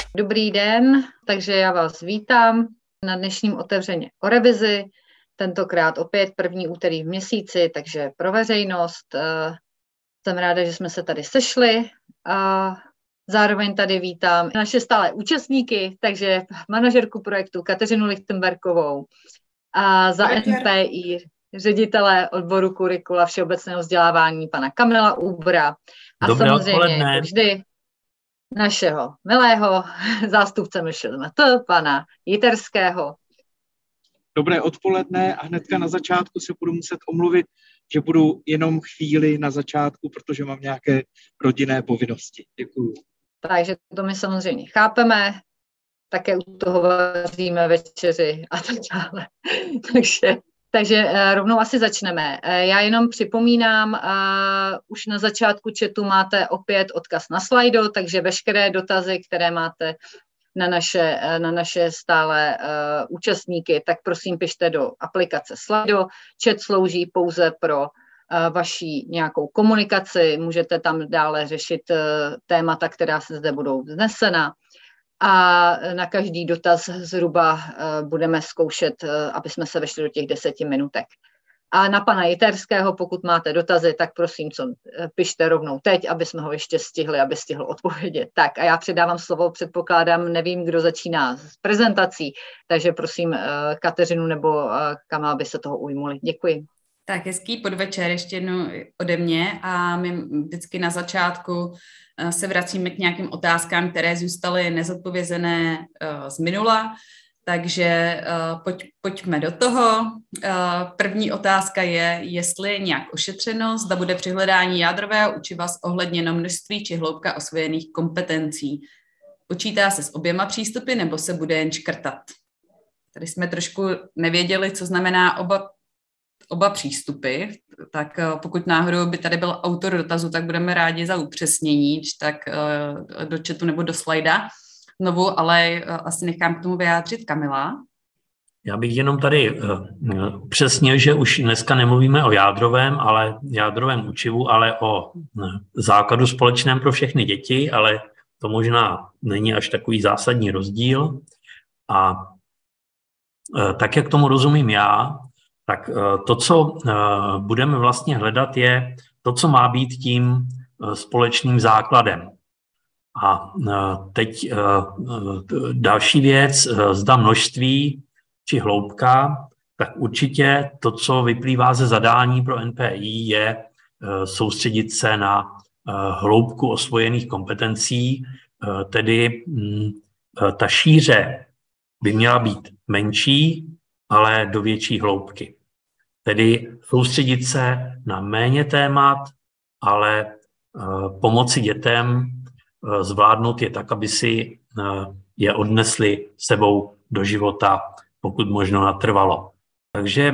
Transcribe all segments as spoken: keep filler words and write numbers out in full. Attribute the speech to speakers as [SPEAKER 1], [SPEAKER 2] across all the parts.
[SPEAKER 1] Dobrý den, takže já vás vítám na dnešním otevřeně o revizi, tentokrát opět první úterý v měsíci, takže pro veřejnost. Jsem ráda, že jsme se tady sešli a zároveň tady vítám naše stálé účastníky, takže manažerku projektu Kateřinu Lichtenbergovou a za N P I ředitele odboru kurikula všeobecného vzdělávání pana Kamila Úbra a
[SPEAKER 2] Dobré
[SPEAKER 1] samozřejmě
[SPEAKER 2] odpoledne.
[SPEAKER 1] jako vždy našeho milého zástupce M Š M T, pana Jiterského.
[SPEAKER 3] Dobré odpoledne a hnedka na začátku se budu muset omluvit, že budu jenom chvíli na začátku, protože mám nějaké rodinné povinnosti. Děkuju.
[SPEAKER 1] Takže to my samozřejmě chápeme, také u toho vaříme večeři a tak dále. takže, takže rovnou asi začneme. Já jenom připomínám, uh, už na začátku chatu máte opět odkaz na Slido, takže veškeré dotazy, které máte na naše, na naše stále uh, účastníky, tak prosím pište do aplikace Slido. Chat slouží pouze pro uh, vaší nějakou komunikaci, můžete tam dále řešit uh, témata, která se zde budou vznesena a na každý dotaz zhruba uh, budeme zkoušet, uh, aby jsme se vešli do těch deseti minutek. A na pana Jiterského, pokud máte dotazy, tak prosím, co pište rovnou teď, aby jsme ho ještě stihli, aby stihl odpovědět. Tak a já předávám slovo, předpokládám, nevím, kdo začíná s prezentací, takže prosím Kateřinu nebo Kamila, aby se toho ujmuli. Děkuji.
[SPEAKER 4] Tak hezký podvečer ještě jednou ode mě a my vždycky na začátku se vracíme k nějakým otázkám, které zůstaly nezodpovězené z minula. Takže uh, pojď, pojďme do toho. Uh, první otázka je, jestli je nějak ošetřeno, zda bude při hledání jádrového učiva ohledněno množství či hloubka osvojených kompetencí. Počítá se s oběma přístupy nebo se bude jen škrtat? Tady jsme trošku nevěděli, co znamená oba, oba přístupy, tak uh, pokud náhodou by tady byl autor dotazu, tak budeme rádi za upřesnění, tak uh, do chatu nebo do slajda. Znovu, ale asi nechám k tomu vyjádřit Kamila.
[SPEAKER 2] Já bych jenom tady upřesnil, že už dneska nemluvíme o jádrovém, ale jádrovém učivu, ale o základu společném pro všechny děti, ale to možná není až takový zásadní rozdíl. A tak, jak tomu rozumím já, tak to, co budeme vlastně hledat, je to, co má být tím společným základem. A teď další věc, zda množství či hloubka, tak určitě to, co vyplývá ze zadání pro N P I, je soustředit se na hloubku osvojených kompetencí, tedy ta šíře by měla být menší, ale do větší hloubky. Tedy soustředit se na méně témat, ale pomoci dětem zvládnout je tak, aby si je odnesli sebou do života, pokud možno natrvalo. Takže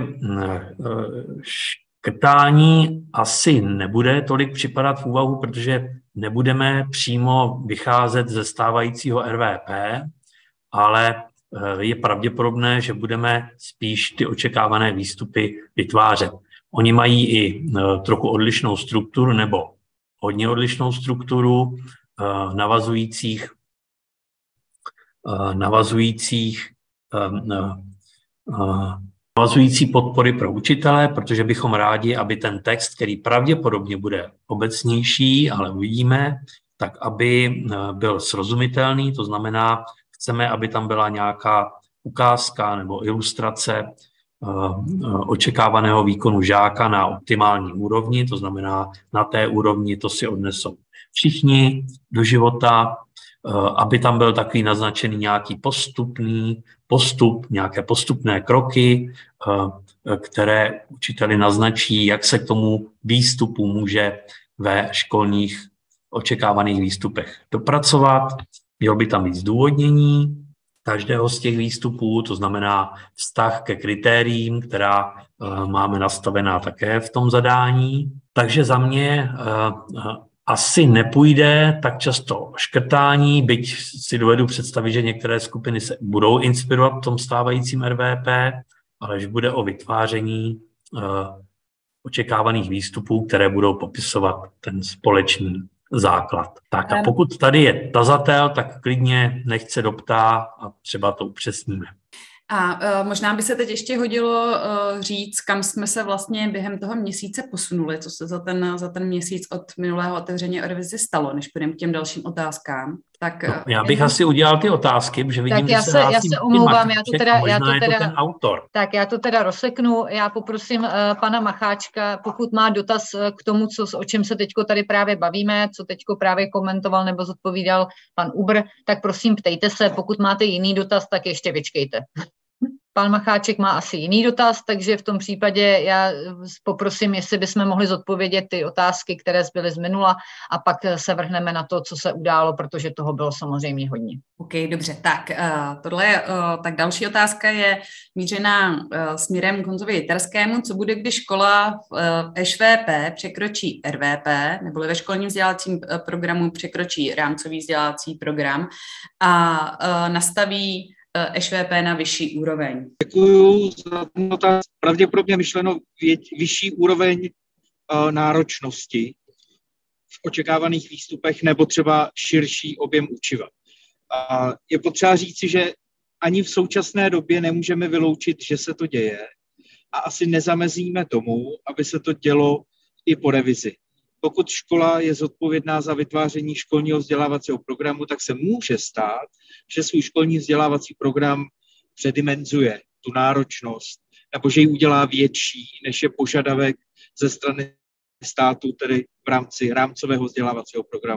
[SPEAKER 2] škrtání asi nebude tolik připadat v úvahu, protože nebudeme přímo vycházet ze stávajícího R V P, ale je pravděpodobné, že budeme spíš ty očekávané výstupy vytvářet. Oni mají i trochu odlišnou strukturu nebo hodně odlišnou strukturu, navazujících, navazujících, navazující podpory pro učitele, protože bychom rádi, aby ten text, který pravděpodobně bude obecnější, ale uvidíme, tak aby byl srozumitelný, to znamená, chceme, aby tam byla nějaká ukázka nebo ilustrace očekávaného výkonu žáka na optimální úrovni, to znamená, na té úrovni to si odnesou všichni do života, aby tam byl takový naznačený nějaký postupný postup, nějaké postupné kroky, které učiteli naznačí, jak se k tomu výstupu může ve školních očekávaných výstupech dopracovat. Mělo by tam být zdůvodnění každého z těch výstupů, to znamená vztah ke kritériím, která máme nastavená také v tom zadání. Takže za mě asi nepůjde tak často škrtání, byť si dovedu představit, že některé skupiny se budou inspirovat v tom stávajícím R V P, ale že bude o vytváření uh, očekávaných výstupů, které budou popisovat ten společný základ. Tak a pokud tady je tazatel, tak klidně nechce doptá a třeba to upřesníme.
[SPEAKER 4] A uh, možná by se teď ještě hodilo uh, říct, kam jsme se vlastně během toho měsíce posunuli, co se za ten, za ten měsíc od minulého otevření o revizi stalo, než půjdeme k těm dalším otázkám. Tak,
[SPEAKER 2] no, já bych jen... asi udělal ty otázky, protože vidím,
[SPEAKER 1] tak já
[SPEAKER 2] že se,
[SPEAKER 1] se, já se omlouvám, já to teda, já to teda,
[SPEAKER 2] ten autor.
[SPEAKER 1] Tak já to teda rozseknu, já poprosím uh, pana Macháčka, pokud má dotaz uh, k tomu, co, o čem se teďko tady právě bavíme, co teďko právě komentoval nebo zodpovídal pan Ubr, tak prosím ptejte se, pokud máte jiný dotaz, tak ještě vyčkejte. Pan Macháček má asi jiný dotaz, takže v tom případě já poprosím, jestli bychom mohli zodpovědět ty otázky, které byly z minula a pak se vrhneme na to, co se událo, protože toho bylo samozřejmě hodně.
[SPEAKER 4] OK, dobře. Tak uh, tohle je, uh, tak další otázka je mířená uh, směrem k Honzovi Jitarskému. Co bude, když škola v uh, ŠVP překročí R V P, neboli ve školním vzdělávacím programu překročí rámcový vzdělávací program a uh, nastaví Š V P na vyšší úroveň?
[SPEAKER 3] Děkuju za ten otázku. Pravděpodobně myšleno vyšší úroveň uh, náročnosti v očekávaných výstupech nebo třeba širší objem učiva. Uh, je potřeba říci, že ani v současné době nemůžeme vyloučit, že se to děje a asi nezamezíme tomu, aby se to dělo i po revizi. Pokud škola je zodpovědná za vytváření školního vzdělávacího programu, tak se může stát, že svůj školní vzdělávací program předimenzuje tu náročnost, nebo že ji udělá větší, než je požadavek ze strany státu, tedy v rámci rámcového vzdělávacího programu.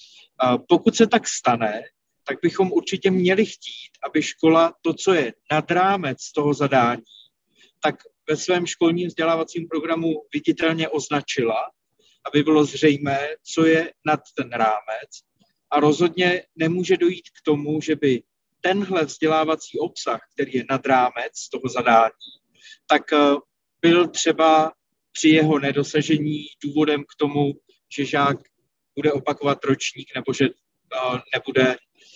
[SPEAKER 3] A pokud se tak stane, tak bychom určitě měli chtít, aby škola to, co je nad rámec toho zadání, tak ve svém školním vzdělávacím programu viditelně označila, aby bylo zřejmé, co je nad ten rámec. A rozhodně nemůže dojít k tomu, že by tenhle vzdělávací obsah, který je nad rámec toho zadání, tak byl třeba při jeho nedosažení důvodem k tomu, že žák bude opakovat ročník nebo že nebude,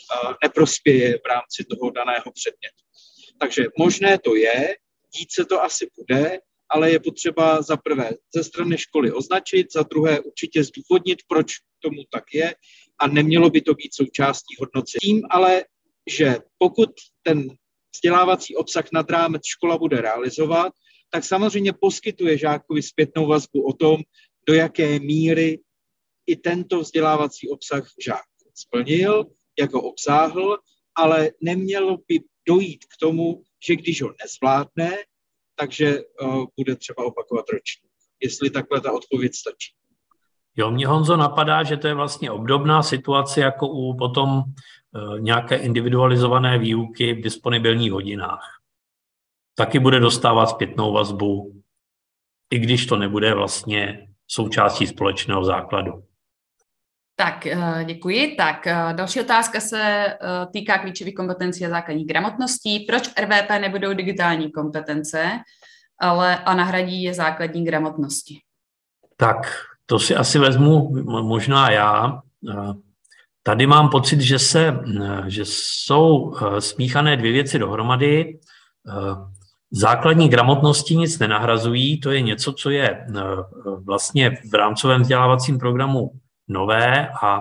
[SPEAKER 3] neprospěje v rámci toho daného předmětu. Takže možné to je, dít se to asi bude, ale je potřeba za prvé ze strany školy označit, za druhé určitě zdůvodnit, proč tomu tak je a nemělo by to být součástí hodnocení. Tím ale, že pokud ten vzdělávací obsah nad rámec škola bude realizovat, tak samozřejmě poskytuje žákovi zpětnou vazbu o tom, do jaké míry i tento vzdělávací obsah žák splnil, jak ho obsáhl, ale nemělo by dojít k tomu, že když ho nezvládne, takže uh, bude třeba opakovat ročník. Jestli takhle ta odpověď stačí.
[SPEAKER 2] Jo, mě, Honzo, napadá, že to je vlastně obdobná situace jako u potom uh, nějaké individualizované výuky v disponibilních hodinách. Taky bude dostávat zpětnou vazbu, i když to nebude vlastně součástí společného základu.
[SPEAKER 4] Tak, děkuji. Tak, další otázka se týká klíčových kompetencí a základních gramotností. Proč v R V P nebudou digitální kompetence, ale a nahradí je základní gramotnosti?
[SPEAKER 2] Tak, to si asi vezmu možná já. Tady mám pocit, že, se, že jsou smíchané dvě věci dohromady. Základní gramotnosti nic nenahrazují, to je něco, co je vlastně v rámcovém vzdělávacím programu nové a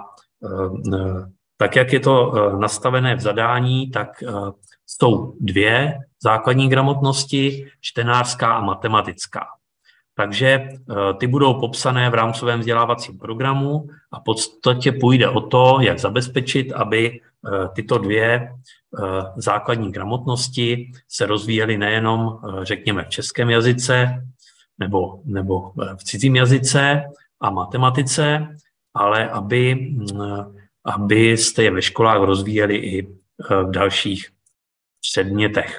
[SPEAKER 2] tak, jak je to nastavené v zadání, tak jsou dvě základní gramotnosti, čtenářská a matematická. Takže ty budou popsané v rámcovém vzdělávacím programu a v podstatě půjde o to, jak zabezpečit, aby tyto dvě základní gramotnosti se rozvíjely nejenom, řekněme, v českém jazyce nebo, nebo v cizím jazyce a matematice, ale aby, abyste je ve školách rozvíjeli i v dalších předmětech.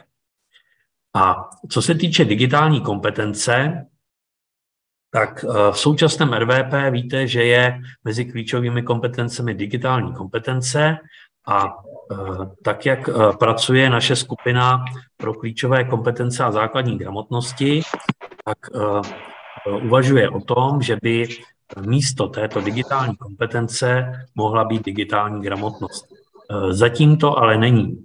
[SPEAKER 2] A co se týče digitální kompetence, tak v současném R V P víte, že je mezi klíčovými kompetencemi digitální kompetence a tak, jak pracuje naše skupina pro klíčové kompetence a základní gramotnosti, tak uvažuje o tom, že by místo této digitální kompetence mohla být digitální gramotnost. Zatím to ale není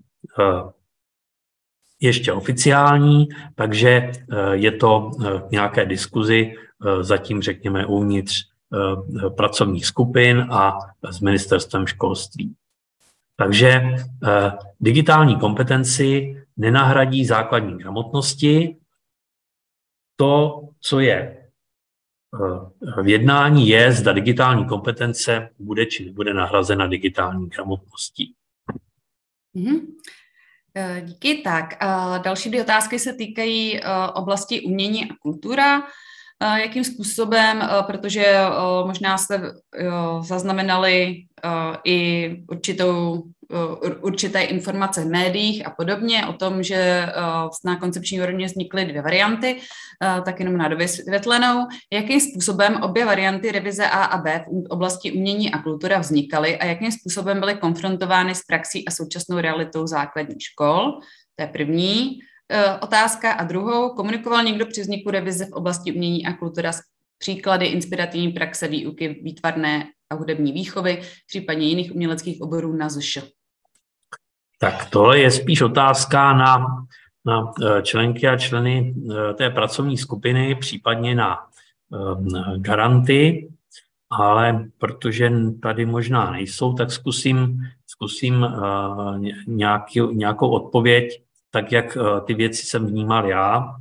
[SPEAKER 2] ještě oficiální, takže je to v nějaké diskuzi zatím, řekněme, uvnitř pracovních skupin a s ministerstvem školství. Takže digitální kompetenci nenahradí základní gramotnosti. To, co je v jednání, je, zda digitální kompetence bude či nebude nahrazena digitální gramotností.
[SPEAKER 4] Mm-hmm. Díky. Tak, další dvě otázky se týkají oblasti umění a kultura. Jakým způsobem, protože možná jste zaznamenali i určitou, určité informace v médiích a podobně o tom, že na koncepční úrovni vznikly dvě varianty, tak jenom na dovysvětlenou. Jakým způsobem obě varianty revize A a B v oblasti umění a kultura vznikaly a jakým způsobem byly konfrontovány s praxí a současnou realitou základních škol? To je první otázka. A druhou, komunikoval někdo při vzniku revize v oblasti umění a kultura s příklady inspirativní praxe výuky výtvarné a hudební výchovy, případně jiných uměleckých oborů na Z Š?
[SPEAKER 2] Tak tohle je spíš otázka na, na členky a členy té pracovní skupiny, případně na, na garanty, ale protože tady možná nejsou, tak zkusím, zkusím nějaký, nějakou odpověď, tak jak ty věci jsem vnímal já.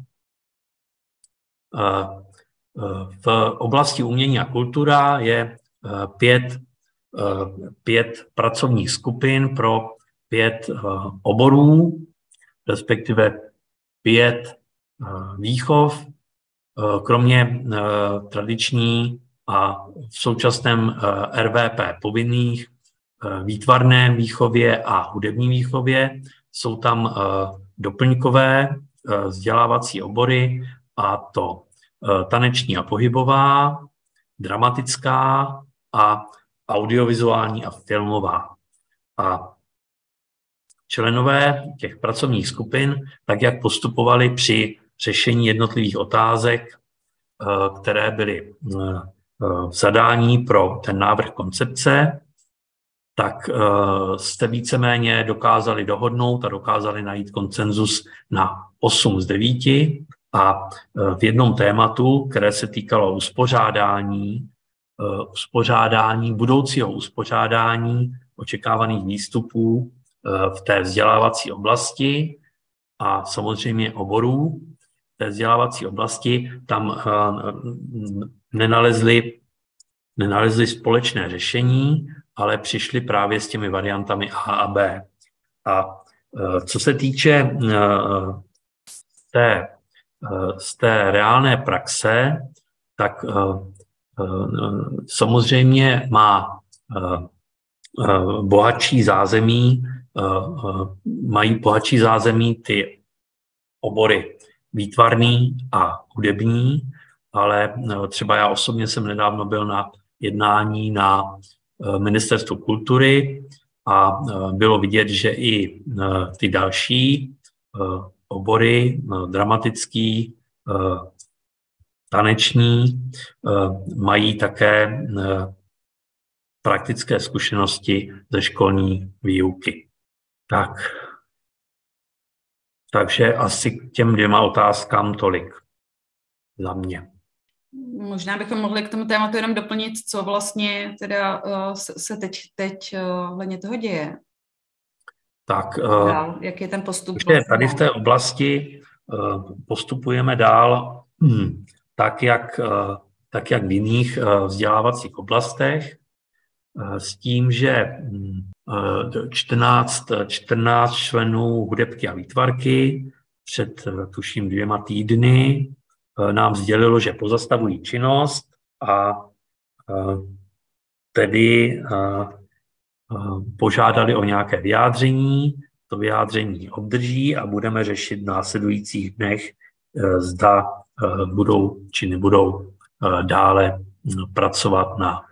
[SPEAKER 2] V oblasti umění a kultura je pět, pět pracovních skupin pro pět oborů, respektive pět výchov, kromě tradiční a v současném R V P povinných výtvarné výchově a hudební výchově. Jsou tam doplňkové vzdělávací obory, a to taneční a pohybová, dramatická a audiovizuální a filmová. A členové těch pracovních skupin, tak jak postupovali při řešení jednotlivých otázek, které byly v zadání pro ten návrh koncepce, tak jste víceméně dokázali dohodnout a dokázali najít konsenzus na osm z devíti a v jednom tématu, které se týkalo uspořádání, uspořádání, budoucího uspořádání očekávaných výstupů v té vzdělávací oblasti a samozřejmě oborů v té vzdělávací oblasti, tam nenalezli, nenalezli společné řešení, ale přišli právě s těmi variantami A a B. A co se týče té, z té reálné praxe, tak samozřejmě má bohatší zázemí, mají bohatší zázemí ty obory výtvarný a hudební, ale třeba já osobně jsem nedávno byl na jednání na Ministerstvu kultury a bylo vidět, že i ty další obory, dramatický, taneční, mají také praktické zkušenosti ze školní výuky. Tak. Takže asi k těm dvěma otázkám tolik za mě.
[SPEAKER 4] Možná bychom mohli k tomu tématu jenom doplnit, co vlastně teda uh, se teď, teď uh, hledně toho děje.
[SPEAKER 2] Tak, uh,
[SPEAKER 4] jak je ten postup?
[SPEAKER 2] Vlastně tady v té oblasti uh, postupujeme dál hm, tak, jak, uh, tak, jak v jiných uh, vzdělávacích oblastech, uh, s tím, že uh, čtrnáct, čtrnáct členů hudebky a výtvarky před, uh, tuším, dvěma týdny nám sdělilo, že pozastavují činnost a tedy požádali o nějaké vyjádření. To vyjádření obdrží a budeme řešit v následujících dnech, zda budou či nebudou dále pracovat na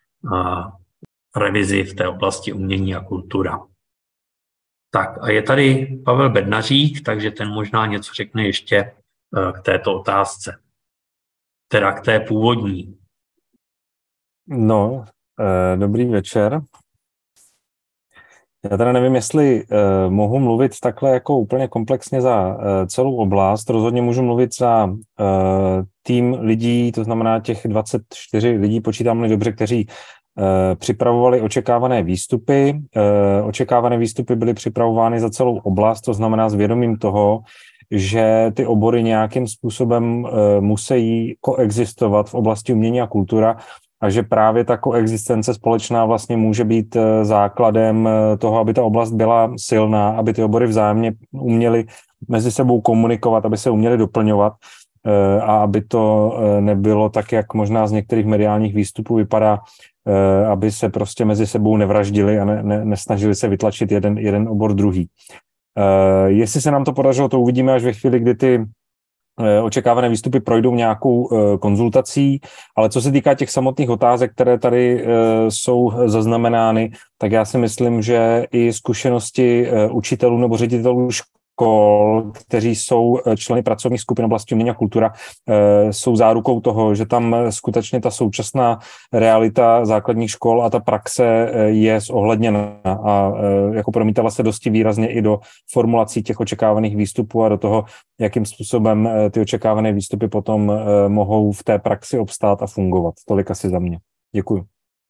[SPEAKER 2] revizi v té oblasti umění a kultura. Tak a je tady Pavel Bednařík, takže ten možná něco řekne ještě k této otázce, teda k té původní.
[SPEAKER 5] No, eh, dobrý večer. Já teda nevím, jestli uh, mohu mluvit takhle jako úplně komplexně za uh, celou oblast. Rozhodně můžu mluvit za uh, tým lidí, to znamená těch dvacet čtyři lidí, počítám-li dobře, kteří uh, připravovali očekávané výstupy. Uh, očekávané výstupy byly připravovány za celou oblast, to znamená s vědomím toho, že ty obory nějakým způsobem uh, musí koexistovat v oblasti umění a kultura, a že právě ta koexistence společná vlastně může být základem toho, aby ta oblast byla silná, aby ty obory vzájemně uměly mezi sebou komunikovat, aby se uměly doplňovat a aby to nebylo tak, jak možná z některých mediálních výstupů vypadá, aby se prostě mezi sebou nevraždili a ne, ne, nesnažili se vytlačit jeden, jeden obor druhý. Jestli se nám to podařilo, to uvidíme až ve chvíli, kdy ty očekávané výstupy projdou nějakou konzultací, ale co se týká těch samotných otázek, které tady jsou zaznamenány, tak já si myslím, že i zkušenosti učitelů nebo ředitelů škol, kteří jsou členy pracovních skupin oblasti umění a kultura, jsou zárukou toho, že tam skutečně ta současná realita základních škol a ta praxe je zohledněna a jako promítala se dosti výrazně i do formulací těch očekávaných výstupů a do toho, jakým způsobem ty očekávané výstupy potom mohou v té praxi obstát a fungovat. Tolik asi za mě. Děkuji.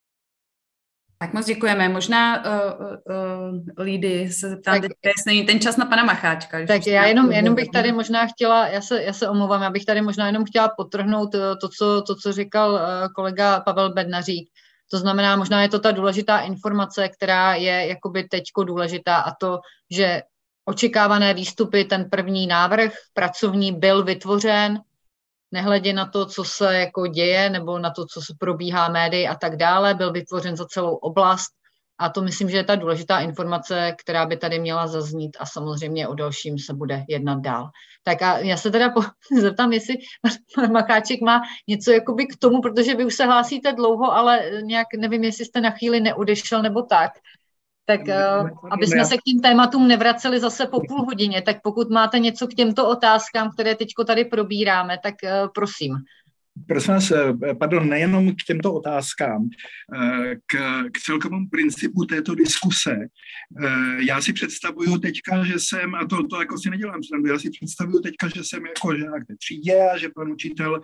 [SPEAKER 4] Tak moc děkujeme. Možná uh, uh, Lídy se zeptám, teď není ten čas na pana Macháčka.
[SPEAKER 1] Tak já jenom, jenom bych tady možná chtěla, já se, já se omlouvám, já bych tady možná jenom chtěla podtrhnout to, co, to, co říkal kolega Pavel Bednařík. To znamená, možná je to ta důležitá informace, která je jakoby teďko důležitá, a to, že očekávané výstupy, ten první návrh pracovní byl vytvořen, nehledě na to, co se jako děje, nebo na to, co se probíhá médii a tak dále, byl vytvořen za celou oblast. A to myslím, že je ta důležitá informace, která by tady měla zaznít, a samozřejmě o dalším se bude jednat dál. Tak a já se teda po, zeptám, jestli pan Macháček má něco jakoby k tomu, protože vy už se hlásíte dlouho, ale nějak nevím, jestli jste na chvíli neodešel nebo tak. Tak uh, aby jsme se k těm tématům nevraceli zase po půl hodině, tak pokud máte něco k těmto otázkám, které teďko tady probíráme, tak uh, prosím.
[SPEAKER 6] Prosím vás, pardon, nejenom k těmto otázkám, k, k celkovému principu této diskuse. Já si představuju teďka, že jsem, a to, to jako si nedělám srandu, já si představuju teďka, že jsem jako žák ve třídě a že pan učitel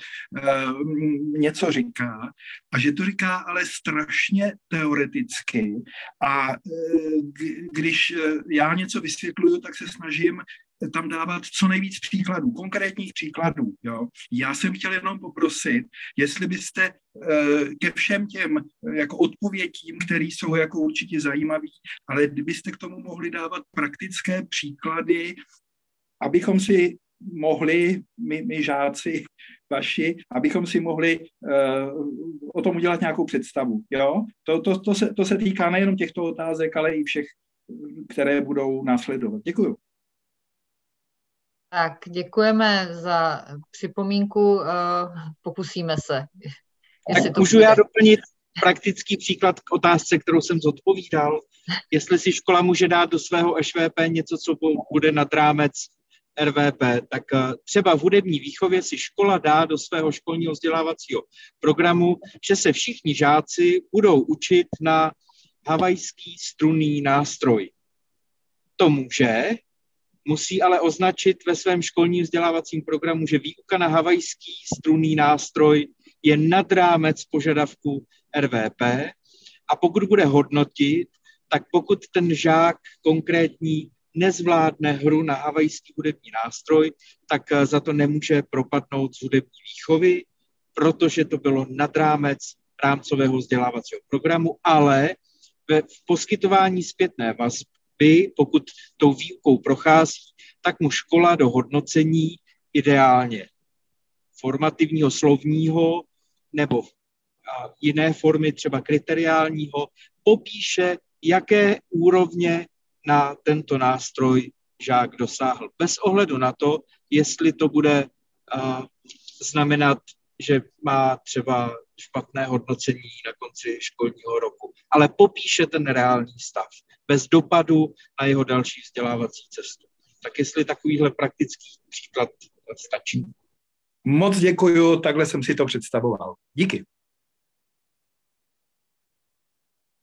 [SPEAKER 6] něco říká a že to říká ale strašně teoreticky a když já něco vysvětluju, tak se snažím tam dávat co nejvíc příkladů, konkrétních příkladů. Jo. Já jsem chtěl jenom poprosit, jestli byste e, ke všem těm jako odpovědím, které jsou jako určitě zajímavý, ale kdybyste k tomu mohli dávat praktické příklady, abychom si mohli, my, my žáci vaši, abychom si mohli uh, o tom udělat nějakou představu. Jo? To, to, to, se, to se týká nejenom těchto otázek, ale i všech, které budou následovat. Děkuju.
[SPEAKER 1] Tak, děkujeme za připomínku, pokusíme se.
[SPEAKER 3] Tak to můžu bude. Já doplnit praktický příklad k otázce, kterou jsem zodpovídal. Jestli si škola může dát do svého š v p něco, co bude nad rámec er vé pé, tak třeba v hudební výchově si škola dá do svého školního vzdělávacího programu, že se všichni žáci budou učit na havajský strunný nástroj. To může, musí ale označit ve svém školním vzdělávacím programu, že výuka na havajský strunný nástroj je nad rámec požadavku er vé pé, a pokud bude hodnotit, tak pokud ten žák konkrétní nezvládne hru na havajský hudební nástroj, tak za to nemůže propadnout z hudební výchovy, protože to bylo nad rámec rámcového vzdělávacího programu, ale ve v poskytování zpětné vazby, pokud tou výukou prochází, tak mu škola do hodnocení ideálně formativního slovního nebo jiné formy, třeba kriteriálního, popíše, jaké úrovně na tento nástroj žák dosáhl. Bez ohledu na to, jestli to bude uh, znamenat, že má třeba špatné hodnocení na konci školního roku. Ale popíše ten reálný stav, bez dopadu na jeho další vzdělávací cestu. Tak jestli takovýhle praktický příklad stačí.
[SPEAKER 6] Moc děkuju, takhle jsem si to představoval. Díky.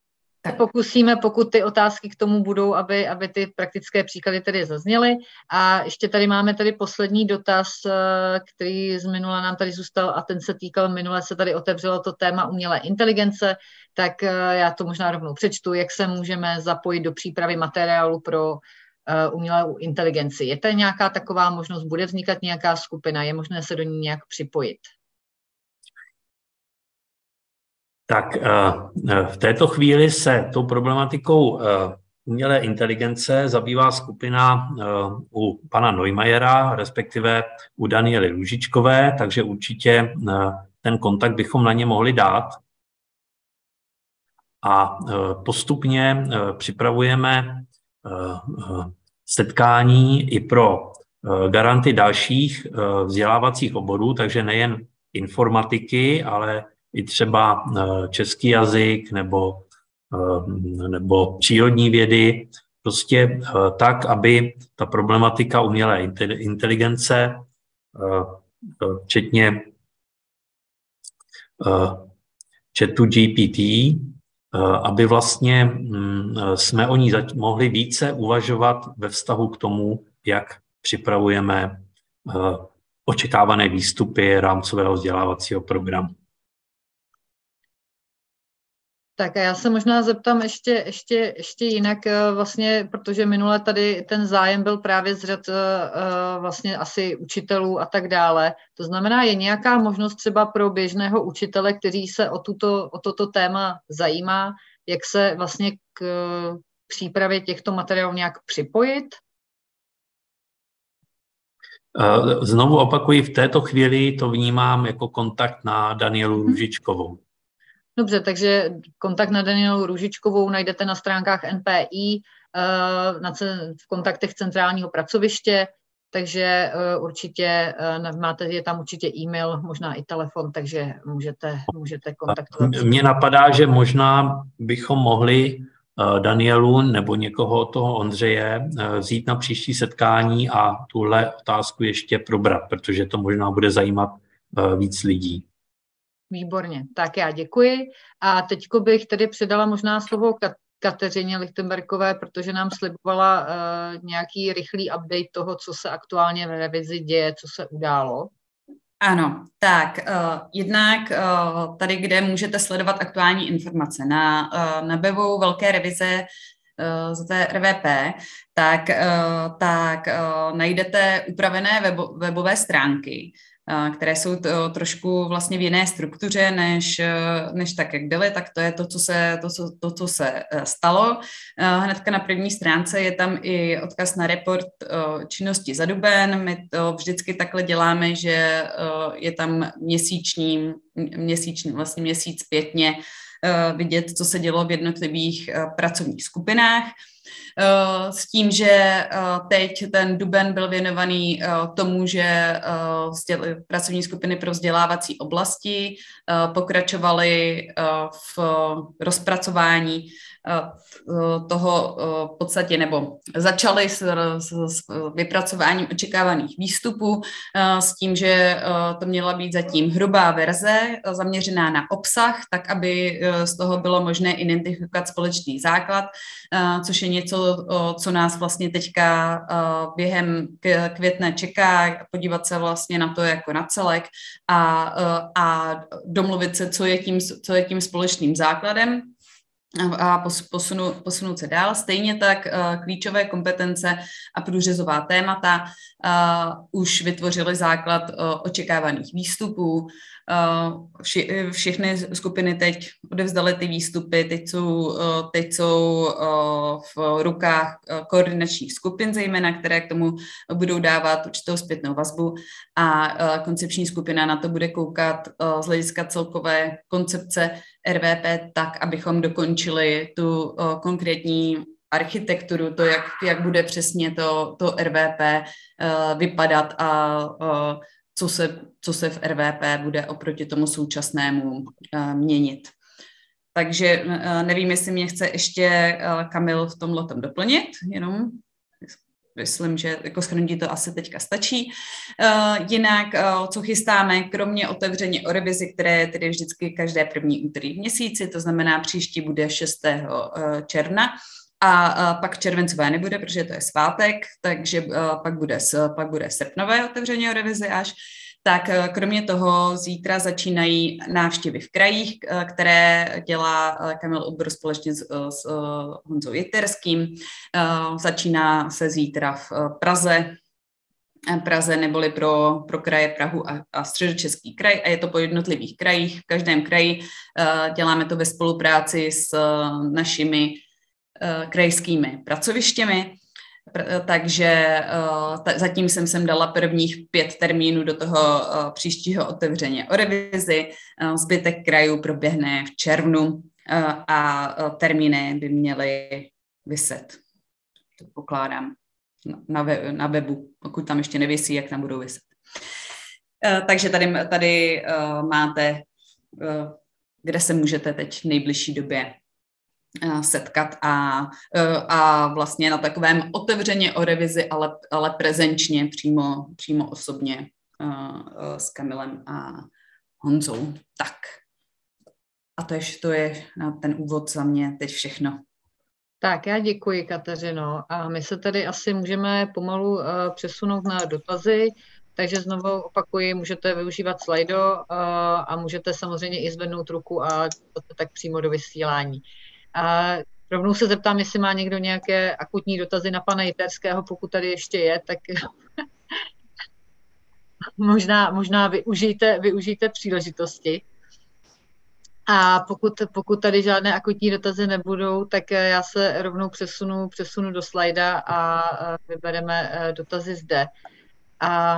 [SPEAKER 1] Tak pokusíme, pokud ty otázky k tomu budou, aby, aby ty praktické příklady tedy zazněly. A ještě tady máme tady poslední dotaz, který z minula nám tady zůstal a ten se týkal, minule se tady otevřelo to téma umělé inteligence, tak já to možná rovnou přečtu, jak se můžeme zapojit do přípravy materiálu pro umělou inteligenci. Je to nějaká taková možnost, bude vznikat nějaká skupina, je možné se do ní nějak připojit?
[SPEAKER 2] Tak v této chvíli se tou problematikou umělé inteligence zabývá skupina u pana Neumeyera, respektive u Daniely Růžičkové, takže určitě ten kontakt bychom na ně mohli dát. A postupně připravujeme setkání i pro garanty dalších vzdělávacích oborů, takže nejen informatiky, ale i třeba český jazyk nebo, nebo přírodní vědy, prostě tak, aby ta problematika umělé inteligence, včetně chatu G P T, aby vlastně jsme o ní mohli více uvažovat ve vztahu k tomu, jak připravujeme očekávané výstupy rámcového vzdělávacího programu.
[SPEAKER 1] Tak a já se možná zeptám ještě, ještě, ještě jinak vlastně, protože minule tady ten zájem byl právě z řad vlastně asi učitelů a tak dále. To znamená, je nějaká možnost třeba pro běžného učitele, který se o, tuto, o toto téma zajímá, jak se vlastně k přípravě těchto materiálů nějak připojit?
[SPEAKER 2] Znovu opakuji, v této chvíli to vnímám jako kontakt na Danielu Růžičkovou.
[SPEAKER 1] Dobře, takže kontakt na Danielu Růžičkovou najdete na stránkách N P I, na v kontaktech centrálního pracoviště, takže určitě máte, je tam určitě e-mail, možná i telefon, takže můžete, můžete kontaktovat.
[SPEAKER 2] Mně napadá, že možná bychom mohli Danielu nebo někoho toho Ondřeje vzít na příští setkání a tuhle otázku ještě probrat, protože to možná bude zajímat víc lidí.
[SPEAKER 1] Výborně, tak já děkuji a teďko bych tedy předala možná slovo Kateřině Lichtenbergové, protože nám slibovala uh, nějaký rychlý update toho, co se aktuálně v revizi děje, co se událo.
[SPEAKER 4] Ano, tak uh, jednak uh, tady, kde můžete sledovat aktuální informace na, uh, na webu Velké revize uh, z té R V P, tak, uh, tak uh, najdete upravené webo, webové stránky, které jsou to, trošku vlastně v jiné struktuře, než, než tak, jak byly, tak to je to, co se, to, co, to, co se stalo. Hnedka na první stránce je tam i odkaz na report činnosti za duben. My to vždycky takhle děláme, že je tam měsíční, měsíční vlastně měsíc zpětně vidět, co se dělo v jednotlivých pracovních skupinách. S tím, že teď ten duben byl věnovaný tomu, že pracovní skupiny pro vzdělávací oblasti pokračovaly v rozpracování toho v podstatě, nebo začali s, s, s vypracováním očekávaných výstupů s tím, že to měla být zatím hrubá verze zaměřená na obsah, tak aby z toho bylo možné identifikovat společný základ, což je něco, co nás vlastně teďka během května čeká, podívat se vlastně na to jako na celek a, a domluvit se, co je tím, co je tím společným základem a posunu, posunout se dál. Stejně tak uh, klíčové kompetence a průřezová témata uh, už vytvořily základ uh, očekávaných výstupů. Uh, vši, všechny skupiny teď odevzdaly ty výstupy, teď jsou, uh, teď jsou uh, v rukách uh, koordinačních skupin zejména, které k tomu budou dávat určitou zpětnou vazbu a uh, koncepční skupina na to bude koukat uh, z hlediska celkové koncepce R V P tak, abychom dokončili tu uh, konkrétní architekturu, to, jak, jak bude přesně to, to R V P uh, vypadat a uh, co se, co se v R V P bude oproti tomu současnému uh, měnit. Takže uh, nevím, jestli mě chce ještě uh, Kamil v tomhletom doplnit, jenom... myslím, že jako shrnutí to asi teďka stačí. Uh, jinak, uh, co chystáme, kromě otevřeně o revizi, které je tedy vždycky každé první úterý v měsíci, to znamená příští bude šestého června, a uh, pak červencové nebude, protože to je svátek, takže uh, pak, bude, pak bude srpnové otevření o revizi až. Tak kromě toho zítra začínají návštěvy v krajích, které dělá Kamil Odbor společně s, s Honzou Jitterským. Začíná se zítra v Praze, Praze neboli pro, pro kraje Prahu a, a Středočeský kraj a je to po jednotlivých krajích. V každém kraji děláme to ve spolupráci s našimi krajskými pracovištěmi. Takže uh, zatím jsem sem dala prvních pět termínů do toho uh, příštího otevřeně o revizi. Uh, zbytek krajů proběhne v červnu uh, a uh, termíny by měly vyset. To pokládám na, we, na webu, pokud tam ještě nevisí, jak tam budou vyset. Uh, takže tady, tady uh, máte, uh, kde se můžete teď v nejbližší době setkat a, a vlastně na takovém otevřeně o revizi, ale, ale prezenčně, přímo, přímo osobně uh, s Kamilem a Honzou. Tak. A to je, to je na ten úvod za mě teď všechno.
[SPEAKER 1] Tak, já děkuji, Kateřino. A my se tady asi můžeme pomalu uh, přesunout na dotazy, takže znovu opakuji, můžete využívat slajdo uh, a můžete samozřejmě i zvednout ruku a tak přímo do vysílání. A rovnou se zeptám, jestli má někdo nějaké akutní dotazy na pana Jitterského, pokud tady ještě je, tak možná, možná využijte, využijte příležitosti. A pokud, pokud tady žádné akutní dotazy nebudou, tak já se rovnou přesunu, přesunu do slajda a vybereme dotazy zde. A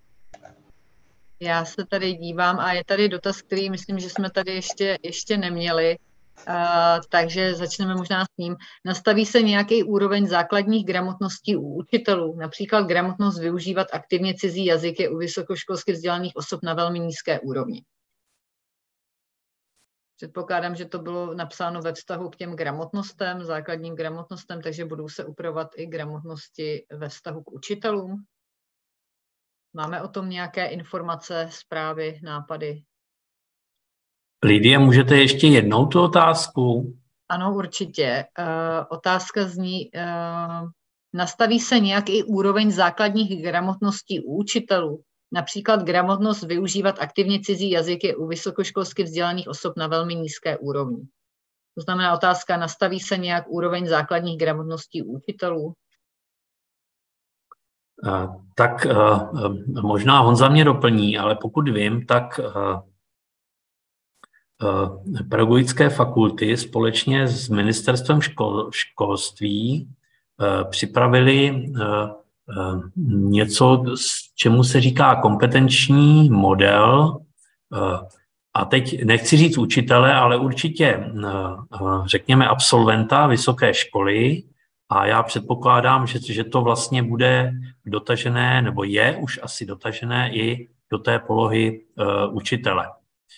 [SPEAKER 1] já se tady dívám a je tady dotaz, který myslím, že jsme tady ještě, ještě neměli. Uh, takže začneme možná s ním. Nastaví se nějaký úroveň základních gramotností u učitelů, například gramotnost využívat aktivně cizí jazyky u vysokoškolsky vzdělaných osob na velmi nízké úrovni. Předpokládám, že to bylo napsáno ve vztahu k těm gramotnostem, základním gramotnostem, takže budou se upravovat i gramotnosti ve vztahu k učitelům. Máme o tom nějaké informace, zprávy, nápady?
[SPEAKER 2] Lidie, můžete ještě jednou tu otázku?
[SPEAKER 1] Ano, určitě. Uh, otázka zní, uh, nastaví se nějak i úroveň základních gramotností u učitelů, například gramotnost využívat aktivně cizí jazyky u vysokoškolsky vzdělaných osob na velmi nízké úrovni. To znamená otázka, nastaví se nějak úroveň základních gramotností u učitelů?
[SPEAKER 2] Uh, tak uh, možná Honza mě doplní, ale pokud vím, tak uh, pedagogické fakulty společně s Ministerstvem škol, školství připravili něco, čemu se říká kompetenční model. A teď nechci říct učitele, ale určitě řekněme absolventa vysoké školy. A já předpokládám, že, že to vlastně bude dotažené, nebo je už asi dotažené i do té polohy učitele.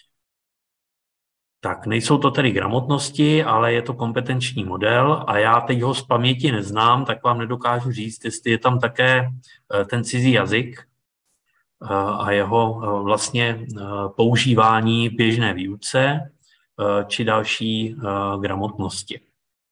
[SPEAKER 2] Tak nejsou to tedy gramotnosti, ale je to kompetenční model a já teď ho z paměti neznám, tak vám nedokážu říct, jestli je tam také ten cizí jazyk a jeho vlastně používání v běžné výuce či další gramotnosti.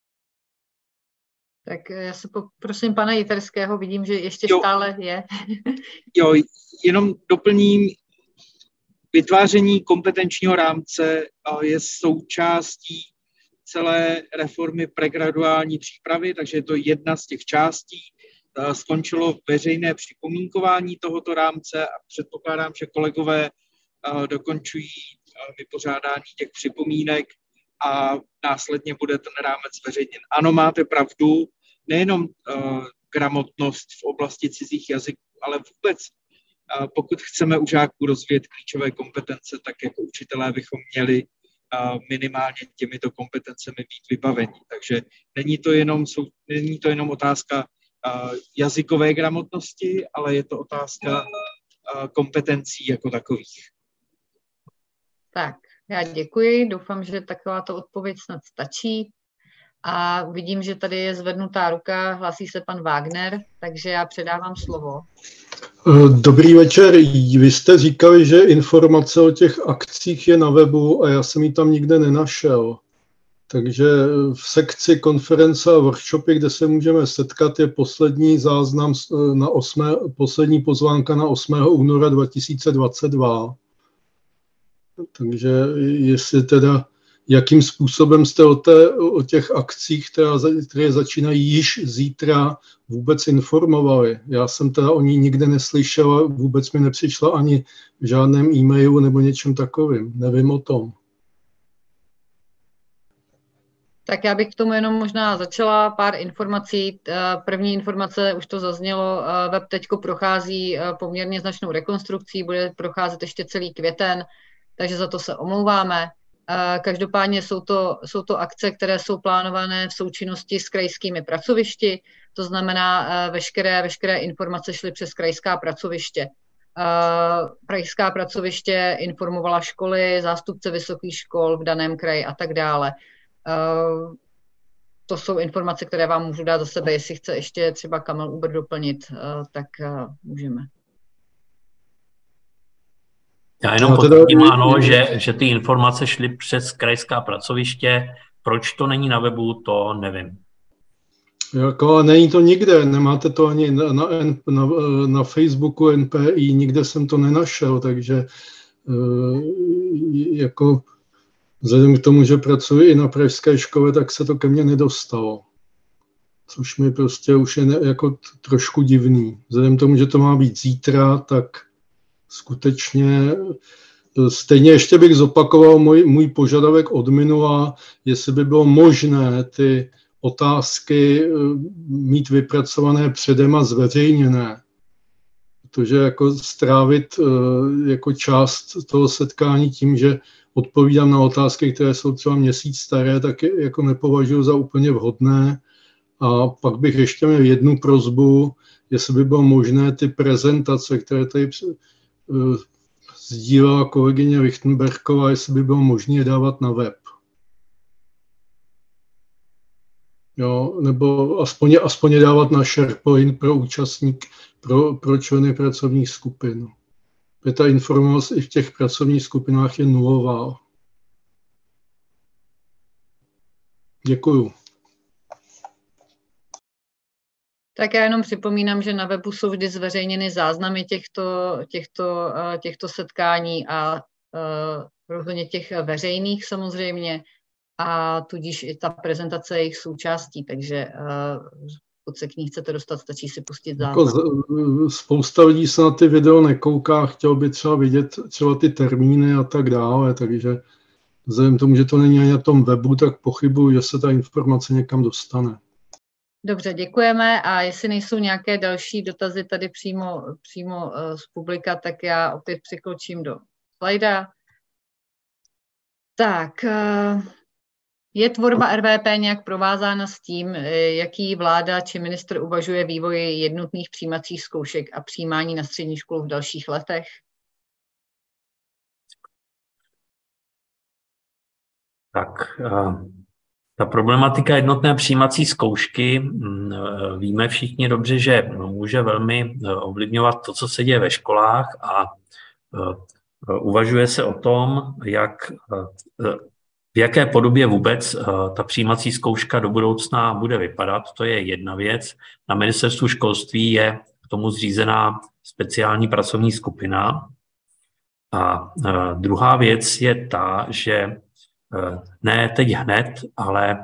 [SPEAKER 1] Tak já se poprosím pana Jitterského, vidím, že ještě
[SPEAKER 3] jo.
[SPEAKER 1] stále je.
[SPEAKER 3] Jo, jenom doplním. Vytváření kompetenčního rámce je součástí celé reformy pregraduální přípravy, takže je to jedna z těch částí. Skončilo veřejné připomínkování tohoto rámce a předpokládám, že kolegové dokončují vypořádání těch připomínek a následně bude ten rámec zveřejněn. Ano, máte pravdu, nejenom gramotnost v oblasti cizích jazyků, ale vůbec pokud chceme u žáků rozvíjet klíčové kompetence, tak jako učitelé bychom měli minimálně těmito kompetencemi být vybaveni. Takže není to jenom, není to jenom otázka jazykové gramotnosti, ale je to otázka kompetencí jako takových.
[SPEAKER 1] Tak, já děkuji. Doufám, že takováto odpověď snad stačí. A vidím, že tady je zvednutá ruka, hlásí se pan Wagner, takže já předávám slovo.
[SPEAKER 7] Dobrý večer. Vy jste říkali, že informace o těch akcích je na webu a já jsem ji tam nikde nenašel. Takže v sekci konference a workshopy, kde se můžeme setkat, je poslední záznam na osmé, poslední pozvánka na osmého února dva tisíce dvacet dva. Takže jestli teda, jakým způsobem jste o, té, o těch akcích, které, které začínají již zítra, vůbec informovali. Já jsem teda o ní nikde neslyšel, vůbec mi nepřišla ani v žádném e-mailu nebo něčem takovým. Nevím o tom.
[SPEAKER 1] Tak já bych k tomu jenom možná začala pár informací. První informace, už to zaznělo, web teďko prochází poměrně značnou rekonstrukcí, bude procházet ještě celý květen, takže za to se omlouváme. Každopádně jsou to, jsou to akce, které jsou plánované v součinnosti s krajskými pracovišti, to znamená, veškeré, veškeré informace šly přes krajská pracoviště. Krajská pracoviště informovala školy, zástupce vysokých škol v daném kraji a tak dále. Uh, to jsou informace, které vám můžu dát za sebe. Jestli chce ještě třeba Kamil Uber doplnit, uh, tak uh, můžeme.
[SPEAKER 2] Já jenom potvrdím, ano, že, že ty informace šly přes krajská pracoviště. Proč to není na webu, to nevím.
[SPEAKER 7] Jako, není to nikde, nemáte to ani na, na, na, na Facebooku N P I, nikde jsem to nenašel, takže uh, jako vzhledem k tomu, že pracuji i na pražské škole, tak se to ke mně nedostalo. Což mi prostě už je ne, jako trošku divný. Vzhledem k tomu, že to má být zítra, tak skutečně stejně ještě bych zopakoval můj, můj požadavek od minula, jestli by bylo možné ty otázky mít vypracované předem a zveřejněné. Protože jako strávit jako část toho setkání tím, že odpovídám na otázky, které jsou třeba měsíc staré, tak je, jako nepovažuji za úplně vhodné. A pak bych ještě měl jednu prosbu, jestli by bylo možné ty prezentace, které tady uh, sdílela kolegyně Lichtenbergová, jestli by bylo možné je dávat na web. Jo, nebo aspoň, aspoň je dávat na SharePoint pro účastník, pro, pro členy pracovních skupin. Ta informace i v těch pracovních skupinách je nulová. Děkuju.
[SPEAKER 1] Tak já jenom připomínám, že na webu jsou vždy zveřejněny záznamy těchto, těchto, těchto setkání a uh, rozhodně těch veřejných samozřejmě a tudíž i ta prezentace je jejich součástí, takže uh, pokud se k ní chcete dostat, stačí si pustit záznam.
[SPEAKER 7] Jako spousta lidí se na ty video nekouká, chtěl by třeba vidět třeba ty termíny a tak dále, takže vzhledem k tomu, že to není ani na tom webu, tak pochybuji, že se ta informace někam dostane.
[SPEAKER 1] Dobře, děkujeme a jestli nejsou nějaké další dotazy tady přímo, přímo z publika, tak já opět překročím do slajda. Tak, je tvorba R V P nějak provázána s tím, jaký vláda či ministr uvažuje vývoj jednotných přijímacích zkoušek a přijímání na střední školu v dalších letech?
[SPEAKER 2] Tak, ta problematika jednotné přijímací zkoušky, víme všichni dobře, že může velmi ovlivňovat to, co se děje ve školách a uvažuje se o tom, jak, v jaké podobě vůbec ta přijímací zkouška do budoucna bude vypadat. To je jedna věc. Na ministerstvu školství je k tomu zřízená speciální pracovní skupina. A druhá věc je ta, že ne teď hned, ale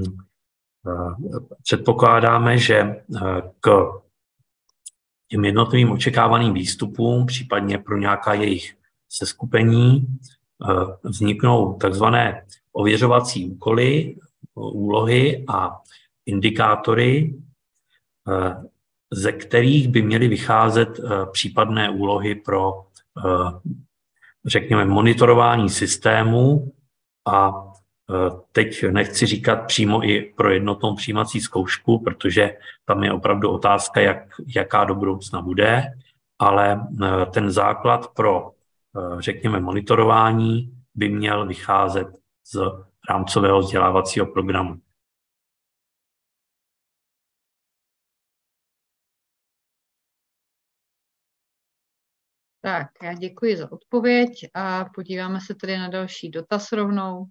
[SPEAKER 2] předpokládáme, že k těm jednotlivým očekávaným výstupům, případně pro nějaká jejich seskupení, vzniknou takzvané ověřovací úkoly, úlohy a indikátory, ze kterých by měly vycházet případné úlohy pro, řekněme, monitorování systému. A teď nechci říkat přímo i pro jednotnou přijímací zkoušku, protože tam je opravdu otázka, jak, jaká do budoucna bude, ale ten základ pro, řekněme, monitorování by měl vycházet z rámcového vzdělávacího programu.
[SPEAKER 1] Tak, já děkuji za odpověď a podíváme se tedy na další dotaz rovnou.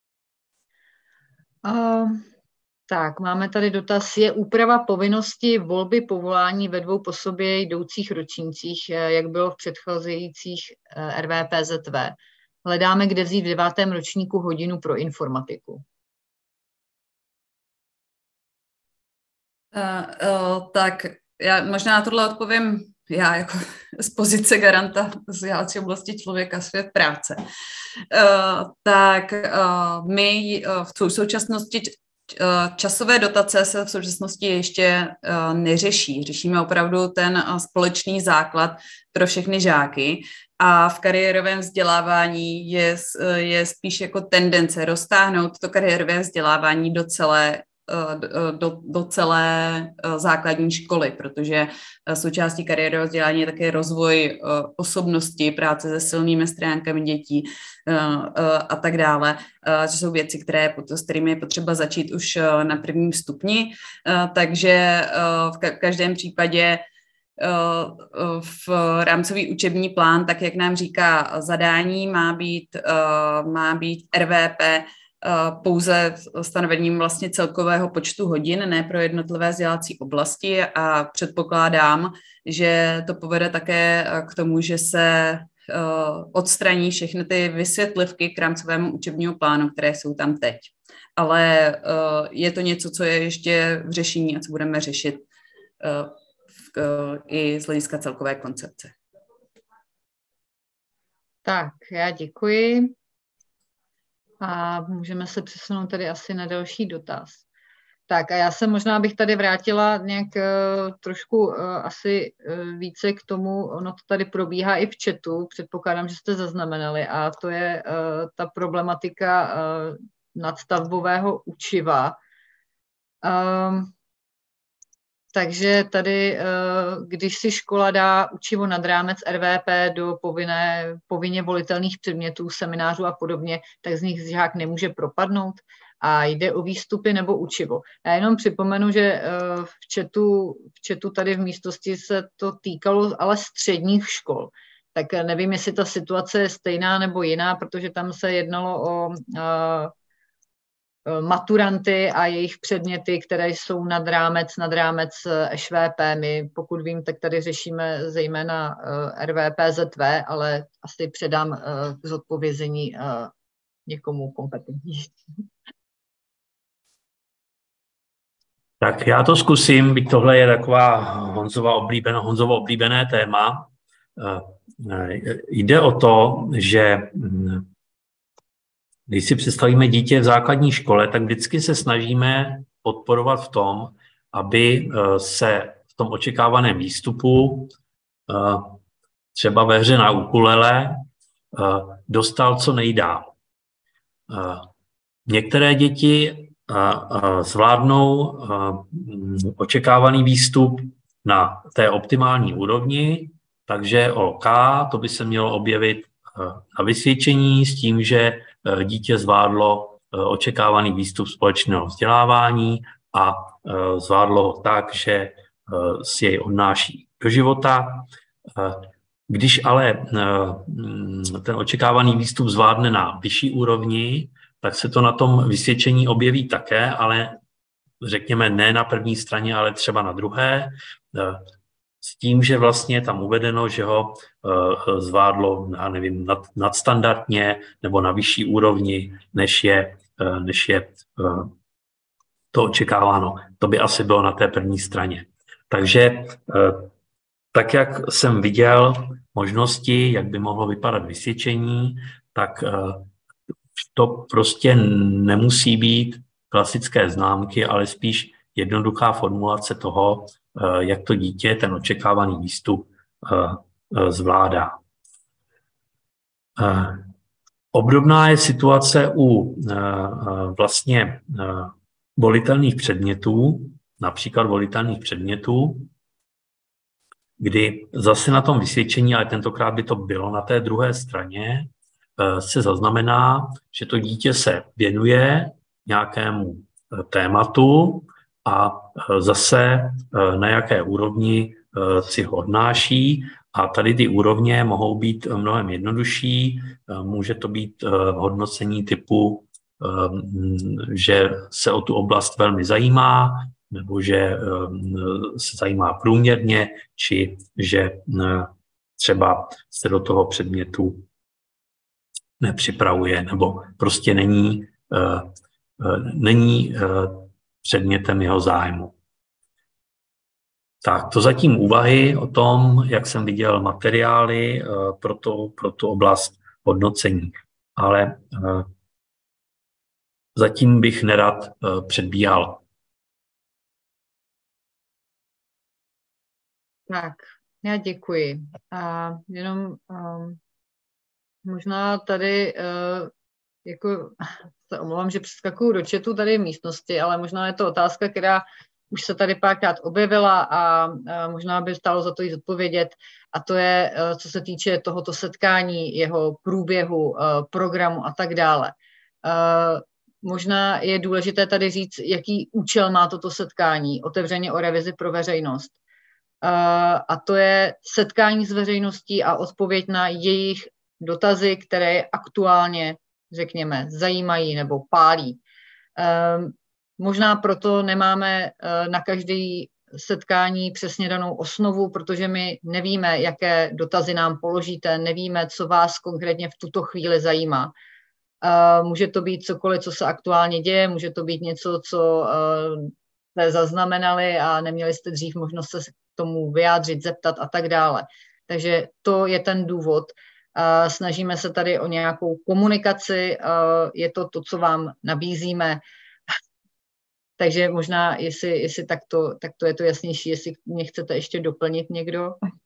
[SPEAKER 1] Uh, tak, máme tady dotaz. Je úprava povinnosti volby povolání ve dvou po sobě jdoucích ročnících, jak bylo v předcházejících R V P Z V? Hledáme, kde vzít v devátém ročníku hodinu pro informatiku.
[SPEAKER 4] Uh, uh, tak já možná na tohle odpovím já jako z pozice garanta vzdělávací oblasti člověka svět práce. Uh, tak uh, my uh, v současnosti časové dotace se v současnosti ještě uh, neřeší. Řešíme opravdu ten uh, společný základ pro všechny žáky a v kariérovém vzdělávání je, je spíš jako tendence roztáhnout to kariérové vzdělávání do celé Do, do celé základní školy, protože součástí kariérového vzdělání je také rozvoj osobnosti, práce se silnými stránkami dětí a tak dále. To jsou věci, které, s kterými je potřeba začít už na prvním stupni, takže v každém případě v rámcový učební plán, tak jak nám říká zadání, má být, má být R V P pouze stanovením vlastně celkového počtu hodin, ne pro jednotlivé vzdělávací oblasti a předpokládám, že to povede také k tomu, že se odstraní všechny ty vysvětlivky k rámcovému učebnímu plánu, které jsou tam teď. Ale je to něco, co je ještě v řešení a co budeme řešit i z hlediska celkové koncepce.
[SPEAKER 1] Tak, já děkuji. A můžeme se přesunout tady asi na další dotaz. Tak a já se možná bych tady vrátila nějak uh, trošku uh, asi uh, více k tomu, ono to tady probíhá i v chatu, předpokládám, že jste zaznamenali, a to je uh, ta problematika uh, nadstavbového učiva. Um, Takže tady, když si škola dá učivo nad rámec R V P do povinné, povinně volitelných předmětů, seminářů a podobně, tak z nich žák nemůže propadnout a jde o výstupy nebo učivo. Já jenom připomenu, že v chatu, v chatu tady v místnosti se to týkalo ale středních škol. Tak nevím, jestli ta situace je stejná nebo jiná, protože tam se jednalo o maturanty a jejich předměty, které jsou nad rámec, nad rámec Š V P. My, pokud vím, tak tady řešíme zejména R V P Z V, ale asi předám k zodpovězení někomu kompetentnější.
[SPEAKER 2] Tak já to zkusím, byť tohle je taková Honzova oblíbené, Honzovo oblíbené téma. Jde o to, že když si představíme dítě v základní škole, tak vždycky se snažíme podporovat v tom, aby se v tom očekávaném výstupu třeba ve hře na ukulele dostal co nejdál. Některé děti zvládnou očekávaný výstup na té optimální úrovni, takže OK, to by se mělo objevit na vysvědčení s tím, že dítě zvládlo očekávaný výstup společného vzdělávání a zvládlo ho tak, že si jej odnáší do života. Když ale ten očekávaný výstup zvládne na vyšší úrovni, tak se to na tom vysvědčení objeví také, ale řekněme ne na první straně, ale třeba na druhé, s tím, že vlastně je tam uvedeno, že ho zvládlo, já nevím, nad, nadstandardně nebo na vyšší úrovni, než je, než je to očekáváno. To by asi bylo na té první straně. Takže tak, jak jsem viděl možnosti, jak by mohlo vypadat vysvědčení, tak to prostě nemusí být klasické známky, ale spíš jednoduchá formulace toho, jak to dítě ten očekávaný výstup zvládá. Obdobná je situace u vlastně volitelných předmětů, například volitelných předmětů, kdy zase na tom vysvědčení, ale tentokrát by to bylo na té druhé straně, se zaznamená, že to dítě se věnuje nějakému tématu a zase na jaké úrovni si ho odnáší a tady ty úrovně mohou být mnohem jednodušší. Může to být hodnocení typu, že se o tu oblast velmi zajímá, nebo že se zajímá průměrně, či že třeba se do toho předmětu nepřipravuje, nebo prostě není, není předmětem jeho zájmu. Tak, to zatím úvahy o tom, jak jsem viděl materiály pro, to, pro tu oblast hodnocení. Ale zatím bych nerad předbíhal.
[SPEAKER 1] Tak, já děkuji. A jenom um, možná tady, uh, jako se omlouvám, že přeskakuju do chatu tady v místnosti, ale možná je to otázka, která už se tady párkrát objevila a, a možná by stálo za to jí zodpovědět. A to je, uh, co se týče tohoto setkání, jeho průběhu, uh, programu a tak dále. Uh, možná je důležité tady říct, jaký účel má toto setkání, otevřeně o revizi pro veřejnost. Uh, a to je setkání s veřejností a odpověď na jejich dotazy, které aktuálně, řekněme, zajímají nebo pálí. Uh, možná proto nemáme uh, na každé setkání přesně danou osnovu, protože my nevíme, jaké dotazy nám položíte, nevíme, co vás konkrétně v tuto chvíli zajímá. Uh, může to být cokoliv, co se aktuálně děje, může to být něco, co uh, jste zaznamenali a neměli jste dřív možnost se k tomu vyjádřit, zeptat a tak dále. Takže to je ten důvod. Uh, snažíme se tady o nějakou komunikaci, uh, je to to, co vám nabízíme. Takže možná, jestli, jestli takto, takto je to jasnější, jestli mě chcete ještě doplnit někdo.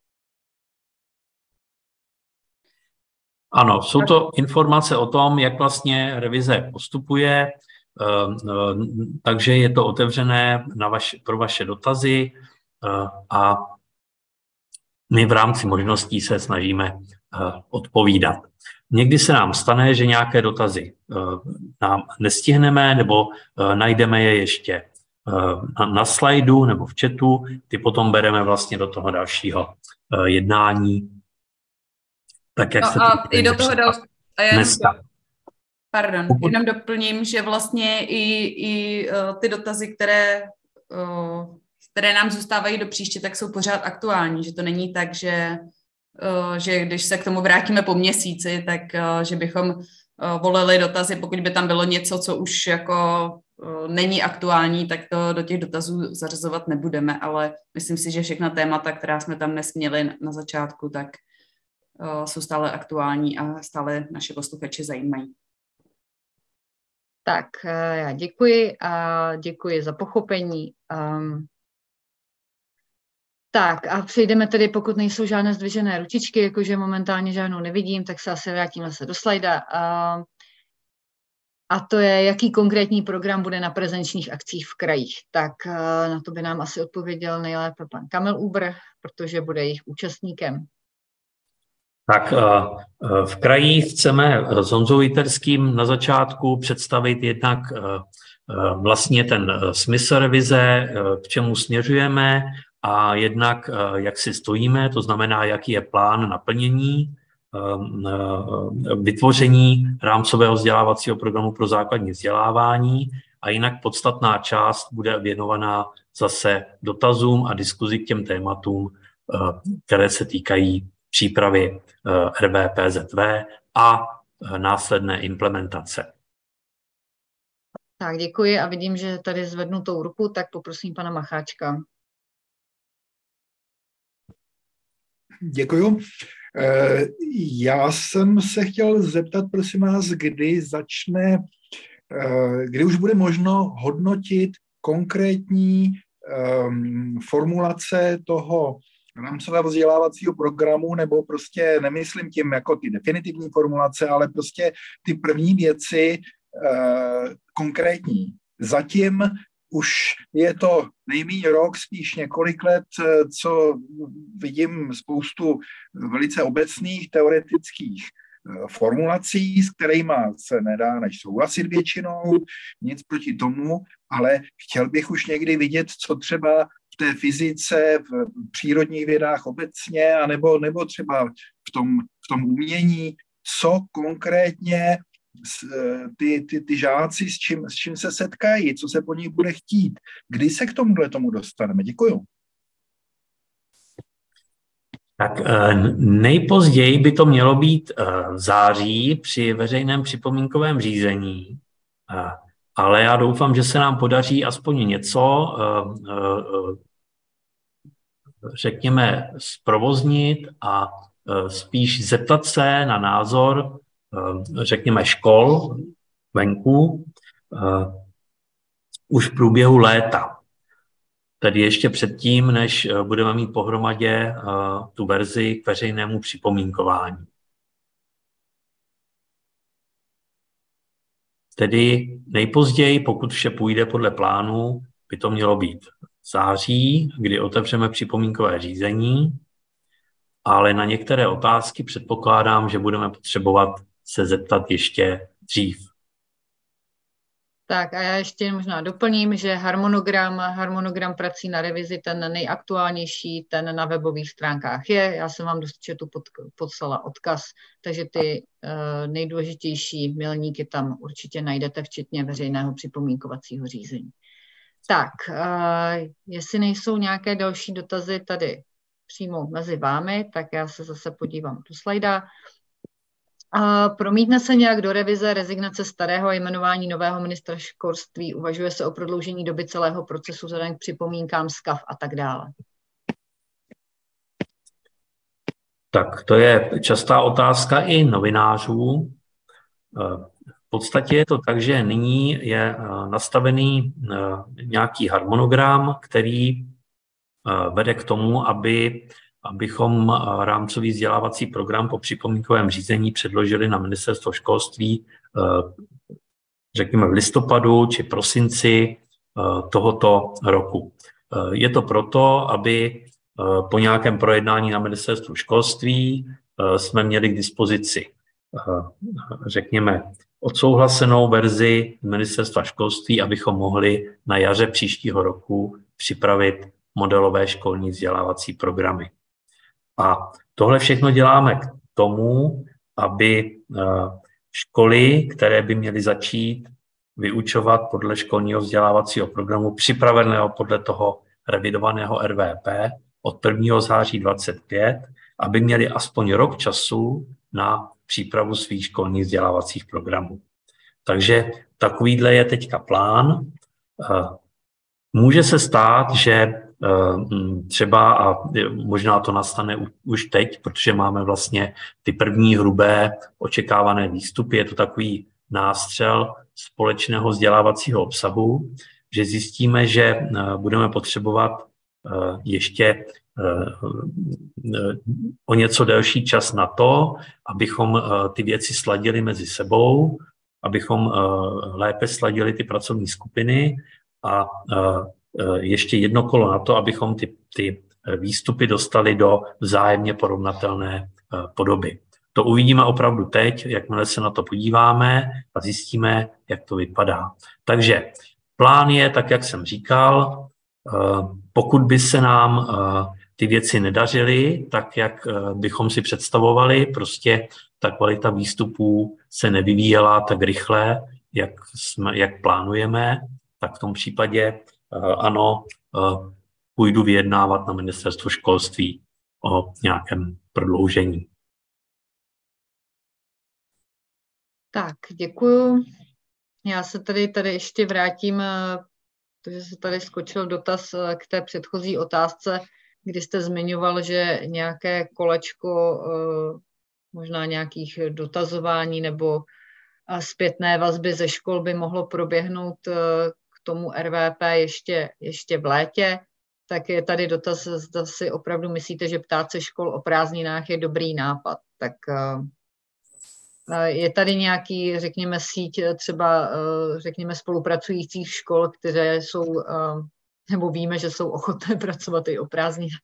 [SPEAKER 2] Ano, jsou to informace o tom, jak vlastně revize postupuje, takže je to otevřené na vaše, pro vaše dotazy a my v rámci možností se snažíme odpovídat. Někdy se nám stane, že nějaké dotazy nám nestihneme nebo najdeme je ještě na, na slajdu nebo v chatu, ty potom bereme vlastně do toho dalšího jednání. Tak, jak
[SPEAKER 4] no
[SPEAKER 2] se
[SPEAKER 4] a
[SPEAKER 2] to
[SPEAKER 4] i do toho dal, a jen, pardon,
[SPEAKER 2] Pokud...
[SPEAKER 4] jenom doplním, že vlastně i, i uh, ty dotazy, které, uh, které nám zůstávají do příště, tak jsou pořád aktuální, že to není tak, že, uh, že když se k tomu vrátíme po měsíci, tak uh, že bychom uh, volili dotazy, pokud by tam bylo něco, co už jako uh, není aktuální, tak to do těch dotazů zařazovat nebudeme, ale myslím si, že všechna témata, která jsme tam dnes měli na začátku, tak jsou stále aktuální a stále naše posluchače zajímají.
[SPEAKER 1] Tak, já děkuji a děkuji za pochopení. Um, tak a přejdeme tedy, pokud nejsou žádné zdvižené ručičky, jakože momentálně žádnou nevidím, tak se asi vrátíme se do slajda. Um, a to je, jaký konkrétní program bude na prezenčních akcích v krajích. Tak uh, na to by nám asi odpověděl nejlépe pan Kamil Uber, protože bude jejich účastníkem.
[SPEAKER 2] Tak v krajích chceme s Honzou Jiterským na začátku představit jednak vlastně ten smysl revize, k čemu směřujeme a jednak jak si stojíme, to znamená, jaký je plán naplnění, vytvoření rámcového vzdělávacího programu pro základní vzdělávání a jinak podstatná část bude věnovaná zase dotazům a diskuzi k těm tématům, které se týkají přípravy R V P Z V a následné implementace.
[SPEAKER 1] Tak děkuji a vidím, že tady zvednutou ruku, tak poprosím pana Macháčka.
[SPEAKER 6] Děkuju. Já jsem se chtěl zeptat, prosím vás, kdy začne, kdy už bude možno hodnotit konkrétní formulace toho rámcového vzdělávacího programu, nebo prostě nemyslím tím jako ty definitivní formulace, ale prostě ty první věci eh, konkrétní. Zatím už je to nejméně rok, spíš několik let, co vidím spoustu velice obecných teoretických formulací, s kterými se nedá než souhlasit většinou, nic proti tomu, ale chtěl bych už někdy vidět, co třeba v v té fyzice, v přírodních vědách obecně, anebo, nebo třeba v tom, v tom umění, co konkrétně ty, ty, ty žáci, s čím, s čím se setkají, co se po nich bude chtít. Kdy se k tomuhle tomu dostaneme? Děkuju.
[SPEAKER 2] Tak nejpozději by to mělo být v září při veřejném připomínkovém řízení, ale já doufám, že se nám podaří aspoň něco, řekněme, zprovoznit a spíš zeptat se na názor, řekněme, škol venku už v průběhu léta. Tedy ještě předtím, než budeme mít pohromadě tu verzi k veřejnému připomínkování. Tedy nejpozději, pokud vše půjde podle plánu, by to mělo být v září, kdy otevřeme připomínkové řízení, ale na některé otázky předpokládám, že budeme potřebovat se zeptat ještě dřív.
[SPEAKER 1] Tak a já ještě možná doplním, že harmonogram, harmonogram prací na revizi, ten nejaktuálnější, ten na webových stránkách je. Já jsem vám do chatu pod, poslala odkaz, takže ty uh, nejdůležitější milníky tam určitě najdete, včetně veřejného připomínkovacího řízení. Tak, uh, jestli nejsou nějaké další dotazy tady přímo mezi vámi, tak já se zase podívám do slajda. A promítne se nějak do revize rezignace starého a jmenování nového ministra školství? Uvažuje se o prodloužení doby celého procesu vzhledem k připomínkám S K A F a tak dále?
[SPEAKER 2] Tak to je častá otázka i novinářů. V podstatě je to tak, že nyní je nastavený nějaký harmonogram, který vede k tomu, aby abychom rámcový vzdělávací program po připomínkovém řízení předložili na ministerstvo školství, řekněme v listopadu či prosinci tohoto roku. Je to proto, aby po nějakém projednání na ministerstvu školství jsme měli k dispozici, řekněme, odsouhlasenou verzi ministerstva školství, abychom mohli na jaře příštího roku připravit modelové školní vzdělávací programy. A tohle všechno děláme k tomu, aby školy, které by měly začít vyučovat podle školního vzdělávacího programu připraveného podle toho revidovaného R V P od prvního září dvacet pět, aby měli aspoň rok času na přípravu svých školních vzdělávacích programů. Takže takovýhle je teďka plán. Může se stát, že třeba, a možná to nastane už teď, protože máme vlastně ty první hrubé očekávané výstupy, je to takový nástřel společného vzdělávacího obsahu, že zjistíme, že budeme potřebovat ještě o něco delší čas na to, abychom ty věci sladili mezi sebou, abychom lépe sladili ty pracovní skupiny a ještě jedno kolo na to, abychom ty, ty výstupy dostali do vzájemně porovnatelné podoby. To uvidíme opravdu teď, jakmile se na to podíváme a zjistíme, jak to vypadá. Takže plán je, tak jak jsem říkal, pokud by se nám ty věci nedařily, tak jak bychom si představovali, prostě ta kvalita výstupů se nevyvíjela tak rychle, jak, jsme, jak plánujeme, tak v tom případě ano, půjdu vyjednávat na ministerstvo školství o nějakém prodloužení.
[SPEAKER 1] Tak, děkuju. Já se tady, tady ještě vrátím, protože se tady skočil dotaz k té předchozí otázce, kdy jste zmiňoval, že nějaké kolečko možná nějakých dotazování nebo zpětné vazby ze škol by mohlo proběhnout k tomu R V P ještě, ještě v létě. Tak je tady dotaz, zda si opravdu myslíte, že ptát se škol o prázdninách je dobrý nápad. Tak je tady nějaký, řekněme, síť třeba, řekněme, spolupracujících škol, které jsou, nebo víme, že jsou ochotné pracovat i o prázdninách?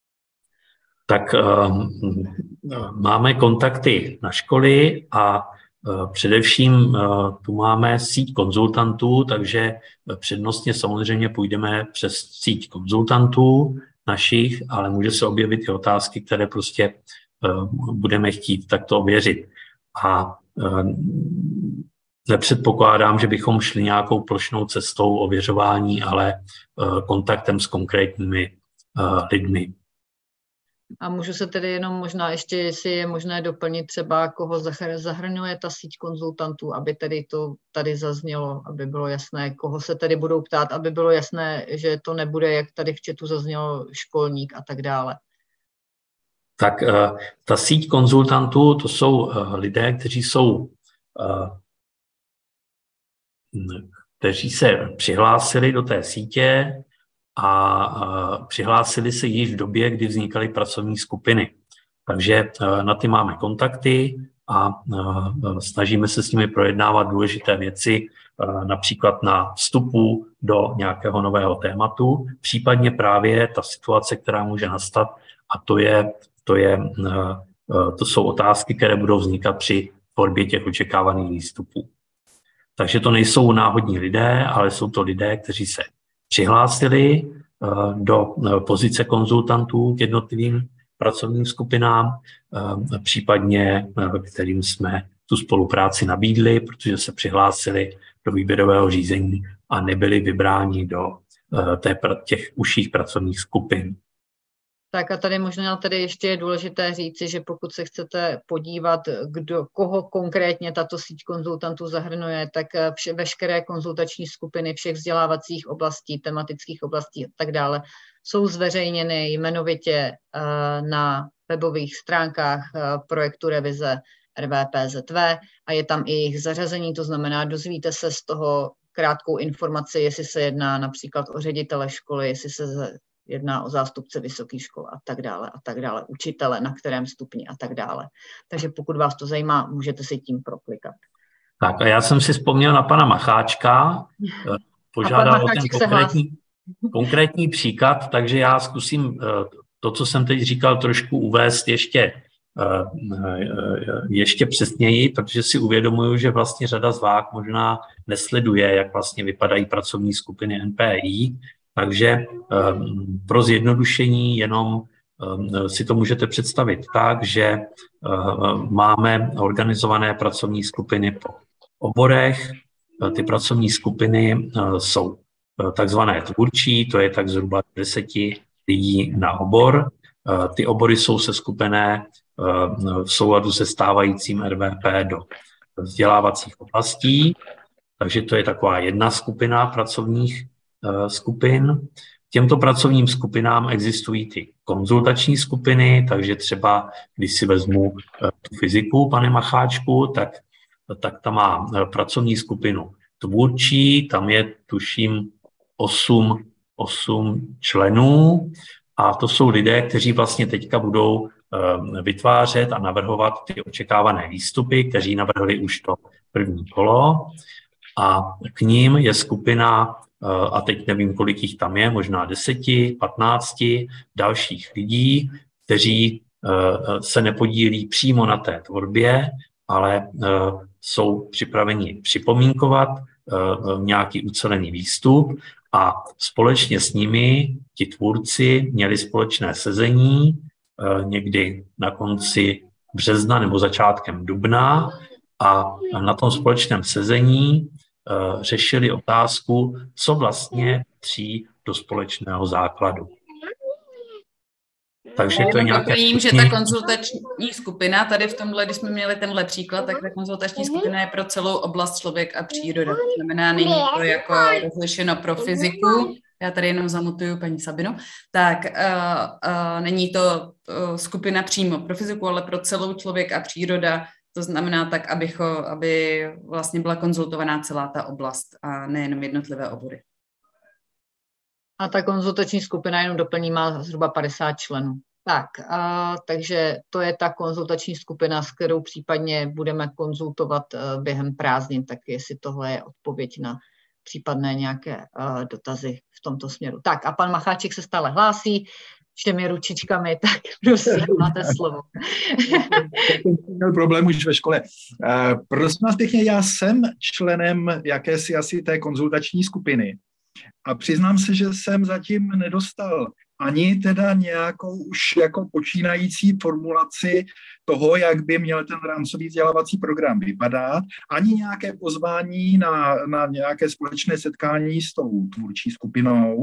[SPEAKER 2] Tak um, máme kontakty na školy a Především tu máme síť konzultantů, takže přednostně samozřejmě půjdeme přes síť konzultantů našich, ale může se objevit i otázky, které prostě budeme chtít takto ověřit. A nepředpokládám, že bychom šli nějakou plošnou cestou ověřování, ale kontaktem s konkrétními lidmi.
[SPEAKER 1] A můžu se tedy jenom možná ještě, jestli je možné doplnit třeba, koho zahrnuje ta síť konzultantů, aby tedy to tady zaznělo, aby bylo jasné, koho se tedy budou ptát, aby bylo jasné, že to nebude, jak tady v chatu zaznělo, školník a tak dále.
[SPEAKER 2] Tak ta síť konzultantů, to jsou lidé, kteří jsou, kteří se přihlásili do té sítě, a přihlásili se již v době, kdy vznikaly pracovní skupiny. Takže na ty máme kontakty a snažíme se s nimi projednávat důležité věci, například na vstupu do nějakého nového tématu, případně právě ta situace, která může nastat, a to, je, to, je, to jsou otázky, které budou vznikat při tvorbě těch očekávaných výstupů. Takže to nejsou náhodní lidé, ale jsou to lidé, kteří se přihlásili do pozice konzultantů k jednotlivým pracovním skupinám, případně kterým jsme tu spolupráci nabídli, protože se přihlásili do výběrového řízení a nebyli vybráni do těch užších pracovních skupin.
[SPEAKER 1] Tak a tady možná tady ještě je důležité říci, že pokud se chcete podívat, kdo, koho konkrétně tato síť konzultantů zahrnuje, tak vše, veškeré konzultační skupiny všech vzdělávacích oblastí, tematických oblastí a tak dále jsou zveřejněny jmenovitě na webových stránkách projektu revize R V P Z V a je tam i jejich zařazení, to znamená, dozvíte se z toho krátkou informaci, jestli se jedná například o ředitele školy, jestli se jedná o zástupce vysoké školy a tak dále a tak dále, učitele na kterém stupni a tak dále. Takže pokud vás to zajímá, můžete si tím proklikat.
[SPEAKER 2] Tak a já jsem si vzpomněl na pana Macháčka, požádal o ten konkrétní, konkrétní příklad, takže já zkusím to, co jsem teď říkal, trošku uvést ještě, ještě přesněji, protože si uvědomuju, že vlastně řada z vás možná nesleduje, jak vlastně vypadají pracovní skupiny N P I. Takže pro zjednodušení jenom si to můžete představit tak, že máme organizované pracovní skupiny po oborech. Ty pracovní skupiny jsou takzvané tvůrčí, to je tak zhruba deseti lidí na obor. Ty obory jsou seskupené v souladu se stávajícím R V P do vzdělávacích oblastí, takže to je taková jedna skupina pracovních skupin. Těmto pracovním skupinám existují ty konzultační skupiny, takže třeba, když si vezmu tu fyziku, pane Macháčku, tak, tak tam má pracovní skupinu tvůrčí, tam je tuším osm členů a to jsou lidé, kteří vlastně teďka budou vytvářet a navrhovat ty očekávané výstupy, kteří navrhli už to první kolo a k ním je skupina, a teď nevím, kolik jich tam je, možná deseti, patnácti dalších lidí, kteří se nepodílí přímo na té tvorbě, ale jsou připraveni připomínkovat nějaký ucelený výstup a společně s nimi ti tvůrci měli společné sezení někdy na konci března nebo začátkem dubna a na tom společném sezení řešili otázku, co vlastně patří do společného základu.
[SPEAKER 4] Takže to je nějaké... Vím, že ta konzultační skupina, tady v tomhle, když jsme měli tenhle příklad, tak ta konzultační skupina je pro celou oblast člověk a příroda. To znamená, není to jako rozlišeno pro fyziku, já tady jenom zamutuju paní Sabinu, tak uh, uh, není to uh, skupina přímo pro fyziku, ale pro celou člověk a příroda. To znamená tak, abych, aby vlastně byla konzultovaná celá ta oblast a nejenom jednotlivé obory.
[SPEAKER 1] A ta konzultační skupina, jenom doplní, má zhruba padesát členů. Tak, a, takže to je ta konzultační skupina, s kterou případně budeme konzultovat uh, během prázdnin, tak jestli tohle je odpověď na případné nějaké uh, dotazy v tomto směru. Tak a pan Macháček se stále hlásí. všemi ručičkami, tak prosím, máte slovo.
[SPEAKER 6] Měl problém už ve škole. Prosím vás pěkně, já jsem členem jakési asi té konzultační skupiny a přiznám se, že jsem zatím nedostal ani teda nějakou už jako počínající formulaci toho, jak by měl ten rámcový vzdělávací program vypadat, ani nějaké pozvání na, na nějaké společné setkání s tou tvůrčí skupinou.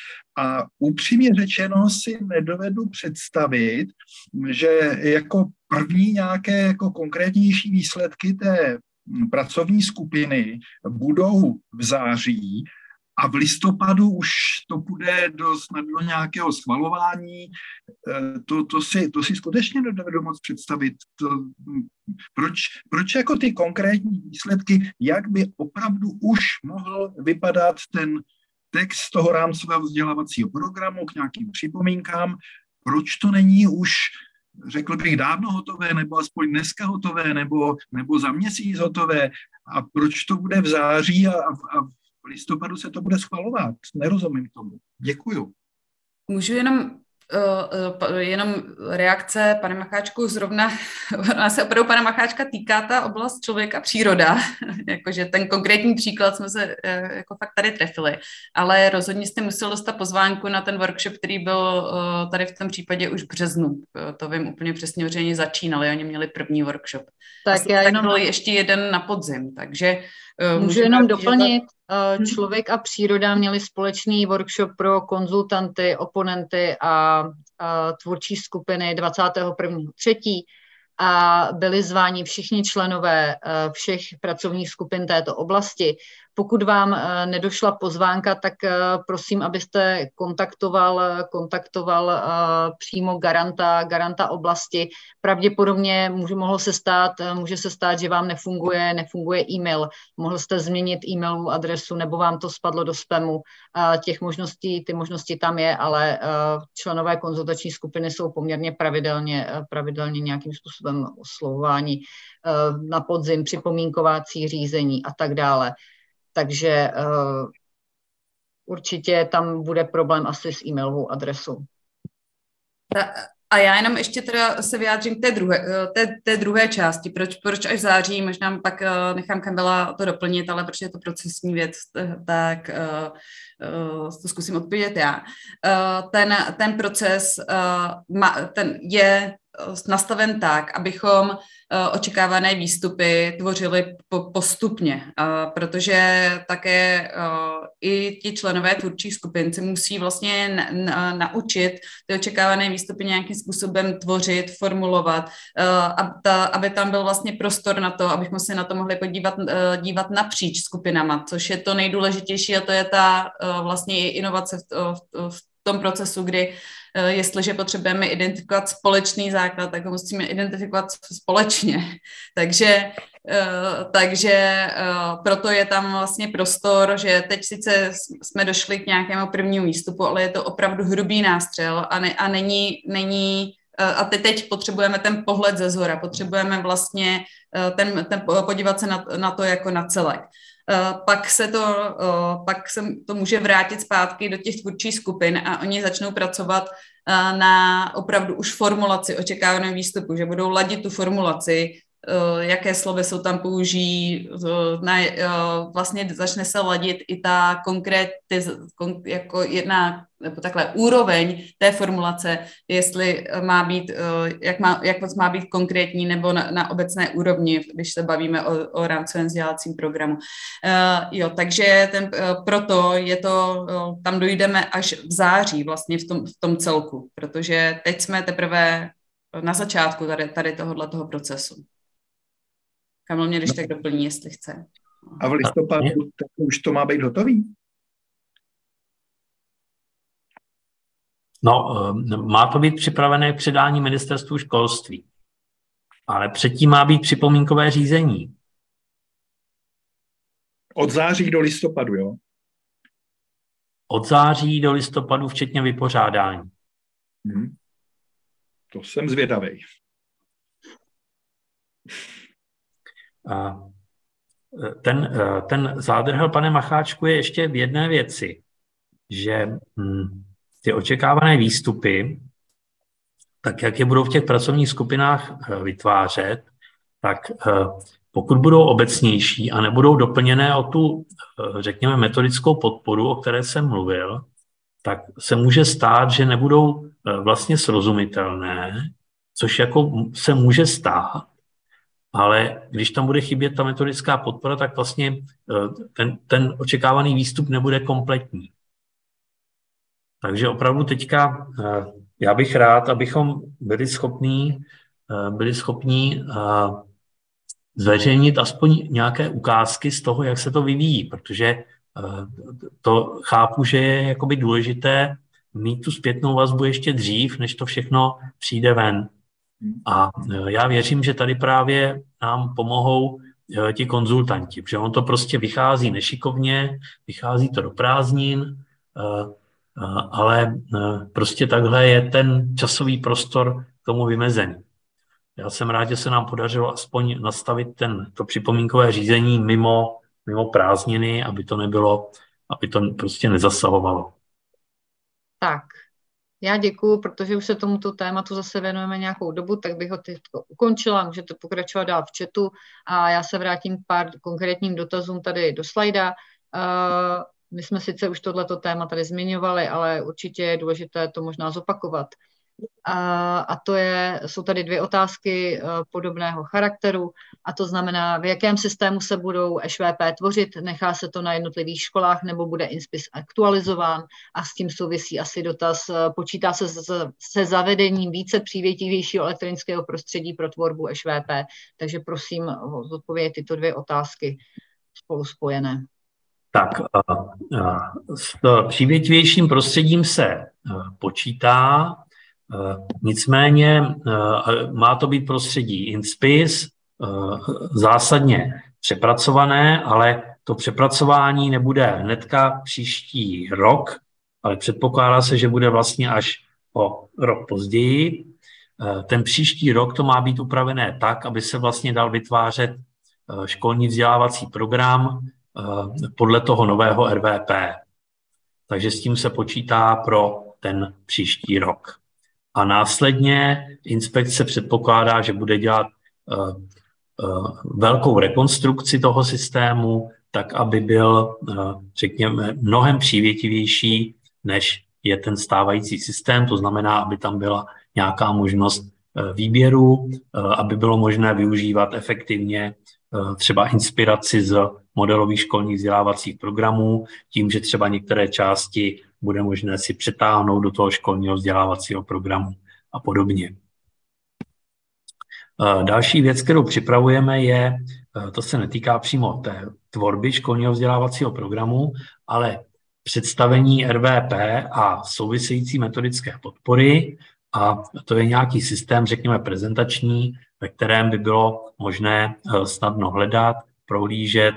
[SPEAKER 6] A upřímně řečeno si nedovedu představit, že jako první nějaké jako konkrétnější výsledky té pracovní skupiny budou v září, a v listopadu už to půjde do, snad do nějakého schvalování. To, to, si, to si skutečně nedovedu moc představit. To, proč, proč jako ty konkrétní výsledky, jak by opravdu už mohl vypadat ten text toho rámcového vzdělávacího programu k nějakým připomínkám, proč to není už, řekl bych, dávno hotové, nebo aspoň dneska hotové, nebo, nebo za měsíc hotové, a proč to bude v září a, a v listopadu se to bude schvalovat. Nerozumím tomu. Děkuju.
[SPEAKER 4] Můžu jenom, uh, jenom reakce, pane Macháčku, zrovna, ona se opravdu pana Macháčka týká ta oblast člověka příroda, jakože ten konkrétní příklad jsme se uh, jako fakt tady trefili, ale rozhodně jste musel dostat pozvánku na ten workshop, který byl uh, tady v tom případě už v březnu. Uh, to vím úplně přesně, že oni začínali, oni měli první workshop.
[SPEAKER 1] Tak já jenom...
[SPEAKER 4] byl ještě jeden na podzim, takže
[SPEAKER 1] uh, můžu jenom doplnit, Člověk a příroda měli společný workshop pro konzultanty, oponenty a, a tvůrčí skupiny dvacátého prvního třetího a byli zváni všichni členové všech pracovních skupin této oblasti. Pokud vám nedošla pozvánka, tak prosím, abyste kontaktoval, kontaktoval přímo garanta, garanta oblasti. Pravděpodobně může, mohlo se stát, může se stát, že vám nefunguje, nefunguje e-mail. Mohl jste změnit e-mailovou adresu nebo vám to spadlo do spamu. Těch možností, ty možnosti tam je, ale členové konzultační skupiny jsou poměrně pravidelně, pravidelně nějakým způsobem oslovováni na podzim, připomínkovací řízení a tak dále. Takže uh, určitě tam bude problém asi s e-mailovou adresou.
[SPEAKER 4] A já jenom ještě teda se vyjádřím k té druhé, té, té druhé části. Proč, proč až v září? Možná pak uh, nechám Kamila to doplnit, ale protože je to procesní věc, tak uh, uh, to zkusím odpovědět já. Uh, ten, ten proces uh, ma, ten je nastaven tak, abychom uh, očekávané výstupy tvořili po, postupně, uh, protože také uh, i ti členové tvůrčích skupin se musí vlastně na, na, naučit ty očekávané výstupy nějakým způsobem tvořit, formulovat, uh, aby, ta, aby tam byl vlastně prostor na to, abychom se na to mohli podívat uh, dívat napříč skupinama, což je to nejdůležitější a to je ta uh, vlastně inovace v, v, v tom procesu, kdy jestliže potřebujeme identifikovat společný základ, tak ho musíme identifikovat společně. Takže, takže proto je tam vlastně prostor, že teď sice jsme došli k nějakému prvnímu výstupu, ale je to opravdu hrubý nástřel a, ne, a není, není a teď potřebujeme ten pohled ze zhora, potřebujeme vlastně ten, ten podívat se na, na to jako na celek. Uh, pak se to, uh, pak se to může vrátit zpátky do těch tvůrčích skupin a oni začnou pracovat uh, na opravdu už formulaci očekávaném výstupu, že budou ladit tu formulaci, uh, jaké slovy jsou tam použijí, uh, na, uh, vlastně začne se ladit i ta konkrétiz, kon, jako jedna nebo takhle úroveň té formulace, jestli má být, jak má, jak moc má být konkrétní nebo na, na obecné úrovni, když se bavíme o, o rámcovém vzdělávacím programu. Uh, jo, takže ten, uh, proto je to, uh, tam dojdeme až v září vlastně v tom, v tom celku, protože teď jsme teprve na začátku tady, tady tohohle toho procesu. Kamil mě když tak doplní, jestli chce.
[SPEAKER 6] A v listopadu už to má být hotový?
[SPEAKER 2] No, má to být připravené k předání ministerstvu školství, ale předtím má být připomínkové řízení.
[SPEAKER 6] Od září do listopadu, jo?
[SPEAKER 2] Od září do listopadu, včetně vypořádání.
[SPEAKER 6] Hmm. To jsem zvědavej.
[SPEAKER 2] Ten, ten zádrhel, pane Macháčku, je ještě v jedné věci, že hm, ty očekávané výstupy, tak jak je budou v těch pracovních skupinách vytvářet, tak pokud budou obecnější a nebudou doplněné o tu, řekněme, metodickou podporu, o které jsem mluvil, tak se může stát, že nebudou vlastně srozumitelné, což jako se může stát, ale když tam bude chybět ta metodická podpora, tak vlastně ten, ten očekávaný výstup nebude kompletní. Takže opravdu teďka já bych rád, abychom byli schopní, byli schopní zveřejnit aspoň nějaké ukázky z toho, jak se to vyvíjí, protože to chápu, že je jakoby důležité mít tu zpětnou vazbu ještě dřív, než to všechno přijde ven. A já věřím, že tady právě nám pomohou ti konzultanti, protože on to prostě vychází nešikovně, vychází to do prázdnin, ale prostě takhle je ten časový prostor k tomu vymezený. Já jsem rád, že se nám podařilo aspoň nastavit ten, to připomínkové řízení mimo, mimo prázdniny, aby to nebylo, aby to prostě nezasahovalo.
[SPEAKER 1] Tak, já děkuju, protože už se tomuto tématu zase věnujeme nějakou dobu, tak bych ho teď ukončila, můžete pokračovat dál v chatu a já se vrátím k pár konkrétním dotazům tady do slajda. Uh, my jsme sice už tohleto téma tady zmiňovali, ale určitě je důležité to možná zopakovat. A, a to je, jsou tady dvě otázky uh, podobného charakteru, a to znamená, v jakém systému se budou Š V P tvořit, nechá se to na jednotlivých školách nebo bude INSPIS aktualizován, a s tím souvisí asi dotaz, uh, počítá se z, se zavedením více přívětivějšího elektronického prostředí pro tvorbu Š V P, takže prosím zodpovědět tyto dvě otázky spolu spojené.
[SPEAKER 2] Tak s přívětivějším prostředím se počítá, nicméně má to být prostředí INSPIS, zásadně přepracované, ale to přepracování nebude hnedka příští rok, ale předpokládá se, že bude vlastně až o rok později. Ten příští rok to má být upravené tak, aby se vlastně dal vytvářet školní vzdělávací program podle toho nového R V P. Takže s tím se počítá pro ten příští rok. A následně inspekce předpokládá, že bude dělat uh, uh, velkou rekonstrukci toho systému, tak aby byl, uh, řekněme, mnohem přívětivější, než je ten stávající systém. To znamená, aby tam byla nějaká možnost uh, výběru, uh, aby bylo možné využívat efektivně uh, třeba inspiraci z modelových školních vzdělávacích programů, tím, že třeba některé části bude možné si přetáhnout do toho školního vzdělávacího programu a podobně. Další věc, kterou připravujeme, je, to se netýká přímo té tvorby školního vzdělávacího programu, ale představení R V P a související metodické podpory, a to je nějaký systém, řekněme, prezentační, ve kterém by bylo možné snadno hledat, prohlížet,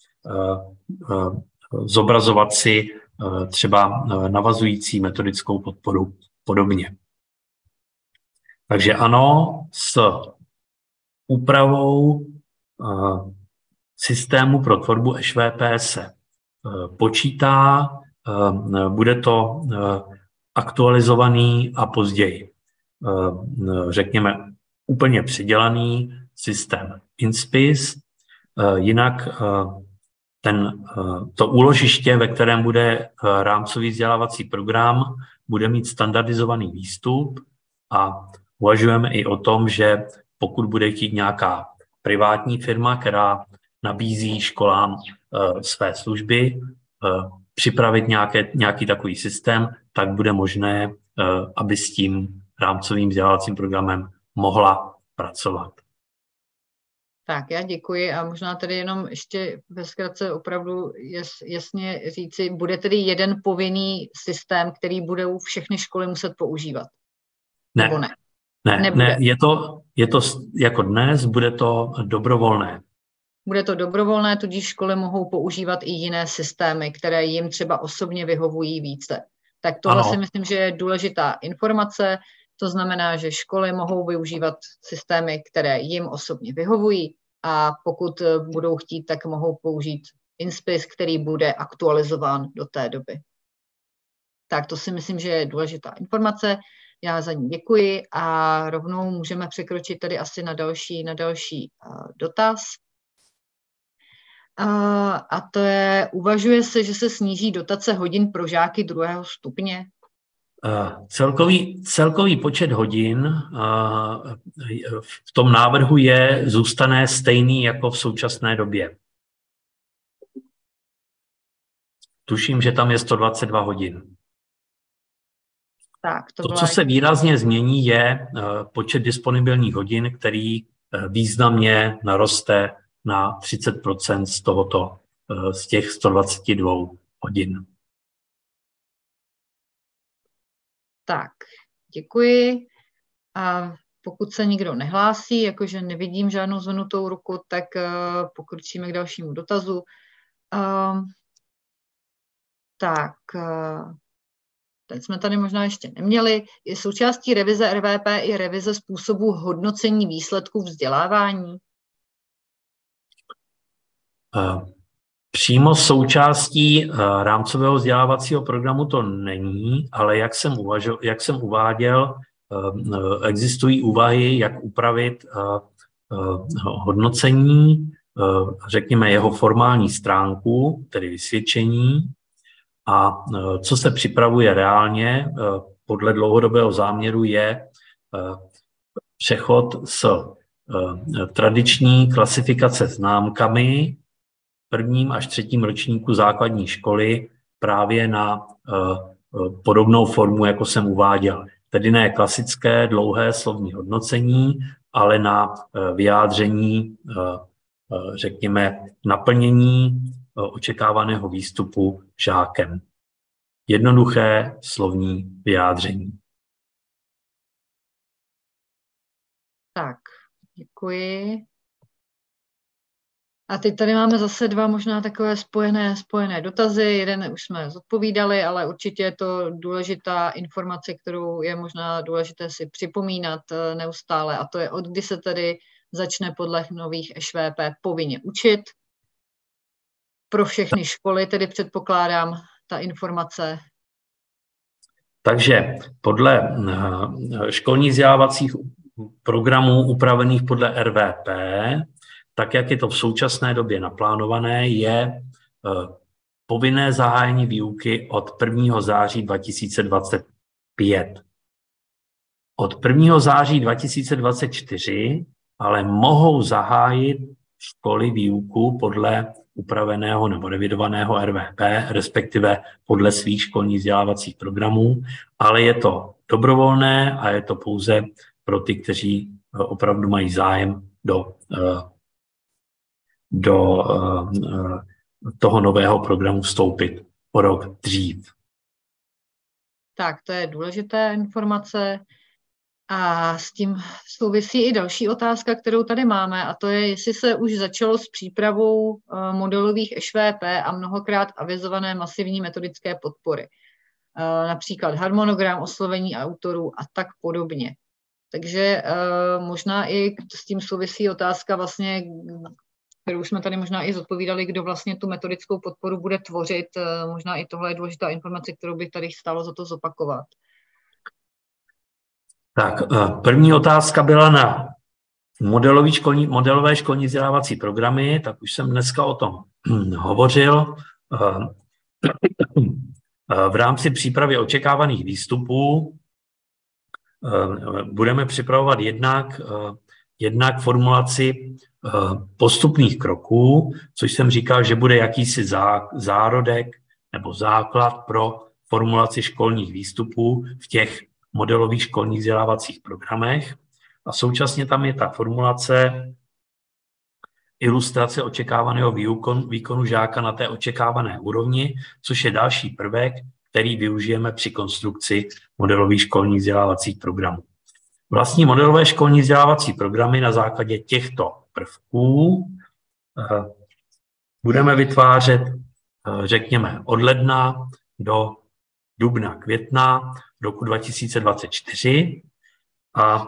[SPEAKER 2] zobrazovat si třeba navazující metodickou podporu podobně. Takže ano, s úpravou systému pro tvorbu Š V P se počítá, bude to aktualizovaný a později, řekněme, úplně předělaný systém INSPIS, jinak ten, to úložiště, ve kterém bude rámcový vzdělávací program, bude mít standardizovaný výstup a uvažujeme i o tom, že pokud bude chtít nějaká privátní firma, která nabízí školám své služby, připravit nějaké, nějaký takový systém, tak bude možné, aby s tím rámcovým vzdělávacím programem mohla pracovat.
[SPEAKER 1] Tak, já děkuji a možná tedy jenom ještě ve zkratce opravdu jas, jasně říci, bude tedy jeden povinný systém, který budou všechny školy muset používat?
[SPEAKER 2] Ne,
[SPEAKER 1] Nebo ne?
[SPEAKER 2] ne, ne je, to, je to jako dnes, bude to dobrovolné.
[SPEAKER 1] Bude to dobrovolné, tudíž školy mohou používat i jiné systémy, které jim třeba osobně vyhovují více. Tak tohle ano. Si myslím, že je důležitá informace. To znamená, že školy mohou využívat systémy, které jim osobně vyhovují, a pokud budou chtít, tak mohou použít INSPIS, který bude aktualizován do té doby. Tak to si myslím, že je důležitá informace. Já za ní děkuji a rovnou můžeme překročit tady asi na další, na další uh, dotaz. Uh, a to je, uvažuje se, že se sníží dotace hodin pro žáky druhého stupně?
[SPEAKER 2] Uh, celkový, celkový počet hodin uh, v tom návrhu je, zůstane stejný jako v současné době. Tuším, že tam je sto dvacet dva hodin.
[SPEAKER 1] Tak, to,
[SPEAKER 2] to
[SPEAKER 1] byla...
[SPEAKER 2] co se výrazně změní, je počet disponibilních hodin, který významně naroste na třicet procent z tohoto, z těch sto dvacet dva hodin.
[SPEAKER 1] Tak, děkuji. A pokud se nikdo nehlásí, jakože nevidím žádnou zvednutou ruku, tak pokročíme k dalšímu dotazu. Um, tak... Teď jsme tady možná ještě neměli. Je součástí revize R V P i revize způsobu hodnocení výsledků vzdělávání?
[SPEAKER 2] Přímo součástí rámcového vzdělávacího programu to není, ale jak jsem, uvažil, jak jsem uváděl, existují úvahy, jak upravit hodnocení, řekněme jeho formální stránku, tedy vysvědčení. A co se připravuje reálně podle dlouhodobého záměru je přechod z tradiční klasifikace známkami v prvním až třetím ročníku základní školy právě na podobnou formu, jako jsem uváděl. Tedy ne klasické dlouhé slovní hodnocení, ale na vyjádření, řekněme, naplnění očekávaného výstupu žákem. Jednoduché slovní vyjádření.
[SPEAKER 1] Tak, děkuji. A teď tady máme zase dva možná takové spojené, spojené dotazy. Jeden už jsme zodpovídali, ale určitě je to důležitá informace, kterou je možná důležité si připomínat neustále. A to je, od kdy se tedy začne podle nových Š V P povinně učit. Pro všechny školy tedy předpokládám ta informace.
[SPEAKER 2] Takže podle školních vzdělávacích programů upravených podle R V P, tak jak je to v současné době naplánované, je povinné zahájení výuky od prvního září dva tisíce dvacet pět. Od prvního září dva tisíce dvacet čtyři ale mohou zahájit školy výuku podle upraveného nebo revidovaného R V P, respektive podle svých školních vzdělávacích programů, ale je to dobrovolné a je to pouze pro ty, kteří opravdu mají zájem do, do toho nového programu vstoupit o rok dřív.
[SPEAKER 1] Tak, to je důležitá informace. A s tím souvisí i další otázka, kterou tady máme, a to je, jestli se už začalo s přípravou modelových Š V P a mnohokrát avizované masivní metodické podpory. Například harmonogram, oslovení autorů a tak podobně. Takže možná i s tím souvisí otázka vlastně, kterou jsme tady možná i zodpovídali, kdo vlastně tu metodickou podporu bude tvořit. Možná i tohle je důležitá informace, kterou by tady stálo za to zopakovat.
[SPEAKER 2] Tak, první otázka byla na modelový školní, modelové školní vzdělávací programy, tak už jsem dneska o tom hovořil. V rámci přípravy očekávaných výstupů budeme připravovat jednak, jednak formulaci postupných kroků, což jsem říkal, že bude jakýsi zárodek nebo základ pro formulaci školních výstupů v těch modelových školních vzdělávacích programech. A současně tam je ta formulace ilustrace očekávaného výkonu, výkonu žáka na té očekávané úrovni, což je další prvek, který využijeme při konstrukci modelových školních vzdělávacích programů. Vlastní modelové školní vzdělávací programy na základě těchto prvků budeme vytvářet, řekněme, od ledna do dubna, května roku dva tisíce dvacet čtyři a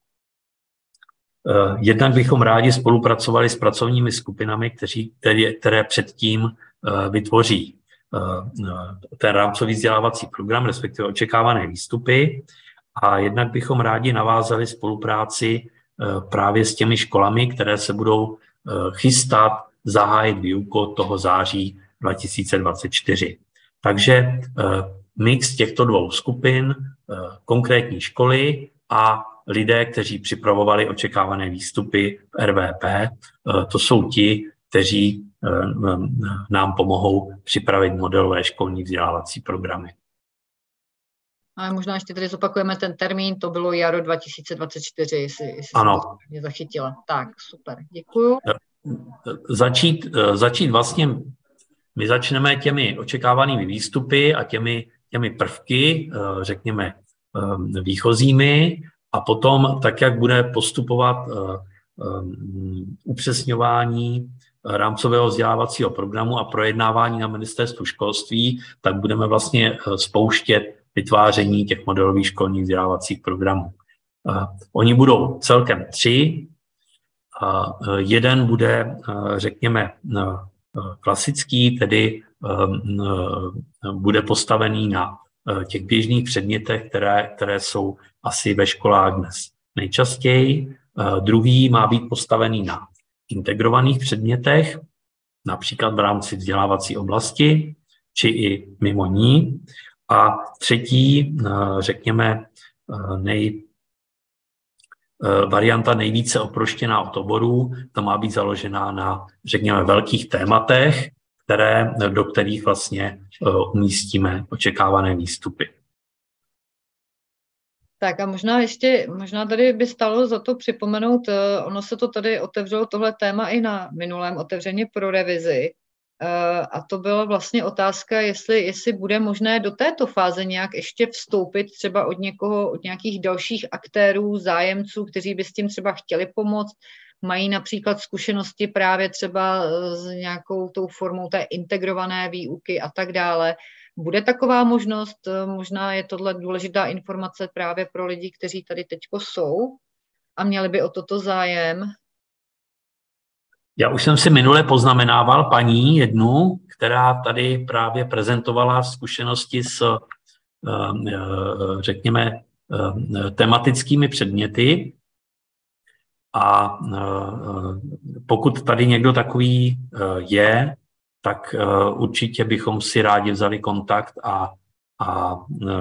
[SPEAKER 2] jednak bychom rádi spolupracovali s pracovními skupinami, kteří, které, které předtím vytvoří ten rámcový vzdělávací program, respektive očekávané výstupy. A jednak bychom rádi navázali spolupráci právě s těmi školami, které se budou chystat zahájit výuku toho září dva tisíce dvacet čtyři. Takže mix těchto dvou skupin, konkrétní školy a lidé, kteří připravovali očekávané výstupy v R V P, to jsou ti, kteří nám pomohou připravit modelové školní vzdělávací programy.
[SPEAKER 1] Ale možná ještě tady zopakujeme ten termín, to bylo jaro dva tisíce dvacet čtyři, jestli, jestli
[SPEAKER 2] ano.
[SPEAKER 1] jsem to mě zachytila. Tak, super, děkuju.
[SPEAKER 2] Začít, začít vlastně, my začneme těmi očekávanými výstupy a těmi, těmi prvky, řekněme, výchozími, a potom, tak jak bude postupovat upřesňování rámcového vzdělávacího programu a projednávání na ministerstvu školství, tak budeme vlastně spouštět vytváření těch modelových školních vzdělávacích programů. Oni budou celkem tři. Jeden bude, řekněme, klasický, tedy bude postavený na těch běžných předmětech, které, které jsou asi ve školách dnes nejčastěji. Druhý má být postavený na integrovaných předmětech, například v rámci vzdělávací oblasti, či i mimo ní. A třetí, řekněme, nej, varianta nejvíce oproštěná od oborů, ta má být založená na, řekněme, velkých tématech, které, do kterých vlastně umístíme očekávané výstupy.
[SPEAKER 1] Tak a možná ještě, možná tady by stalo za to připomenout, ono se to tady otevřelo tohle téma i na minulém otevřeně pro revizi, a to byla vlastně otázka, jestli, jestli bude možné do této fáze nějak ještě vstoupit třeba od někoho, od nějakých dalších aktérů, zájemců, kteří by s tím třeba chtěli pomoct, mají například zkušenosti právě třeba s nějakou tou formou té integrované výuky a tak dále. Bude taková možnost, možná je tohle důležitá informace právě pro lidi, kteří tady teďko jsou a měli by o toto zájem.
[SPEAKER 2] Já už jsem si minule poznamenával paní jednu, která tady právě prezentovala zkušenosti s, řekněme, tematickými předměty. A pokud tady někdo takový je, tak určitě bychom si rádi vzali kontakt a, a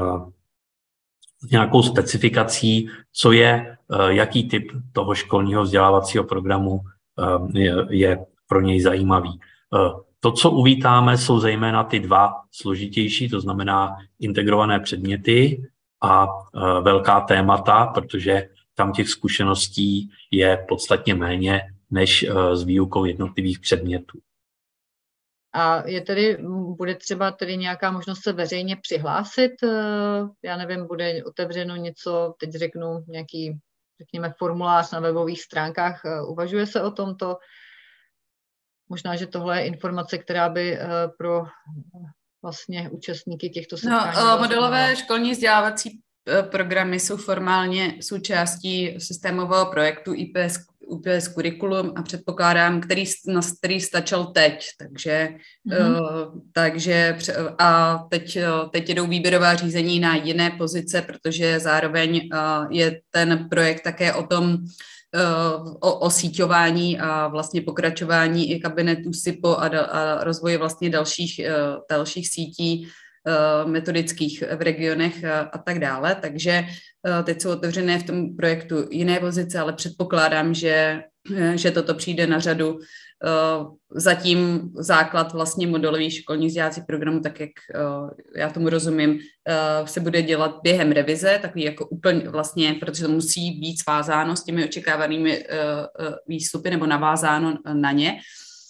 [SPEAKER 2] nějakou specifikací, co je, jaký typ toho školního vzdělávacího programu je, je pro něj zajímavý. To, co uvítáme, jsou zejména ty dva složitější, to znamená integrované předměty a velká témata, protože tam těch zkušeností je podstatně méně než s výukou jednotlivých předmětů.
[SPEAKER 1] A je tedy, bude třeba tedy nějaká možnost se veřejně přihlásit? Já nevím, bude otevřeno něco, teď řeknu nějaký, řekněme, formulář na webových stránkách. Uvažuje se o tomto? Možná, že tohle je informace, která by pro vlastně účastníky těchto setkání...
[SPEAKER 4] No, modelové školní vzdělávací programy jsou formálně součástí systémového projektu I P S, I P S Curriculum a předpokládám, který, na který stačil teď, takže, mm-hmm. uh, takže a teď, teď jedou výběrová řízení na jiné pozice, protože zároveň uh, je ten projekt také o tom, uh, o, o síťování a vlastně pokračování i kabinetů S I P O a, da, a rozvoji vlastně dalších, uh, dalších sítí metodických v regionech a, a tak dále, takže teď jsou otevřené v tom projektu jiné pozice, ale předpokládám, že, že toto přijde na řadu. Zatím základ vlastně modelový školní vzdělávací programu, tak jak já tomu rozumím, se bude dělat během revize, takový jako úplně vlastně, protože to musí být svázáno s těmi očekávanými výstupy nebo navázáno na ně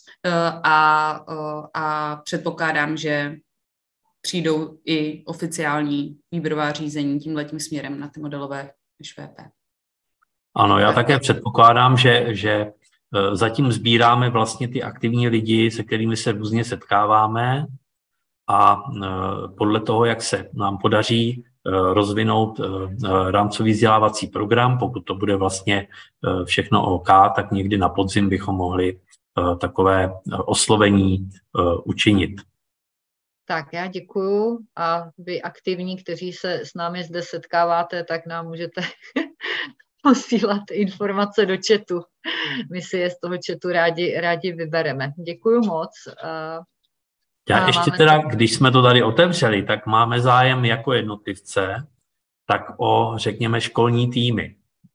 [SPEAKER 4] a, a předpokládám, že přijdou i oficiální výběrová řízení tímhletím směrem na ty modelové Š V P.
[SPEAKER 2] Ano, já také předpokládám, že, že zatím sbíráme vlastně ty aktivní lidi, se kterými se různě setkáváme a podle toho, jak se nám podaří rozvinout rámcový vzdělávací program, pokud to bude vlastně všechno OK, tak někdy na podzim bychom mohli takové oslovení učinit.
[SPEAKER 1] Tak já děkuju a vy aktivní, kteří se s námi zde setkáváte, tak nám můžete posílat informace do chatu. My si je z toho chatu rádi, rádi vybereme. Děkuju moc.
[SPEAKER 2] Já
[SPEAKER 1] a
[SPEAKER 2] ještě teda, když jsme to tady otevřeli, tak máme zájem jako jednotlivce, tak o, řekněme, školní týmy.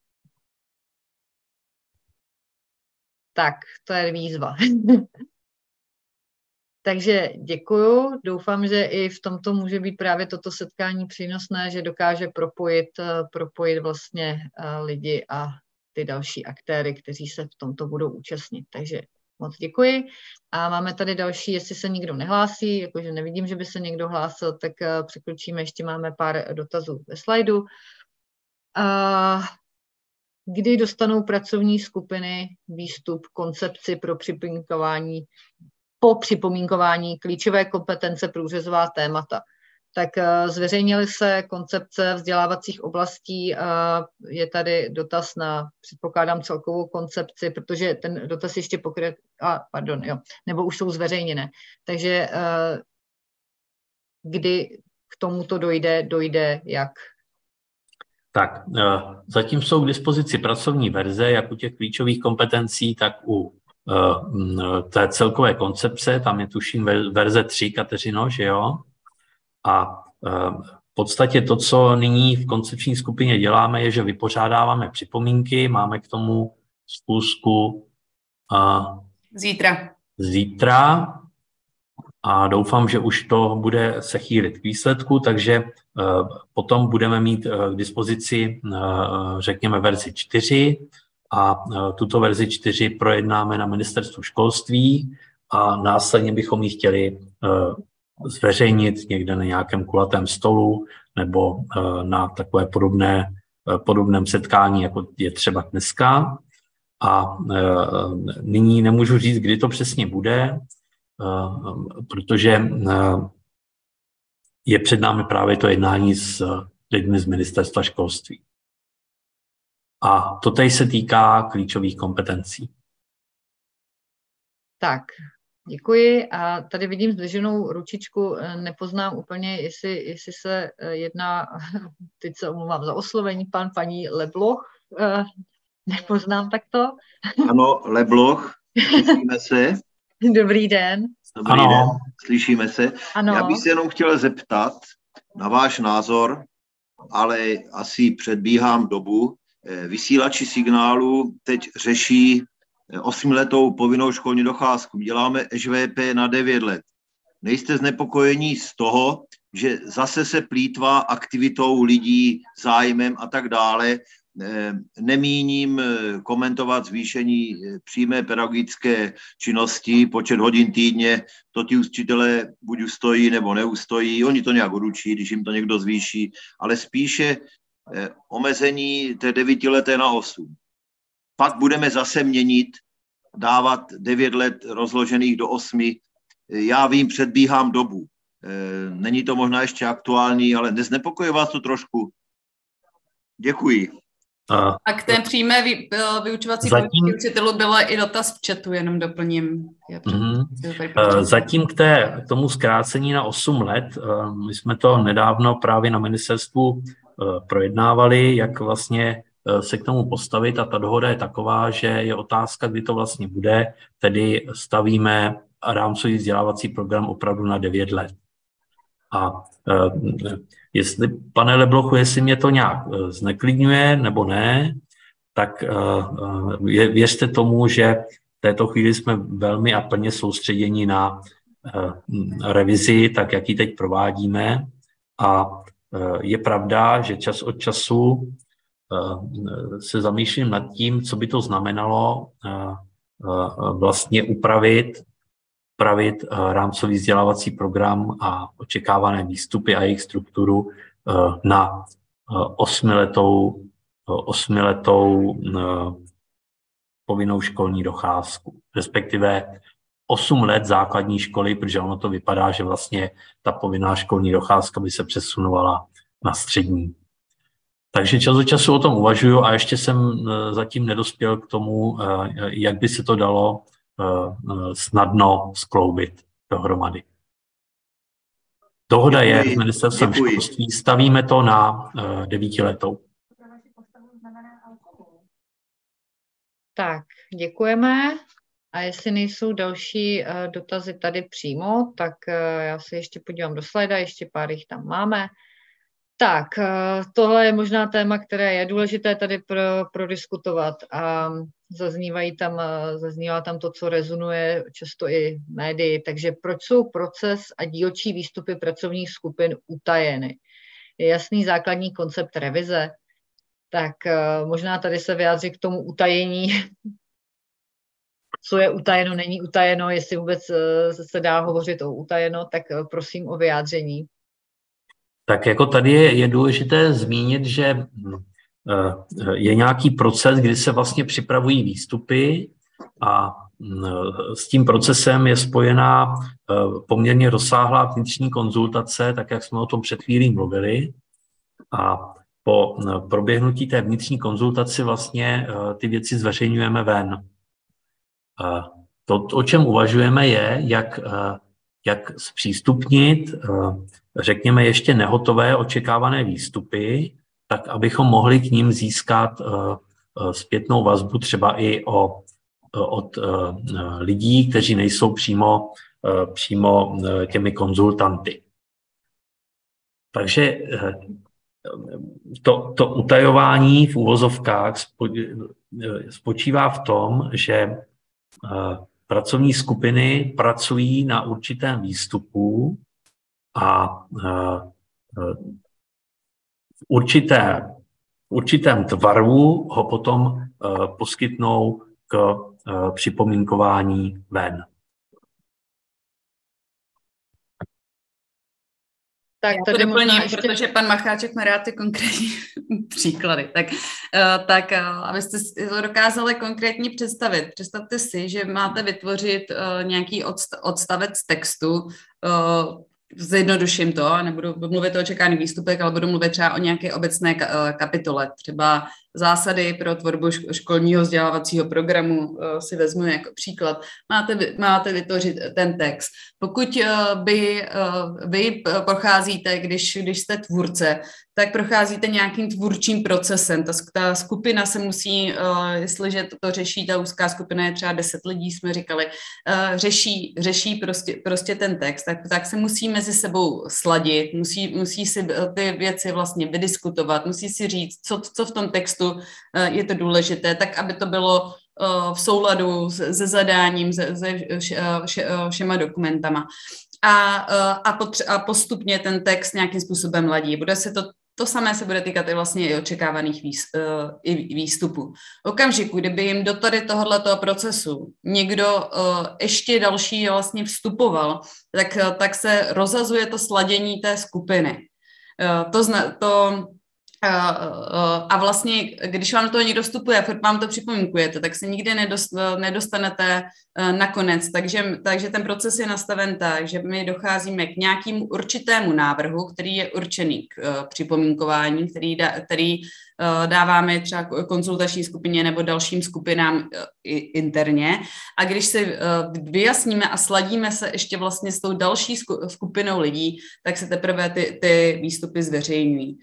[SPEAKER 1] Tak, to je výzva. Takže děkuju. Doufám, že i v tomto může být právě toto setkání přínosné, že dokáže propojit, propojit vlastně lidi a ty další aktéry, kteří se v tomto budou účastnit. Takže moc děkuji. A máme tady další, jestli se nikdo nehlásí, jakože nevidím, že by se někdo hlásil, tak překročíme, ještě máme pár dotazů ve slajdu. A kdy dostanou pracovní skupiny výstup, koncepci pro připomínkování, po připomínkování klíčové kompetence průřezová témata. Tak zveřejnily se koncepce vzdělávacích oblastí, je tady dotaz na, předpokládám, celkovou koncepci, protože ten dotaz ještě pokryje, a pardon, jo, nebo už jsou zveřejněné. Takže kdy k tomuto dojde, dojde jak?
[SPEAKER 2] Tak, zatím jsou k dispozici pracovní verze, jak u těch klíčových kompetencí, tak u té celkové koncepce, tam je tuším verze tři, Kateřino, že jo? A v podstatě to, co nyní v koncepční skupině děláme, je, že vypořádáváme připomínky, máme k tomu schůzku
[SPEAKER 4] zítra.
[SPEAKER 2] Zítra a doufám, že už to bude se chýlit k výsledku, takže potom budeme mít k dispozici, řekněme, verzi čtyři a tuto verzi čtyři projednáme na ministerstvu školství a následně bychom ji chtěli zveřejnit někde na nějakém kulatém stolu nebo na takové podobné, podobném setkání, jako je třeba dneska. A nyní nemůžu říct, kdy to přesně bude, protože je před námi právě to jednání s lidmi z ministerstva školství. A to tady se týká klíčových kompetencí.
[SPEAKER 1] Tak, děkuji. A tady vidím zdviženou ručičku, nepoznám úplně, jestli, jestli se jedná, teď se omlouvám za oslovení, pan, paní Lebloch, nepoznám takto.
[SPEAKER 8] Ano, Lebloch, slyšíme se.
[SPEAKER 1] Dobrý den.
[SPEAKER 8] Dobrý
[SPEAKER 2] ano.
[SPEAKER 8] den, slyšíme se.
[SPEAKER 1] Ano.
[SPEAKER 8] Já bych se jenom chtěl zeptat na váš názor, ale asi předbíhám dobu. Vysílači signálu teď řeší osmiletou povinnou školní docházku. Děláme Š V P na devět let. Nejste znepokojení z toho, že zase se plýtvá aktivitou lidí, zájmem a tak dále. Nemíním komentovat zvýšení přímé pedagogické činnosti, počet hodin týdně, to ti učitelé buď ustojí nebo neustojí, oni to nějak odučí, když jim to někdo zvýší, ale spíše omezení té devítileté na osm. Pak budeme zase měnit, dávat devět let rozložených do osmi. Já vím, předbíhám dobu. Není to možná ještě aktuální, ale neznepokojuje vás to trošku? Děkuji.
[SPEAKER 4] A k té přímé vy, vyučovací
[SPEAKER 2] zatím,
[SPEAKER 4] učitelů byla i dotaz v chatu, jenom doplním.
[SPEAKER 2] Mm, zatím k, té, k tomu zkrácení na osm let, my jsme to nedávno právě na ministerstvu projednávali, jak vlastně se k tomu postavit a ta dohoda je taková, že je otázka, kdy to vlastně bude, tedy stavíme rámcový vzdělávací program opravdu na devět let. A jestli, pane Leblochu, jestli mě to nějak zneklidňuje nebo ne, tak věřte tomu, že v této chvíli jsme velmi a plně soustředěni na revizi, tak jak ji teď provádíme. A je pravda, že čas od času se zamýšlím nad tím, co by to znamenalo vlastně upravit upravit rámcový vzdělávací program a očekávané výstupy a jejich strukturu na osmiletou, osmiletou povinnou školní docházku, respektive osm let základní školy, protože ono to vypadá, že vlastně ta povinná školní docházka by se přesunovala na střední. Takže čas od času o tom uvažuju a ještě jsem zatím nedospěl k tomu, jak by se to dalo snadno skloubit dohromady. Dohoda je s ministerstvem školství, stavíme to na uh, devítiletou.
[SPEAKER 1] Tak, děkujeme. A jestli nejsou další uh, dotazy tady přímo, tak uh, já se ještě podívám do slajda, ještě pár jich tam máme. Tak, uh, tohle je možná téma, které je důležité tady pro, prodiskutovat a zaznívají tam, uh, zaznívá tam to, co rezonuje často i v médii. Takže proč jsou proces a dílčí výstupy pracovních skupin utajeny? Je jasný základní koncept revize. Tak uh, možná tady se vyjádří k tomu utajení, co je utajeno, není utajeno, jestli vůbec uh, se dá hovořit o utajeno, tak uh, prosím o vyjádření.
[SPEAKER 2] Tak jako tady je, je důležité zmínit, že uh, je nějaký proces, kdy se vlastně připravují výstupy a uh, s tím procesem je spojená uh, poměrně rozsáhlá vnitřní konzultace, tak jak jsme o tom před chvílí mluvili. A po proběhnutí té vnitřní konzultaci vlastně ty věci zveřejňujeme ven. To, o čem uvažujeme, je, jak, jak zpřístupnit, řekněme, ještě nehotové očekávané výstupy, tak abychom mohli k ním získat zpětnou vazbu třeba i o, od lidí, kteří nejsou přímo, přímo těmi konzultanty. Takže To, to utajování v úvozovkách spočívá v tom, že pracovní skupiny pracují na určitém výstupu a v, určité, v určitém tvaru ho potom poskytnou k připomínkování ven.
[SPEAKER 4] Tak to doplním, ještě... protože pan Macháček má rád ty konkrétní příklady. Tak, uh, tak uh, abyste si to dokázali konkrétně představit. Představte si, že máte vytvořit uh, nějaký odst- odstavec textu, uh, zjednoduším to, nebudu mluvit o očekávaných výstupech, ale budu mluvit třeba o nějaké obecné kapitole. Třeba zásady pro tvorbu školního vzdělávacího programu si vezmu jako příklad. Máte, máte vytvořit ten text. Pokud by vy procházíte, když, když jste tvůrce, tak procházíte nějakým tvůrčím procesem. Ta, ta skupina se musí, jestliže to, to řeší, ta úzká skupina je třeba deset lidí, jsme říkali, řeší, řeší prostě, prostě ten text, tak, tak se musí mezi sebou sladit, musí, musí si ty věci vlastně vydiskutovat, musí si říct, co, co v tom textu je to důležité, tak aby to bylo v souladu se zadáním, se, se všema dokumentama. A, a, potře- a postupně ten text nějakým způsobem ladí. Bude se to, to samé se bude týkat i vlastně i očekávaných výs, i výstupů. V okamžiku, kdyby jim do tady tohoto procesu někdo ještě další vlastně vstupoval, tak, tak se rozhazuje to sladění té skupiny. To, zna, to a vlastně, když vám do toho někdo vstupuje a furt vám to připomínkujete, tak se nikdy nedostanete nakonec. Takže, takže ten proces je nastaven tak, že my docházíme k nějakému určitému návrhu, který je určený k připomínkování, který, dá, který dáváme třeba konzultační skupině nebo dalším skupinám interně. A když si vyjasníme a sladíme se ještě vlastně s tou další skupinou lidí, tak se teprve ty, ty výstupy zveřejňují.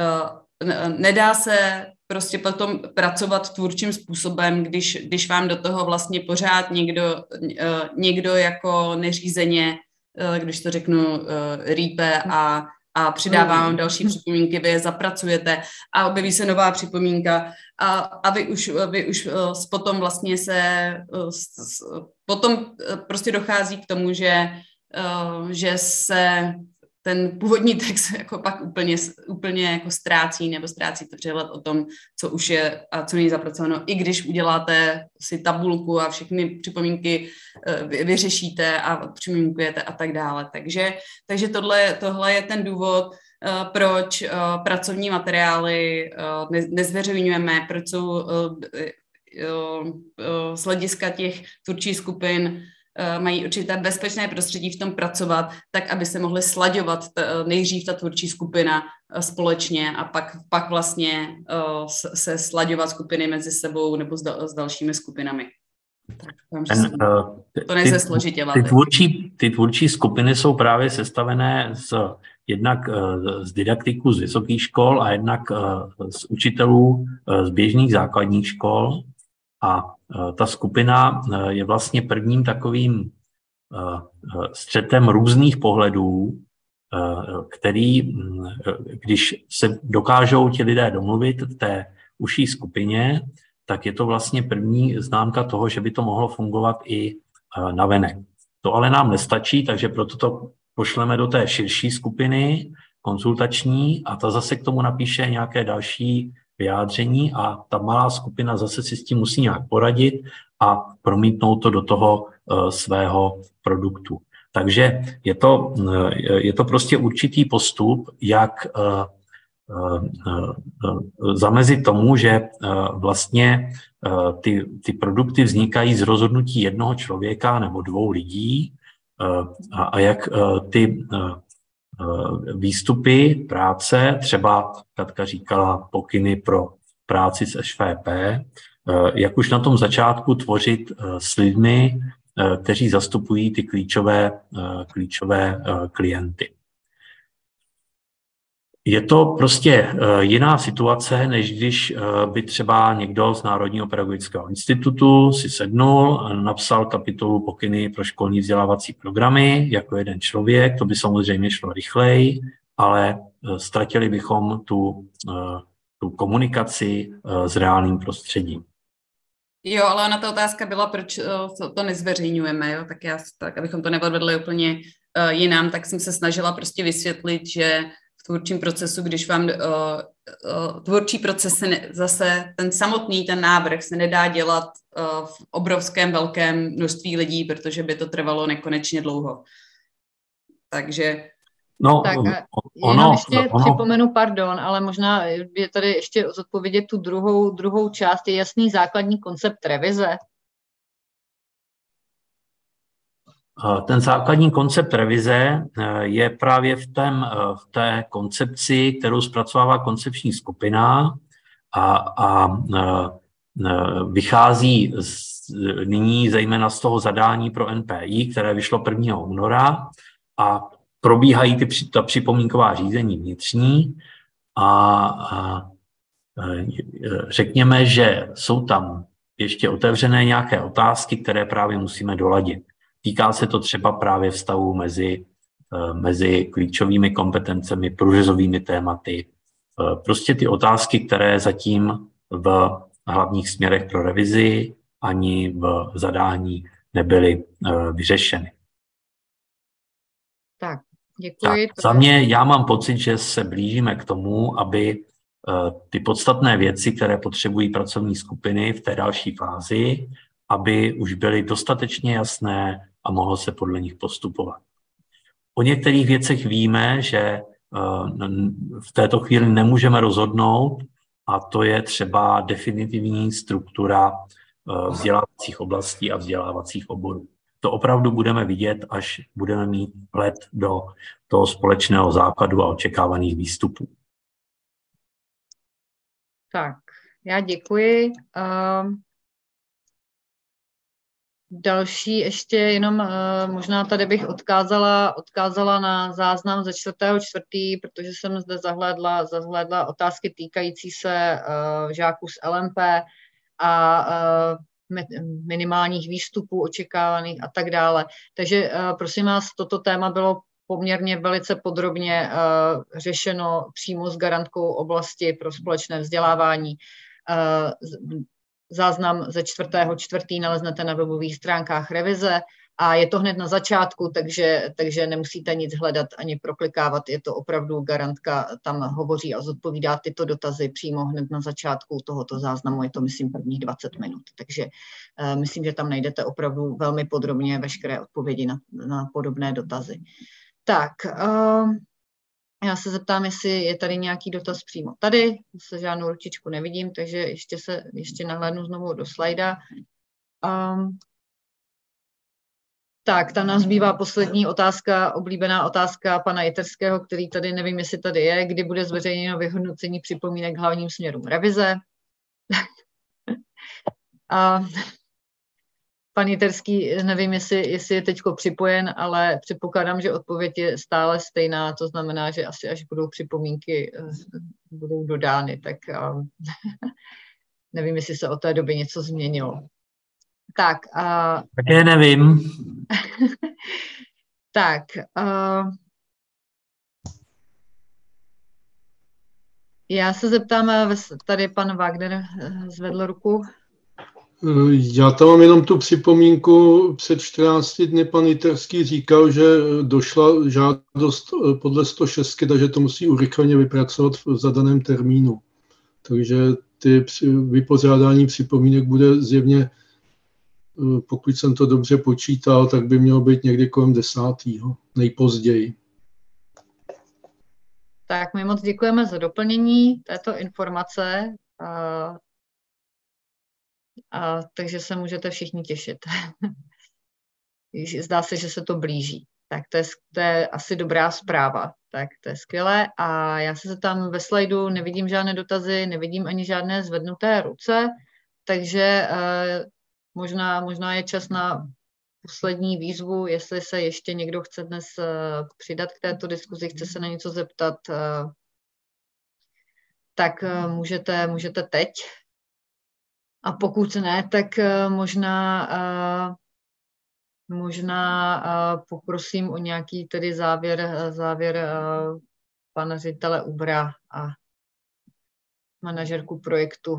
[SPEAKER 4] Nedá se prostě potom pracovat tvůrčím způsobem, když, když vám do toho vlastně pořád někdo, někdo jako neřízeně, když to řeknu, rýpe a, a přidává vám další připomínky, vy je zapracujete a objeví se nová připomínka a, a vy už, vy už potom vlastně se potom prostě dochází k tomu, že, že se ten původní text jako pak úplně, úplně jako ztrácí nebo ztrácíte přehled o tom, co už je a co není zapracováno, i když uděláte si tabulku a všechny připomínky vyřešíte a připomínkujete a tak dále. Takže, takže tohle, tohle je ten důvod, proč pracovní materiály nezveřejňujeme, proč jsou z hlediska těch tvůrčích skupin mají určité bezpečné prostředí v tom pracovat, tak aby se mohly slaďovat t- nejdřív ta tvůrčí skupina společně a pak, pak vlastně uh, se slaďovat skupiny mezi sebou nebo s, dal- s dalšími skupinami.
[SPEAKER 2] Ten,
[SPEAKER 4] to nejde složitě.
[SPEAKER 2] Ty tvůrčí, ty tvůrčí skupiny jsou právě sestavené z, jednak z didaktiků z vysokých škol a jednak z učitelů z běžných základních škol. A ta skupina je vlastně prvním takovým střetem různých pohledů, který, když se dokážou ti lidé domluvit v té užší skupině, tak je to vlastně první známka toho, že by to mohlo fungovat i navenek. To ale nám nestačí, takže proto to pošleme do té širší skupiny konzultační a ta zase k tomu napíše nějaké další vyjádření a ta malá skupina zase si s tím musí nějak poradit a promítnout to do toho svého produktu. Takže je to, je to prostě určitý postup, jak zamezit tomu, že vlastně ty, ty produkty vznikají z rozhodnutí jednoho člověka nebo dvou lidí a, a jak ty výstupy práce, třeba Katka říkala pokyny pro práci s Š V P, jak už na tom začátku tvořit s lidmi, kteří zastupují ty klíčové, klíčové klienty. Je to prostě jiná situace, než když by třeba někdo z Národního pedagogického institutu si sednul, napsal kapitolu pokyny pro školní vzdělávací programy jako jeden člověk, to by samozřejmě šlo rychleji, ale ztratili bychom tu, tu komunikaci s reálným prostředím.
[SPEAKER 4] Jo, ale ona ta otázka byla, proč to nezveřejňujeme, jo? Tak já, tak abychom to neodvedli úplně jinam, tak jsem se snažila prostě vysvětlit, že v tvůrčím procesu, když vám uh, uh, tvůrčí proces se ne, zase ten samotný, ten návrh se nedá dělat uh, v obrovském velkém množství lidí, protože by to trvalo nekonečně dlouho. Takže...
[SPEAKER 1] No, tak ono, ještě ono. připomenu, pardon, ale možná je tady ještě zodpovědět tu druhou, druhou část, je jasný základní koncept revize.
[SPEAKER 2] Ten základní koncept revize je právě v, tém, v té koncepci, kterou zpracovává koncepční skupina a, a vychází z, nyní zejména z toho zadání pro N P I, které vyšlo prvního února a probíhají ty, ta připomínková řízení vnitřní a, a řekněme, že jsou tam ještě otevřené nějaké otázky, které právě musíme doladit. Týká se to třeba právě vztahu mezi, mezi klíčovými kompetencemi, průřezovými tématy. Prostě ty otázky, které zatím v hlavních směrech pro revizi ani v zadání nebyly vyřešeny.
[SPEAKER 1] Tak, děkuji.
[SPEAKER 2] Tak, za mě já mám pocit, že se blížíme k tomu, aby ty podstatné věci, které potřebují pracovní skupiny v té další fázi, aby už byly dostatečně jasné a mohlo se podle nich postupovat. O některých věcech víme, že v této chvíli nemůžeme rozhodnout a to je třeba definitivní struktura vzdělávacích oblastí a vzdělávacích oborů. To opravdu budeme vidět, až budeme mít vhled do toho společného základu a očekávaných výstupů.
[SPEAKER 1] Tak, já děkuji. Um... Další ještě jenom uh, možná tady bych odkázala, odkázala na záznam ze čtvrtého čtvrtý, protože jsem zde zahlédla, zahlédla otázky týkající se uh, žáků z L M P a uh, minimálních výstupů očekávaných a tak dále. Takže uh, prosím vás, toto téma bylo poměrně velice podrobně uh, řešeno přímo s garantkou oblasti pro společné vzdělávání. Uh, Záznam ze čtvrtého čtvrtý naleznete na webových stránkách revize a je to hned na začátku, takže, takže nemusíte nic hledat ani proklikávat. Je to opravdu garantka, tam hovoří a zodpovídá tyto dotazy přímo hned na začátku tohoto záznamu. Je to, myslím, prvních dvacet minut. Takže uh, myslím, že tam najdete opravdu velmi podrobně veškeré odpovědi na, na podobné dotazy. Tak, uh, já se zeptám, jestli je tady nějaký dotaz přímo tady. Se žádnou ručičku nevidím, takže ještě se ještě nahlédnu znovu do slajda. Um, tak, tam nám zbývá poslední otázka, oblíbená otázka pana Jiterského, který tady, nevím, jestli tady je, kdy bude zveřejněno vyhodnocení připomínek hlavním směrům revize. A pan Jiterský, nevím, jestli, jestli je teď připojen, ale předpokládám, že odpověď je stále stejná, to znamená, že asi až budou připomínky, budou dodány, tak um, nevím, jestli se od té doby něco změnilo. Tak. Uh,
[SPEAKER 2] Také nevím.
[SPEAKER 1] tak. Uh, já se zeptám, tady pan Wagner zvedl ruku.
[SPEAKER 7] Já tam mám jenom tu připomínku. Před čtrnácti dny pan Jiterský říkal, že došla žádost podle sto šest, takže to musí urychleně vypracovat v zadaném termínu. Takže ty vypořádání připomínek bude zjevně, pokud jsem to dobře počítal, tak by mělo být někdy kolem desátého nejpozději.
[SPEAKER 1] Tak my moc děkujeme za doplnění této informace. A, a, takže se můžete všichni těšit. Zdá se, že se to blíží. Tak to je, to je asi dobrá zpráva. Tak to je skvělé. A já se tam ve slajdu nevidím žádné dotazy, nevidím ani žádné zvednuté ruce, takže eh, možná, možná je čas na poslední výzvu, jestli se ještě někdo chce dnes uh, přidat k této diskuzi, chce se na něco zeptat, uh, tak uh, můžete, můžete teď. A pokud ne, tak uh, možná, uh, možná uh, poprosím o nějaký tedy závěr, závěr uh, pana ředitele Ubra a manažerku projektu.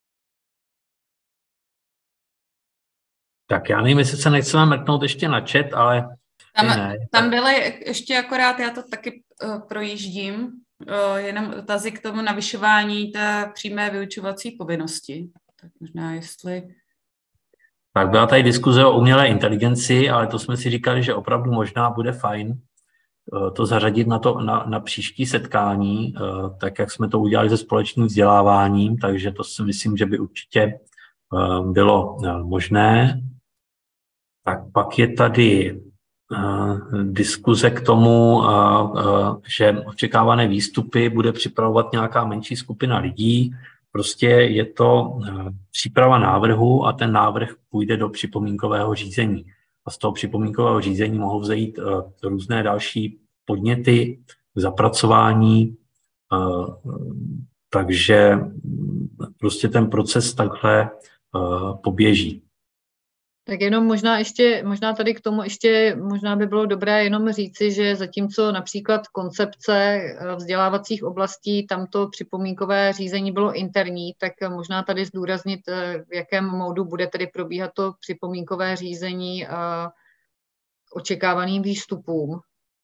[SPEAKER 2] Tak já nevím, jestli se nechceme mrknout ještě na chat, ale...
[SPEAKER 4] Tam,
[SPEAKER 2] ne,
[SPEAKER 4] tam byly ještě akorát, já to taky uh, projíždím, uh, jenom dotazy k tomu navyšování té přímé vyučovací povinnosti. Tak možná jestli...
[SPEAKER 2] Tak byla tady diskuze o umělé inteligenci, ale to jsme si říkali, že opravdu možná bude fajn uh, to zařadit na, to, na, na příští setkání, uh, tak jak jsme to udělali se společným vzděláváním, takže to si myslím, že by určitě uh, bylo uh, možné. Tak pak je tady uh, diskuze k tomu, uh, uh, že očekávané výstupy bude připravovat nějaká menší skupina lidí. Prostě je to uh, příprava návrhu a ten návrh půjde do připomínkového řízení. A z toho připomínkového řízení mohou vzejít uh, různé další podněty, zapracování. Uh, takže prostě ten proces takhle uh, poběží.
[SPEAKER 1] Tak jenom možná ještě, možná tady k tomu ještě, možná by bylo dobré jenom říci, že zatímco například koncepce vzdělávacích oblastí, tamto připomínkové řízení bylo interní, tak možná tady zdůraznit, v jakém módu bude tedy probíhat to připomínkové řízení k očekávaným výstupům.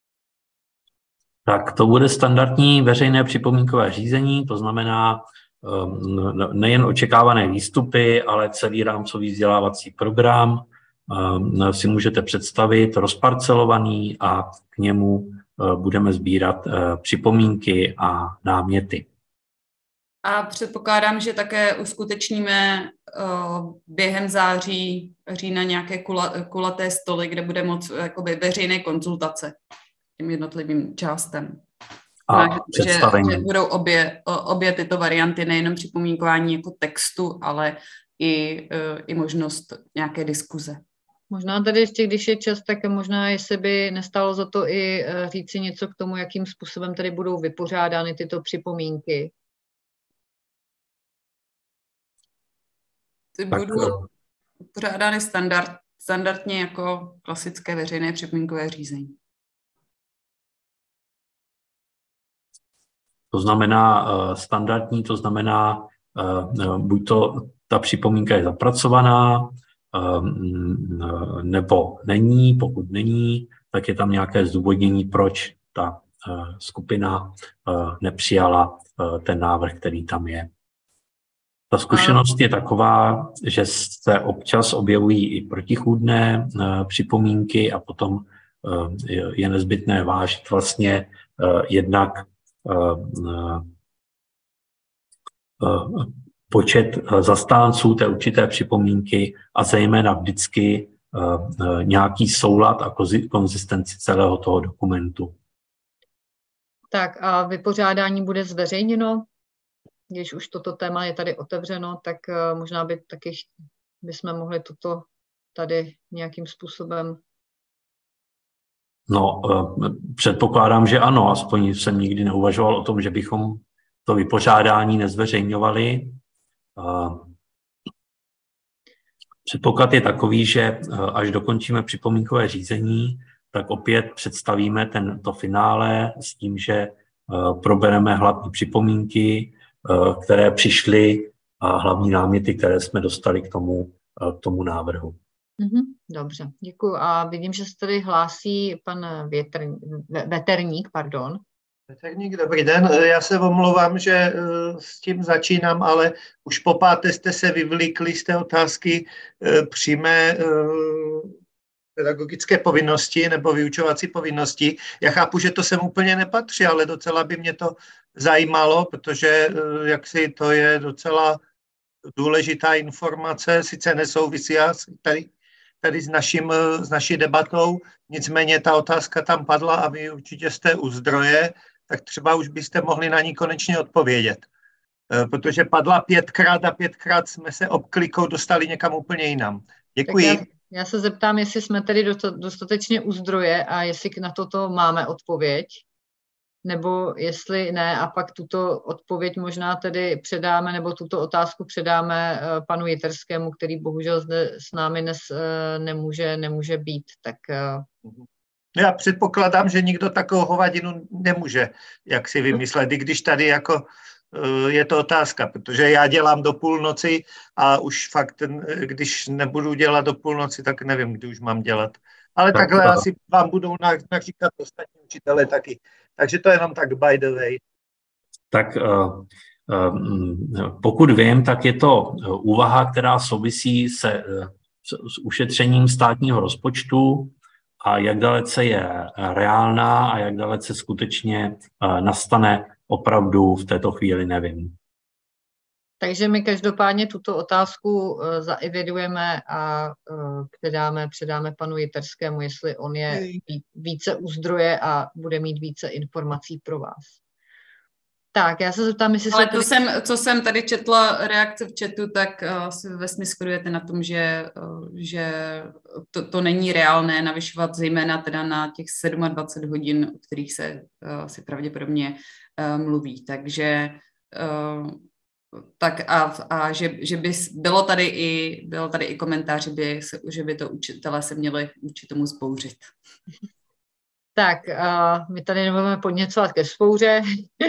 [SPEAKER 2] Tak to bude standardní veřejné připomínkové řízení, to znamená nejen očekávané výstupy, ale celý rámcový vzdělávací program si můžete představit rozparcelovaný a k němu budeme sbírat připomínky a náměty.
[SPEAKER 4] A předpokládám, že také uskutečníme během září, října nějaké kulaté stoly, kde bude moct jakoby veřejné konzultace těm jednotlivým částem.
[SPEAKER 2] A
[SPEAKER 4] že, že budou obě, obě tyto varianty, nejenom připomínkování jako textu, ale i, i možnost nějaké diskuze.
[SPEAKER 1] Možná tady ještě, když je čas, tak možná, jestli by nestalo za to i říci něco k tomu, jakým způsobem tady budou vypořádány tyto připomínky.
[SPEAKER 4] Ty budou vypořádány standard, standardně jako klasické veřejné připomínkové řízení.
[SPEAKER 2] To znamená standardní, to znamená, buď to ta připomínka je zapracovaná, nebo není. Pokud není, tak je tam nějaké zdůvodnění, proč ta skupina nepřijala ten návrh, který tam je. Ta zkušenost je taková, že se občas objevují i protichůdné připomínky a potom je nezbytné vážit vlastně jednak počet zastánců té určité připomínky a zejména vždycky nějaký soulad a konzistenci celého toho dokumentu.
[SPEAKER 1] Tak a vypořádání bude zveřejněno? Když už toto téma je tady otevřeno, tak možná by taky bychom mohli tuto tady nějakým způsobem?
[SPEAKER 2] No, předpokládám, že ano, aspoň jsem nikdy neuvažoval o tom, že bychom to vypořádání nezveřejňovali. Předpoklad je takový, že až dokončíme připomínkové řízení, tak opět představíme ten, to finále s tím, že probereme hlavní připomínky, které přišly, a hlavní náměty, které jsme dostali k tomu, k tomu návrhu.
[SPEAKER 1] Dobře, děkuji. A vidím, že se tady hlásí pan Větr, Veterník, pardon.
[SPEAKER 9] Veterník, dobrý den. Já se omlouvám, že s tím začínám, ale už po páté jste se vyvlíkli z té otázky přímé pedagogické povinnosti nebo vyučovací povinnosti. Já chápu, že to sem úplně nepatří, ale docela by mě to zajímalo, protože jaksi to je docela důležitá informace, sice nesouvisí tady, tady s, naším, s naší debatou, nicméně ta otázka tam padla a vy určitě jste u zdroje, tak třeba už byste mohli na ní konečně odpovědět. Protože padla pětkrát a pětkrát jsme se obklikou dostali někam úplně jinam. Děkuji.
[SPEAKER 1] Já, já se zeptám, jestli jsme tedy dostatečně u zdroje a jestli na toto máme odpověď, nebo jestli ne, a pak tuto odpověď možná tedy předáme, nebo tuto otázku předáme panu Jiterskému, který bohužel zde s námi dnes nemůže, nemůže být. Tak...
[SPEAKER 9] Já předpokládám, že nikdo takovou hovadinu nemůže, jak si vymyslet, i když tady jako je to otázka, protože já dělám do půlnoci a už fakt, když nebudu dělat do půlnoci, tak nevím, kdy už mám dělat. Ale tak, takhle tak. Asi vám budou naříkat ostatní učitele taky. Takže to je jenom tak by the way.
[SPEAKER 2] Tak uh, uh, pokud vím, tak je to úvaha, která souvisí se uh, s, s ušetřením státního rozpočtu a jak dalece je reálná a jak dalece skutečně uh, nastane opravdu v této chvíli, nevím.
[SPEAKER 1] Takže my každopádně tuto otázku uh, zaevidujeme a uh, předáme, předáme panu Jiterskému, jestli on je více u zdroje a bude mít více informací pro vás. Tak, já se zeptám, jestli...
[SPEAKER 4] Ale to jsem, co jsem tady četla reakce v chatu, tak uh, si vesměs shodujete na tom, že, uh, že to, to není reálné navyšovat zejména teda na těch dvacet sedm hodin, o kterých se uh, si pravděpodobně uh, mluví. Takže... Uh, Tak a, a že, že by bylo tady i, bylo tady i komentář, že by, se, že by to učitelé se měli učit tomu vzbouřit.
[SPEAKER 1] Tak, uh, my tady nebudeme podněcovat ke vzbouře.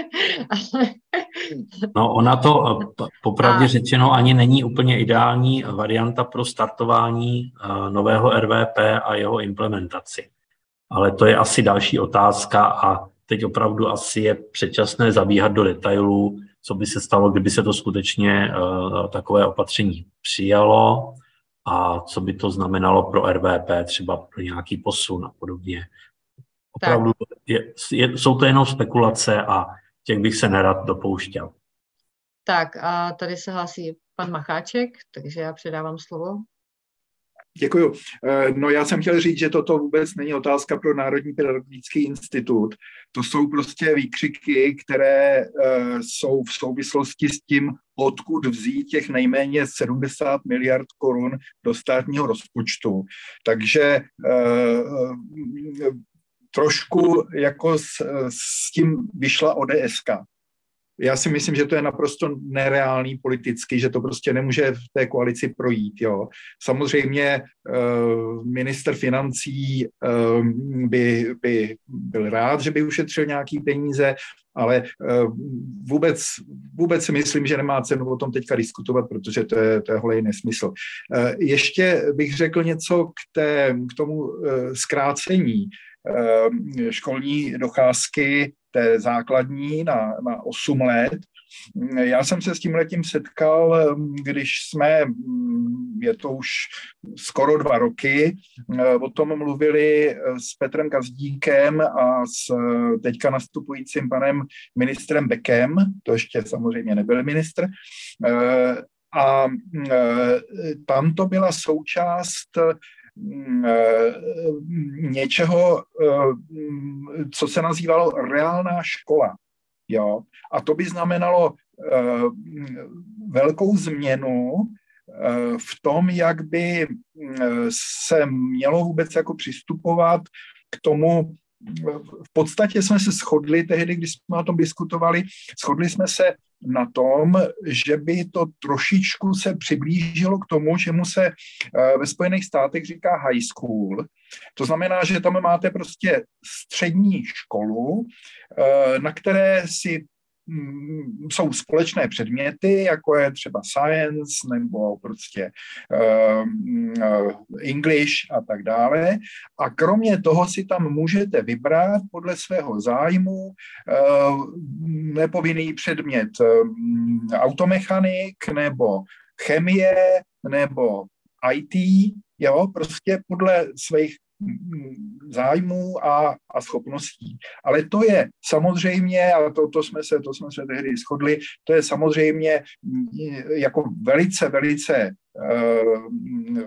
[SPEAKER 2] No ona to popravdě a... řečeno ani není úplně ideální varianta pro startování uh, nového R V P a jeho implementaci. Ale to je asi další otázka a teď opravdu asi je předčasné zabíhat do detailů, co by se stalo, kdyby se to skutečně uh, takové opatření přijalo a co by to znamenalo pro R V P, třeba pro nějaký posun a podobně. Opravdu je, je, jsou to jenom spekulace a těch bych se nerad dopouštěl.
[SPEAKER 1] Tak a tady se hlásí pan Macháček, takže já předávám slovo.
[SPEAKER 6] Děkuju. No já jsem chtěl říct, že toto vůbec není otázka pro Národní pedagogický institut. To jsou prostě výkřiky, které uh, jsou v souvislosti s tím, odkud vzít těch nejméně sedmdesát miliard korun do státního rozpočtu. Takže uh, trošku jako s, s tím vyšla O D S ka. Já si myslím, že to je naprosto nereálný politicky, že to prostě nemůže v té koalici projít. Jo. Samozřejmě uh, ministr financí uh, by, by byl rád, že by ušetřil nějaký peníze, ale uh, vůbec, vůbec si myslím, že nemá cenu o tom teďka diskutovat, protože to je, to je holej nesmysl. Uh, ještě bych řekl něco k, té, k tomu uh, zkrácení uh, školní docházky, té základní na, na osm let. Já jsem se s tímhletím setkal, když jsme, je to už skoro dva roky, o tom mluvili s Petrem Gazdíkem a s teďka nastupujícím panem ministrem Beckem, to ještě samozřejmě nebyl ministr, a tam to byla součást něčeho, co se nazývalo reálná škola. Jo? A to by znamenalo velkou změnu v tom, jak by se mělo vůbec jako přistupovat k tomu. V podstatě jsme se shodli tehdy, když jsme o tom diskutovali, shodli jsme se na tom, že by to trošičku se přiblížilo k tomu, čemu se ve Spojených státech říká high school. To znamená, že tam máte prostě střední školu, na které si jsou společné předměty, jako je třeba science nebo prostě uh, English a tak dále. A kromě toho si tam můžete vybrat podle svého zájmu uh, nepovinný předmět uh, automechanik nebo chemie nebo í té, jo, prostě podle svých zájmů a, a schopností. Ale to je samozřejmě, a to, to, jsme se, to jsme se tehdy shodli, to je samozřejmě jako velice, velice uh,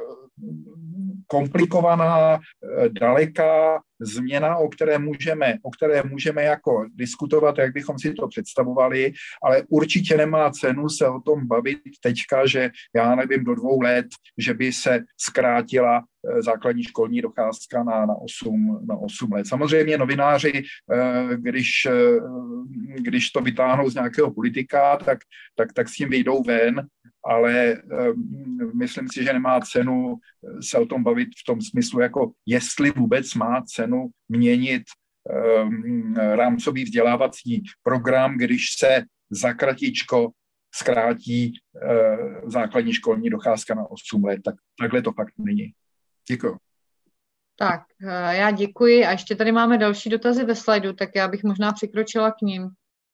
[SPEAKER 6] komplikovaná, daleká změna, o které můžeme, o které můžeme jako diskutovat, jak bychom si to představovali, ale určitě nemá cenu se o tom bavit teďka, že já nevím, do dvou let, že by se zkrátila základní školní docházka na, na, osm, na osm let. Samozřejmě novináři, když, když to vytáhnou z nějakého politika, tak, tak, tak s tím vyjdou ven, ale um, myslím si, že nemá cenu se o tom bavit v tom smyslu, jako jestli vůbec má cenu měnit um, rámcový vzdělávací program, když se za kratičko zkrátí uh, základní školní docházka na osm let. Tak takhle to fakt není. Děkuji.
[SPEAKER 1] Tak, já děkuji. A ještě tady máme další dotazy ve slajdu, tak já bych možná přikročila k ním.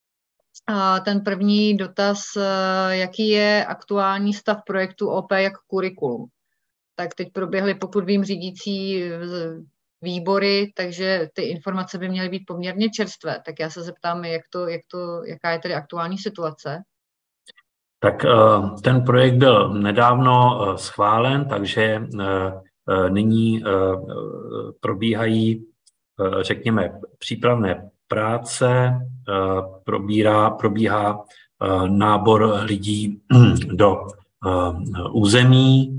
[SPEAKER 1] Ten první dotaz, jaký je aktuální stav projektu O P jak kurikulum. Tak teď proběhly, pokud vím, řídící výbory, takže ty informace by měly být poměrně čerstvé. Tak já se zeptám, jak to, jak to, jaká je tedy aktuální situace?
[SPEAKER 2] Tak ten projekt byl nedávno schválen, takže nyní probíhají, řekněme, přípravné práce, probírá, probíhá nábor lidí do území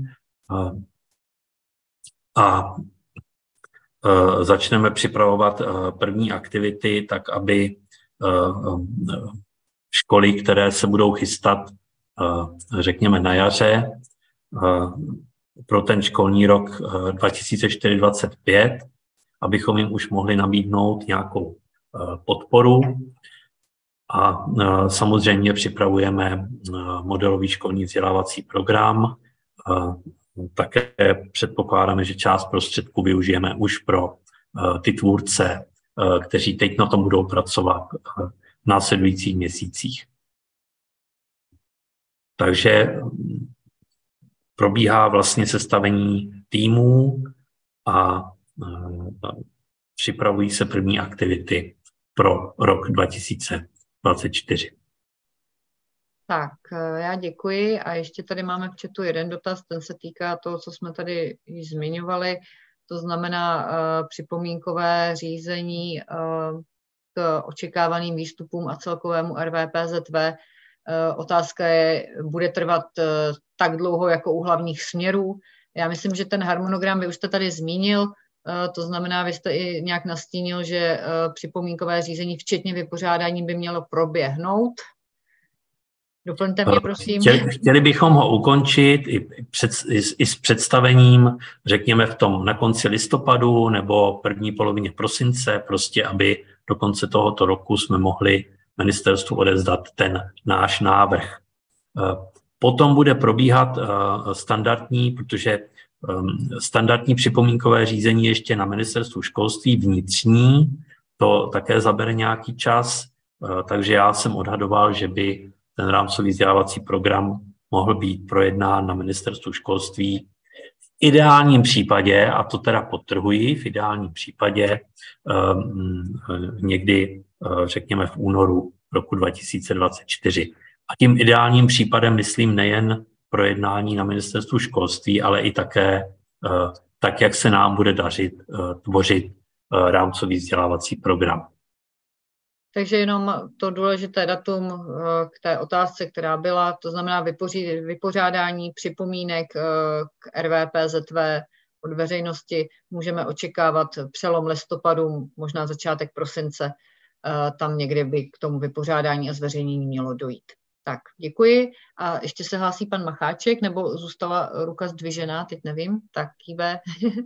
[SPEAKER 2] a začneme připravovat první aktivity, tak aby školy, které se budou chystat, řekněme, na jaře pro ten školní rok dva tisíce čtyři dvacet pět, abychom jim už mohli nabídnout nějakou podporu. A samozřejmě připravujeme modelový školní vzdělávací program. Také předpokládáme, že část prostředků využijeme už pro ty tvůrce, kteří teď na tom budou pracovat v následujících měsících. Takže probíhá vlastně sestavení týmů a připravují se první aktivity pro rok dva tisíce dvacet čtyři.
[SPEAKER 1] Tak, já děkuji a ještě tady máme v chatu jeden dotaz, ten se týká toho, co jsme tady již zmiňovali, to znamená uh, připomínkové řízení uh, k očekávaným výstupům a celkovému R V P Z V. Uh, otázka je, bude trvat uh, tak dlouho jako u hlavních směrů. Já myslím, že ten harmonogram vy už jste tady zmínil, uh, to znamená, vy jste i nějak nastínil, že uh, připomínkové řízení, včetně vypořádání, by mělo proběhnout. Doplňte mě, prosím.
[SPEAKER 2] Chtěli, chtěli bychom ho ukončit i, před, i, i s představením, řekněme, v tom na konci listopadu nebo první polovině prosince, prostě aby do konce tohoto roku jsme mohli ministerstvu odevzdat ten náš návrh. Potom bude probíhat standardní, protože standardní připomínkové řízení ještě na ministerstvu školství vnitřní, to také zabere nějaký čas, takže já jsem odhadoval, že by ten rámcový vzdělávací program mohl být projednán na ministerstvu školství v ideálním případě, a to teda podtrhuji, v ideálním případě někdy, řekněme, v únoru roku dva tisíce dvacet čtyři. A tím ideálním případem myslím nejen projednání na ministerstvu školství, ale i také tak, jak se nám bude dařit tvořit rámcový vzdělávací program.
[SPEAKER 1] Takže jenom to důležité datum k té otázce, která byla, to znamená vypoří, vypořádání připomínek k R V P Z V od veřejnosti, můžeme očekávat přelom listopadu, možná začátek prosince, tam někde by k tomu vypořádání a zveřejnění mělo dojít. Tak, děkuji. A ještě se hlásí pan Macháček, nebo zůstala ruka zdvižená, teď nevím, tak kýve.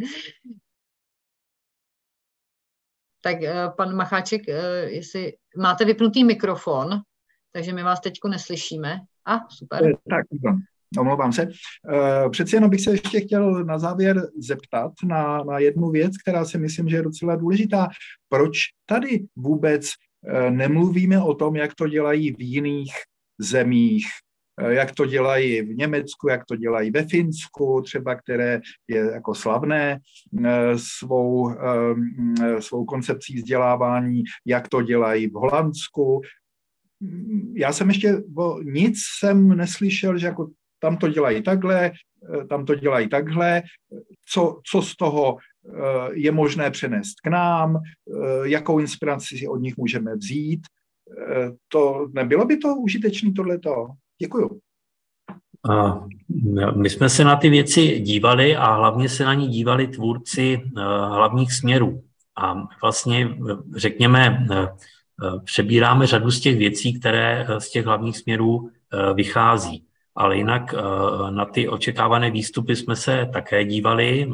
[SPEAKER 1] Tak pan Macháček, jestli máte vypnutý mikrofon, takže my vás teďko neslyšíme. A, super.
[SPEAKER 6] Tak, omlouvám se. Přeci jenom bych se ještě chtěl na závěr zeptat na, na jednu věc, která si myslím, že je docela důležitá. Proč tady vůbec nemluvíme o tom, jak to dělají v jiných zemích, jak to dělají v Německu, jak to dělají ve Finsku, třeba, které je jako slavné svou, svou koncepcí vzdělávání, jak to dělají v Holandsku. Já jsem ještě nic jsem neslyšel, že jako tam to dělají takhle, tam to dělají takhle, co, co z toho je možné přenést k nám, jakou inspiraci si od nich můžeme vzít. To, nebylo by to užitečné tohleto? Děkuju.
[SPEAKER 2] My jsme se na ty věci dívali a hlavně se na ní dívali tvůrci hlavních směrů. A vlastně, řekněme, přebíráme řadu z těch věcí, které z těch hlavních směrů vychází. Ale jinak na ty očekávané výstupy jsme se také dívali.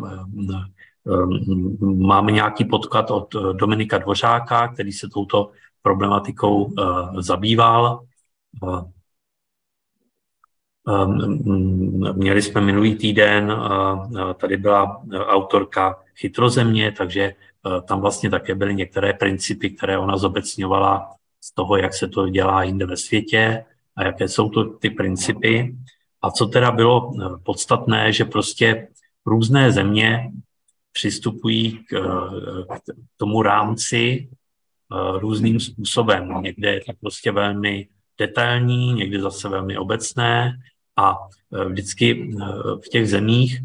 [SPEAKER 2] Máme nějaký podklad od Dominika Dvořáka, který se touto problematikou zabýval. Měli jsme minulý týden, tady byla autorka Chytrozemě, takže tam vlastně také byly některé principy, které ona zobecňovala z toho, jak se to dělá jinde ve světě a jaké jsou to ty principy. A co teda bylo podstatné, že prostě různé země přistupují k, k tomu rámci různým způsobem. Někde je to prostě velmi detailní, někdy zase velmi obecné a vždycky v těch zemích,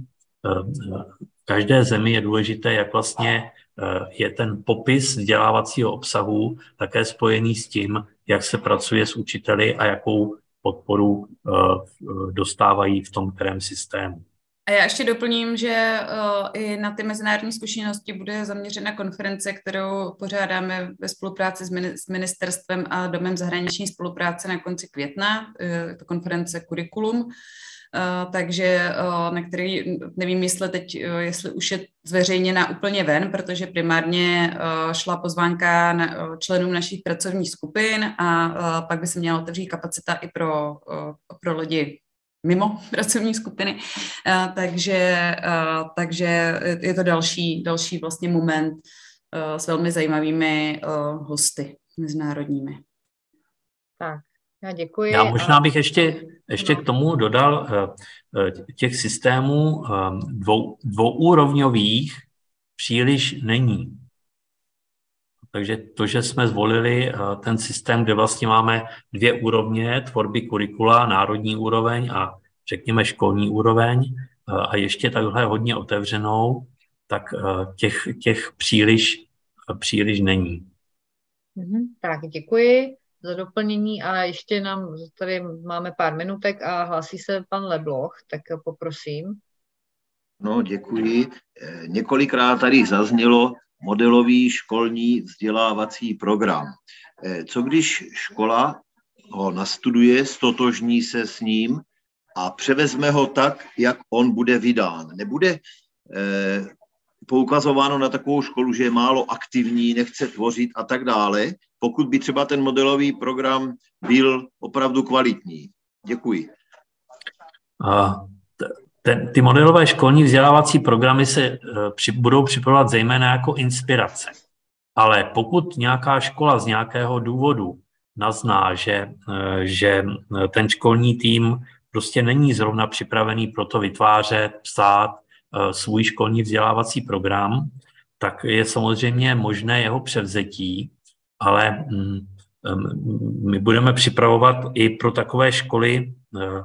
[SPEAKER 2] v každé zemi je důležité, jak vlastně je ten popis vzdělávacího obsahu také spojený s tím, jak se pracuje s učiteli a jakou podporu dostávají v tom kterém systému.
[SPEAKER 4] A já ještě doplním, že uh, i na ty mezinárodní zkušenosti bude zaměřena konference, kterou pořádáme ve spolupráci s, mini- s ministerstvem a Domem zahraniční spolupráce na konci května. Je to konference Curriculum, uh, takže uh, na který nevím, jestli teď, uh, jestli už je zveřejněna úplně ven, protože primárně uh, šla pozvánka na, uh, členům našich pracovních skupin a uh, pak by se měla otevřít kapacita i pro, uh, pro lidi mimo pracovní skupiny, uh, takže, uh, takže je to další, další vlastně moment uh, s velmi zajímavými uh, hosty mezinárodními.
[SPEAKER 1] Tak, já děkuji.
[SPEAKER 2] Já možná bych ještě, ještě k tomu dodal uh, těch systémů uh, dvou, dvouúrovňových příliš není. Takže to, že jsme zvolili ten systém, kde vlastně máme dvě úrovně tvorby kurikula, národní úroveň a řekněme školní úroveň a ještě takhle hodně otevřenou, tak těch, těch příliš, příliš není.
[SPEAKER 1] Tak děkuji za doplnění a ještě nám tady máme pár minutek a hlásí se pan Lebloch, tak poprosím.
[SPEAKER 8] No, děkuji. Několikrát tady zaznělo modelový školní vzdělávací program. Co když škola ho nastuduje, stotožní se s ním a převezme ho tak, jak on bude vydán? Nebude eh, poukazováno na takovou školu, že je málo aktivní, nechce tvořit a tak dále, pokud by třeba ten modelový program byl opravdu kvalitní? Děkuji.
[SPEAKER 2] A ten, ty modelové školní vzdělávací programy se uh, při, budou připravovat zejména jako inspirace. Ale pokud nějaká škola z nějakého důvodu nazná, že, uh, že ten školní tým prostě není zrovna připravený pro to vytvářet, psát uh, svůj školní vzdělávací program, tak je samozřejmě možné jeho převzetí, ale um, um, my budeme připravovat i pro takové školy uh,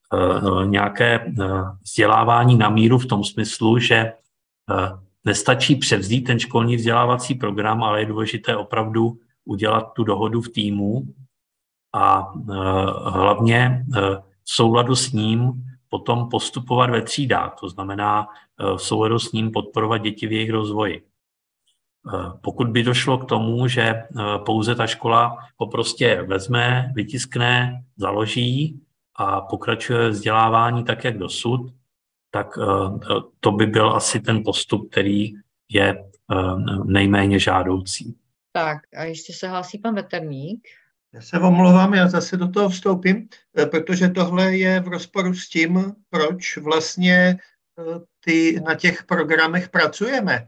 [SPEAKER 2] nějaké vzdělávání na míru v tom smyslu, že nestačí převzít ten školní vzdělávací program, ale je důležité opravdu udělat tu dohodu v týmu a hlavně v souladu s ním potom postupovat ve třídách, to znamená v souladu s ním podporovat děti v jejich rozvoji. Pokud by došlo k tomu, že pouze ta škola ho prostě vezme, vytiskne, založí a pokračuje vzdělávání tak, jak dosud, tak to by byl asi ten postup, který je nejméně žádoucí.
[SPEAKER 1] Tak a ještě se hlásí pan Veterník.
[SPEAKER 9] Já se omlouvám, já zase do toho vstoupím, protože tohle je v rozporu s tím, proč vlastně ty, na těch programech pracujeme,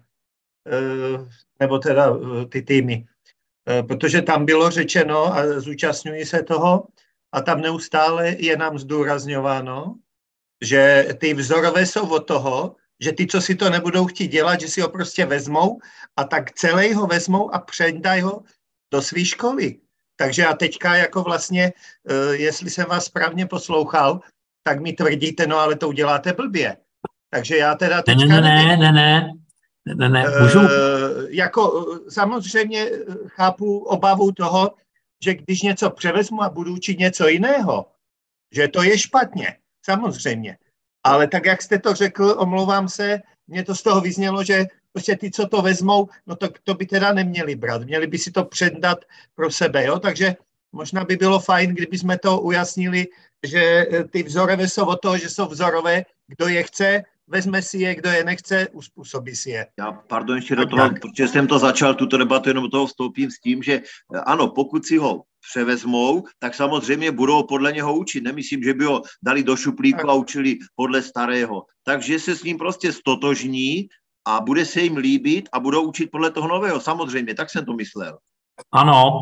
[SPEAKER 9] nebo teda ty týmy. Protože tam bylo řečeno a zúčastňují se toho a tam neustále je nám zdůrazňováno, že ty vzorové jsou od toho, že ty, co si to nebudou chtít dělat, že si ho prostě vezmou a tak celý ho vezmou a předají ho do své školy. Takže a teďka jako vlastně, jestli jsem vás správně poslouchal, tak mi tvrdíte, no ale to uděláte blbě. Takže já teda teďka...
[SPEAKER 2] Ne, ne, ne, ne, ne, ne, můžu?
[SPEAKER 9] Uh, jako samozřejmě chápu obavu toho, že když něco převezmu a budu učit něco jiného, že to je špatně, samozřejmě. Ale tak, jak jste to řekl, omlouvám se, mě to z toho vyznělo, že prostě ty, co to vezmou, no to, to by teda neměli brát, měli by si to předat pro sebe, jo, takže možná by bylo fajn, kdyby jsme to ujasnili, že ty vzorové jsou od toho, že jsou vzorové, kdo je chce, vezme si je, kdo je nechce, uspůsobí si je.
[SPEAKER 8] Já, pardon, ještě do toho, protože jsem to začal, tuto debatu, jenom do toho vstoupím s tím, že ano, pokud si ho převezmou, tak samozřejmě budou podle něho učit. Nemyslím, že by ho dali do šuplíku a učili podle starého. Takže se s ním prostě stotožní a bude se jim líbit a budou učit podle toho nového. Samozřejmě, tak jsem to myslel.
[SPEAKER 2] Ano.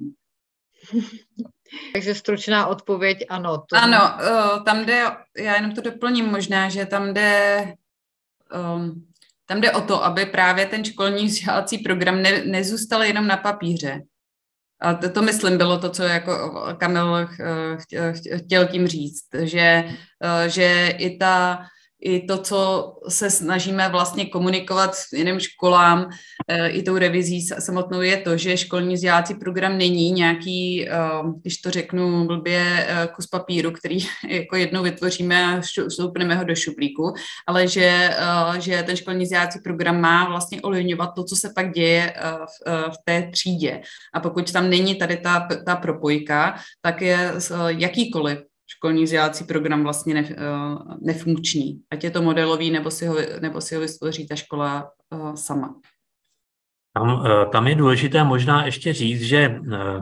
[SPEAKER 1] Takže stručná odpověď, ano. To
[SPEAKER 4] ano, uh, tam jde, já jenom to doplním možná, že tam jde, um, tam jde o to, aby právě ten školní vzdělávací program ne, nezůstal jenom na papíře. A to, to myslím bylo to, co jako Kamil chtěl tím říct, že, že i ta i to, co se snažíme vlastně komunikovat s jiným školám, i tou revizí samotnou, je to, že školní vzdělávací program není nějaký, když to řeknu blbě, kus papíru, který jako jednou vytvoříme a vstoupneme ho do šuplíku, ale že, že ten školní vzdělávací program má vlastně ovlivňovat to, co se pak děje v, v té třídě. A pokud tam není tady ta, ta propojka, tak je jakýkoliv školní vzdělávací program vlastně ne, uh, nefunkční. Ať je to modelový, nebo si ho, nebo si ho vytvoří ta škola uh, sama.
[SPEAKER 2] Tam, tam je důležité možná ještě říct, že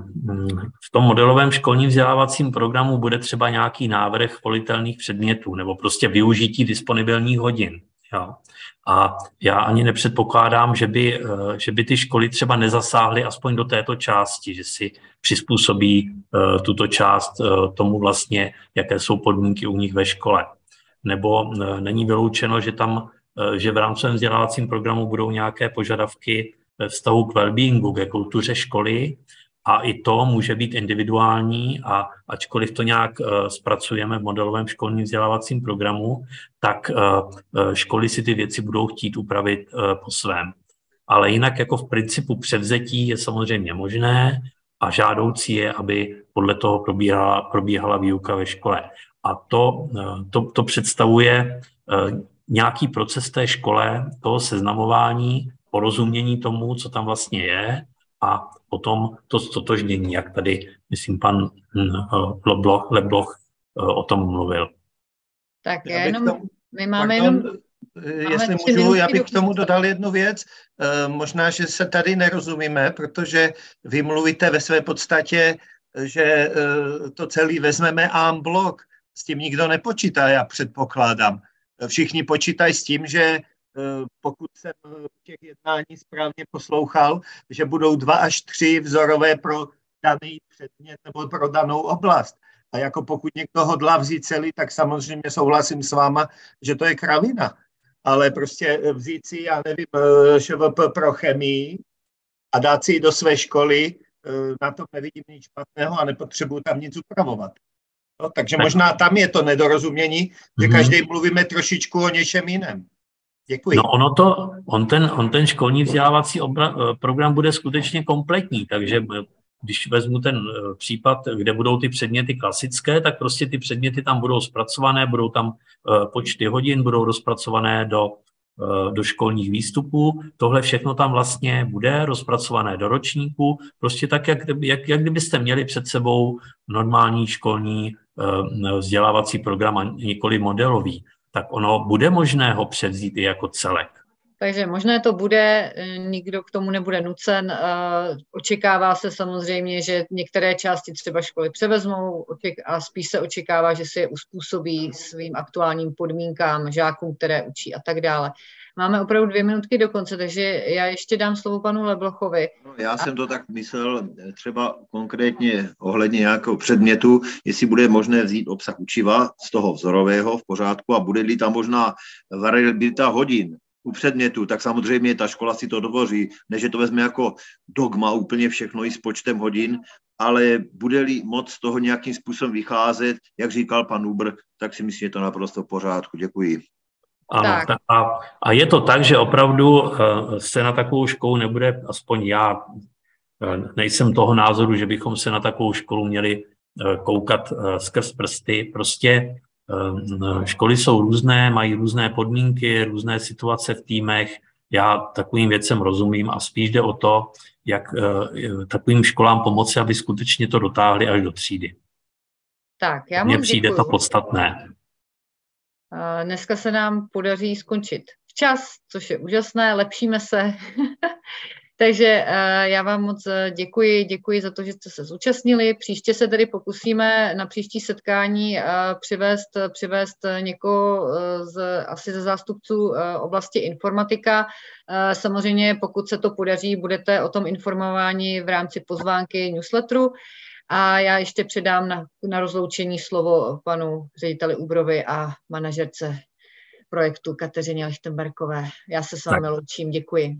[SPEAKER 2] v tom modelovém školním vzdělávacím programu bude třeba nějaký návrh volitelných předmětů nebo prostě využití disponibilních hodin. Jo. A já ani nepředpokládám, že by, že by ty školy třeba nezasáhly aspoň do této části, že si přizpůsobí uh, tuto část uh, tomu vlastně, jaké jsou podmínky u nich ve škole. Nebo uh, není vyloučeno, že tam, uh, že v rámcovém vzdělávacím programu budou nějaké požadavky ve vztahu k wellbeingu, ke kultuře školy, a i to může být individuální, a ačkoliv to nějak uh, zpracujeme v modelovém školním vzdělávacím programu, tak uh, školy si ty věci budou chtít upravit uh, po svém. Ale jinak jako v principu převzetí je samozřejmě možné a žádoucí je, aby podle toho probíhala, probíhala výuka ve škole. A to, uh, to, to představuje uh, nějaký proces té škole, toho seznamování, porozumění tomu, co tam vlastně je, a potom to stotožnění, jak tady, myslím, pan Lebloch, Lebloch o tom mluvil.
[SPEAKER 1] Tak
[SPEAKER 9] já
[SPEAKER 1] jenom,
[SPEAKER 9] tomu,
[SPEAKER 1] my máme
[SPEAKER 9] pardon,
[SPEAKER 1] jenom...
[SPEAKER 9] Jestli můžu, já bych k tomu dodal jednu věc. Možná, že se tady nerozumíme, protože vy mluvíte ve své podstatě, že to celé vezmeme en bloc. S tím nikdo nepočítá, já předpokládám. Všichni počítají s tím, že pokud jsem těch jednání správně poslouchal, že budou dva až tři vzorové pro daný předmět nebo pro danou oblast. A jako pokud někdo hodlá vzít celý, tak samozřejmě souhlasím s váma, že to je kravina. Ale prostě vzít si, já nevím, ŠVP pro chemii a dát si ji do své školy, na to nevidím nic špatného a nepotřebuji tam nic upravovat. No, takže možná tam je to nedorozumění, že každý mluvíme trošičku o něčem jiném. Děkuji.
[SPEAKER 2] No ono to, on ten, on ten školní vzdělávací obra, program bude skutečně kompletní, takže když vezmu ten případ, kde budou ty předměty klasické, tak prostě ty předměty tam budou zpracované, budou tam počty hodin, budou rozpracované do, do školních výstupů. Tohle všechno tam vlastně bude rozpracované do ročníku, prostě tak, jak, jak, jak kdybyste měli před sebou normální školní vzdělávací program a nikoli modelový, tak ono bude možné ho převzít i jako celek.
[SPEAKER 1] Takže možné to bude, nikdo k tomu nebude nucen. Očekává se samozřejmě, že některé části třeba školy převezmou a spíš se očekává, že si je uspůsobí svým aktuálním podmínkám, žákům, které učí a tak dále. Máme opravdu dvě minutky do konce, takže já ještě dám slovo panu Leblochovi.
[SPEAKER 8] No, já jsem to tak myslel třeba konkrétně ohledně nějakého předmětu, jestli bude možné vzít obsah učiva z toho vzorového v pořádku a bude-li tam možná variabilita hodin u předmětu, tak samozřejmě ta škola si to dovoří, než že to vezme jako dogma úplně všechno i s počtem hodin, ale bude-li moc z toho nějakým způsobem vycházet, jak říkal pan Nubr, tak si myslím, že to naprosto v pořádku. Děkuji.
[SPEAKER 2] Ano, a, a je to tak, že opravdu se na takovou školu nebude, aspoň já nejsem toho názoru, že bychom se na takovou školu měli koukat skrz prsty. Prostě školy jsou různé, mají různé podmínky, různé situace v týmech. Já takovým věcem rozumím a spíš jde o to, jak takovým školám pomoci, aby skutečně to dotáhli až do třídy.
[SPEAKER 1] Tak, já
[SPEAKER 2] Mně přijde to podstatné.
[SPEAKER 1] Dneska se nám podaří skončit včas, což je úžasné, lepšíme se. Takže já vám moc děkuji, děkuji za to, že jste se zúčastnili. Příště se tedy pokusíme na příští setkání přivést, přivést někoho z, asi ze zástupců oblasti informatika. Samozřejmě, pokud se to podaří, budete o tom informováni v rámci pozvánky newsletteru. A já ještě předám na, na rozloučení slovo panu řediteli Ubrovi a manažerce projektu Kateřině Lichtenbergové. Já se s vámi loučím, děkuji.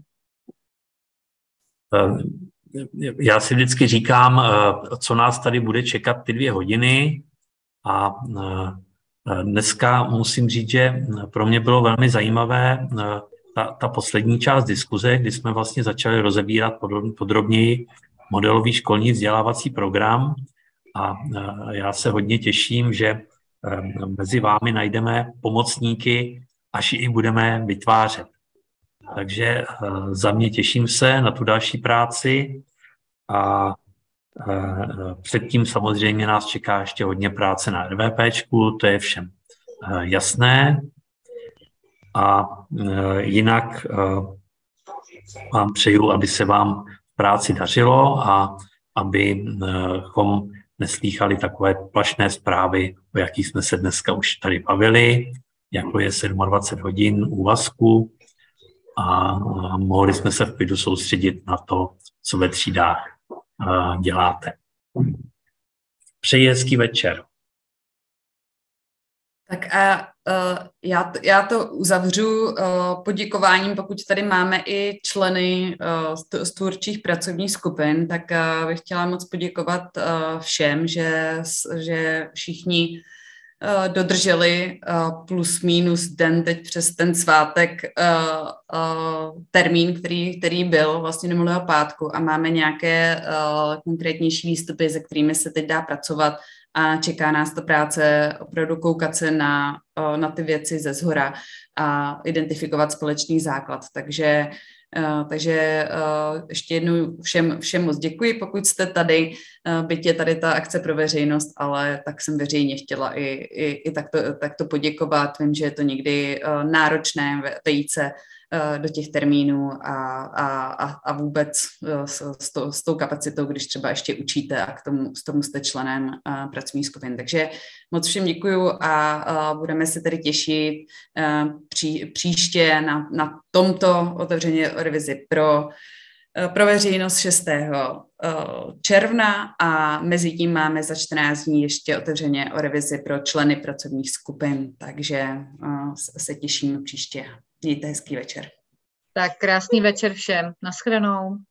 [SPEAKER 2] Já si vždycky říkám, co nás tady bude čekat ty dvě hodiny a dneska musím říct, že pro mě bylo velmi zajímavé ta, ta poslední část diskuze, kdy jsme vlastně začali rozebírat podrobněji modelový školní vzdělávací program a já se hodně těším, že mezi vámi najdeme pomocníky, až ji budeme vytvářet. Takže za mě těším se na tu další práci a předtím samozřejmě nás čeká ještě hodně práce na RVPčku, to je všem jasné. A jinak vám přeju, aby se vám práci dařilo a abychom neslýchali takové plašné zprávy, o jakých jsme se dneska už tady bavili, jako je dvacet sedm hodin úvazku a mohli jsme se v klidu soustředit na to, co ve třídách děláte. Přeji hezký večer.
[SPEAKER 4] Tak a uh, já, to, já to uzavřu uh, poděkováním, pokud tady máme i členy uh, z tvůrčích pracovních skupin, tak uh, bych chtěla moc poděkovat uh, všem, že, že všichni uh, dodrželi uh, plus minus den teď přes ten svátek uh, uh, termín, který, který byl vlastně minulého pátku a máme nějaké uh, konkrétnější výstupy, se kterými se teď dá pracovat. A čeká nás ta práce opravdu koukat se na, na ty věci ze zhora a identifikovat společný základ. Takže, takže ještě jednou všem, všem moc děkuji, pokud jste tady, byť je tady ta akce pro veřejnost, ale tak jsem veřejně chtěla i, i, i takto, takto poděkovat. Vím, že je to někdy náročné vejít se do těch termínů a, a, a vůbec s, s, to, s tou kapacitou, když třeba ještě učíte a k tomu, s tomu jste členem pracovních skupin. Takže moc všem děkuju a, a budeme se tedy těšit pří, příště na, na tomto otevřeně revizi pro, pro veřejnost šestého června a mezi tím máme za čtrnáct dní ještě otevřeně o revizi pro členy pracovních skupin, takže se těším příště. Mějte hezký večer.
[SPEAKER 1] Tak krásný večer všem. Naschledanou.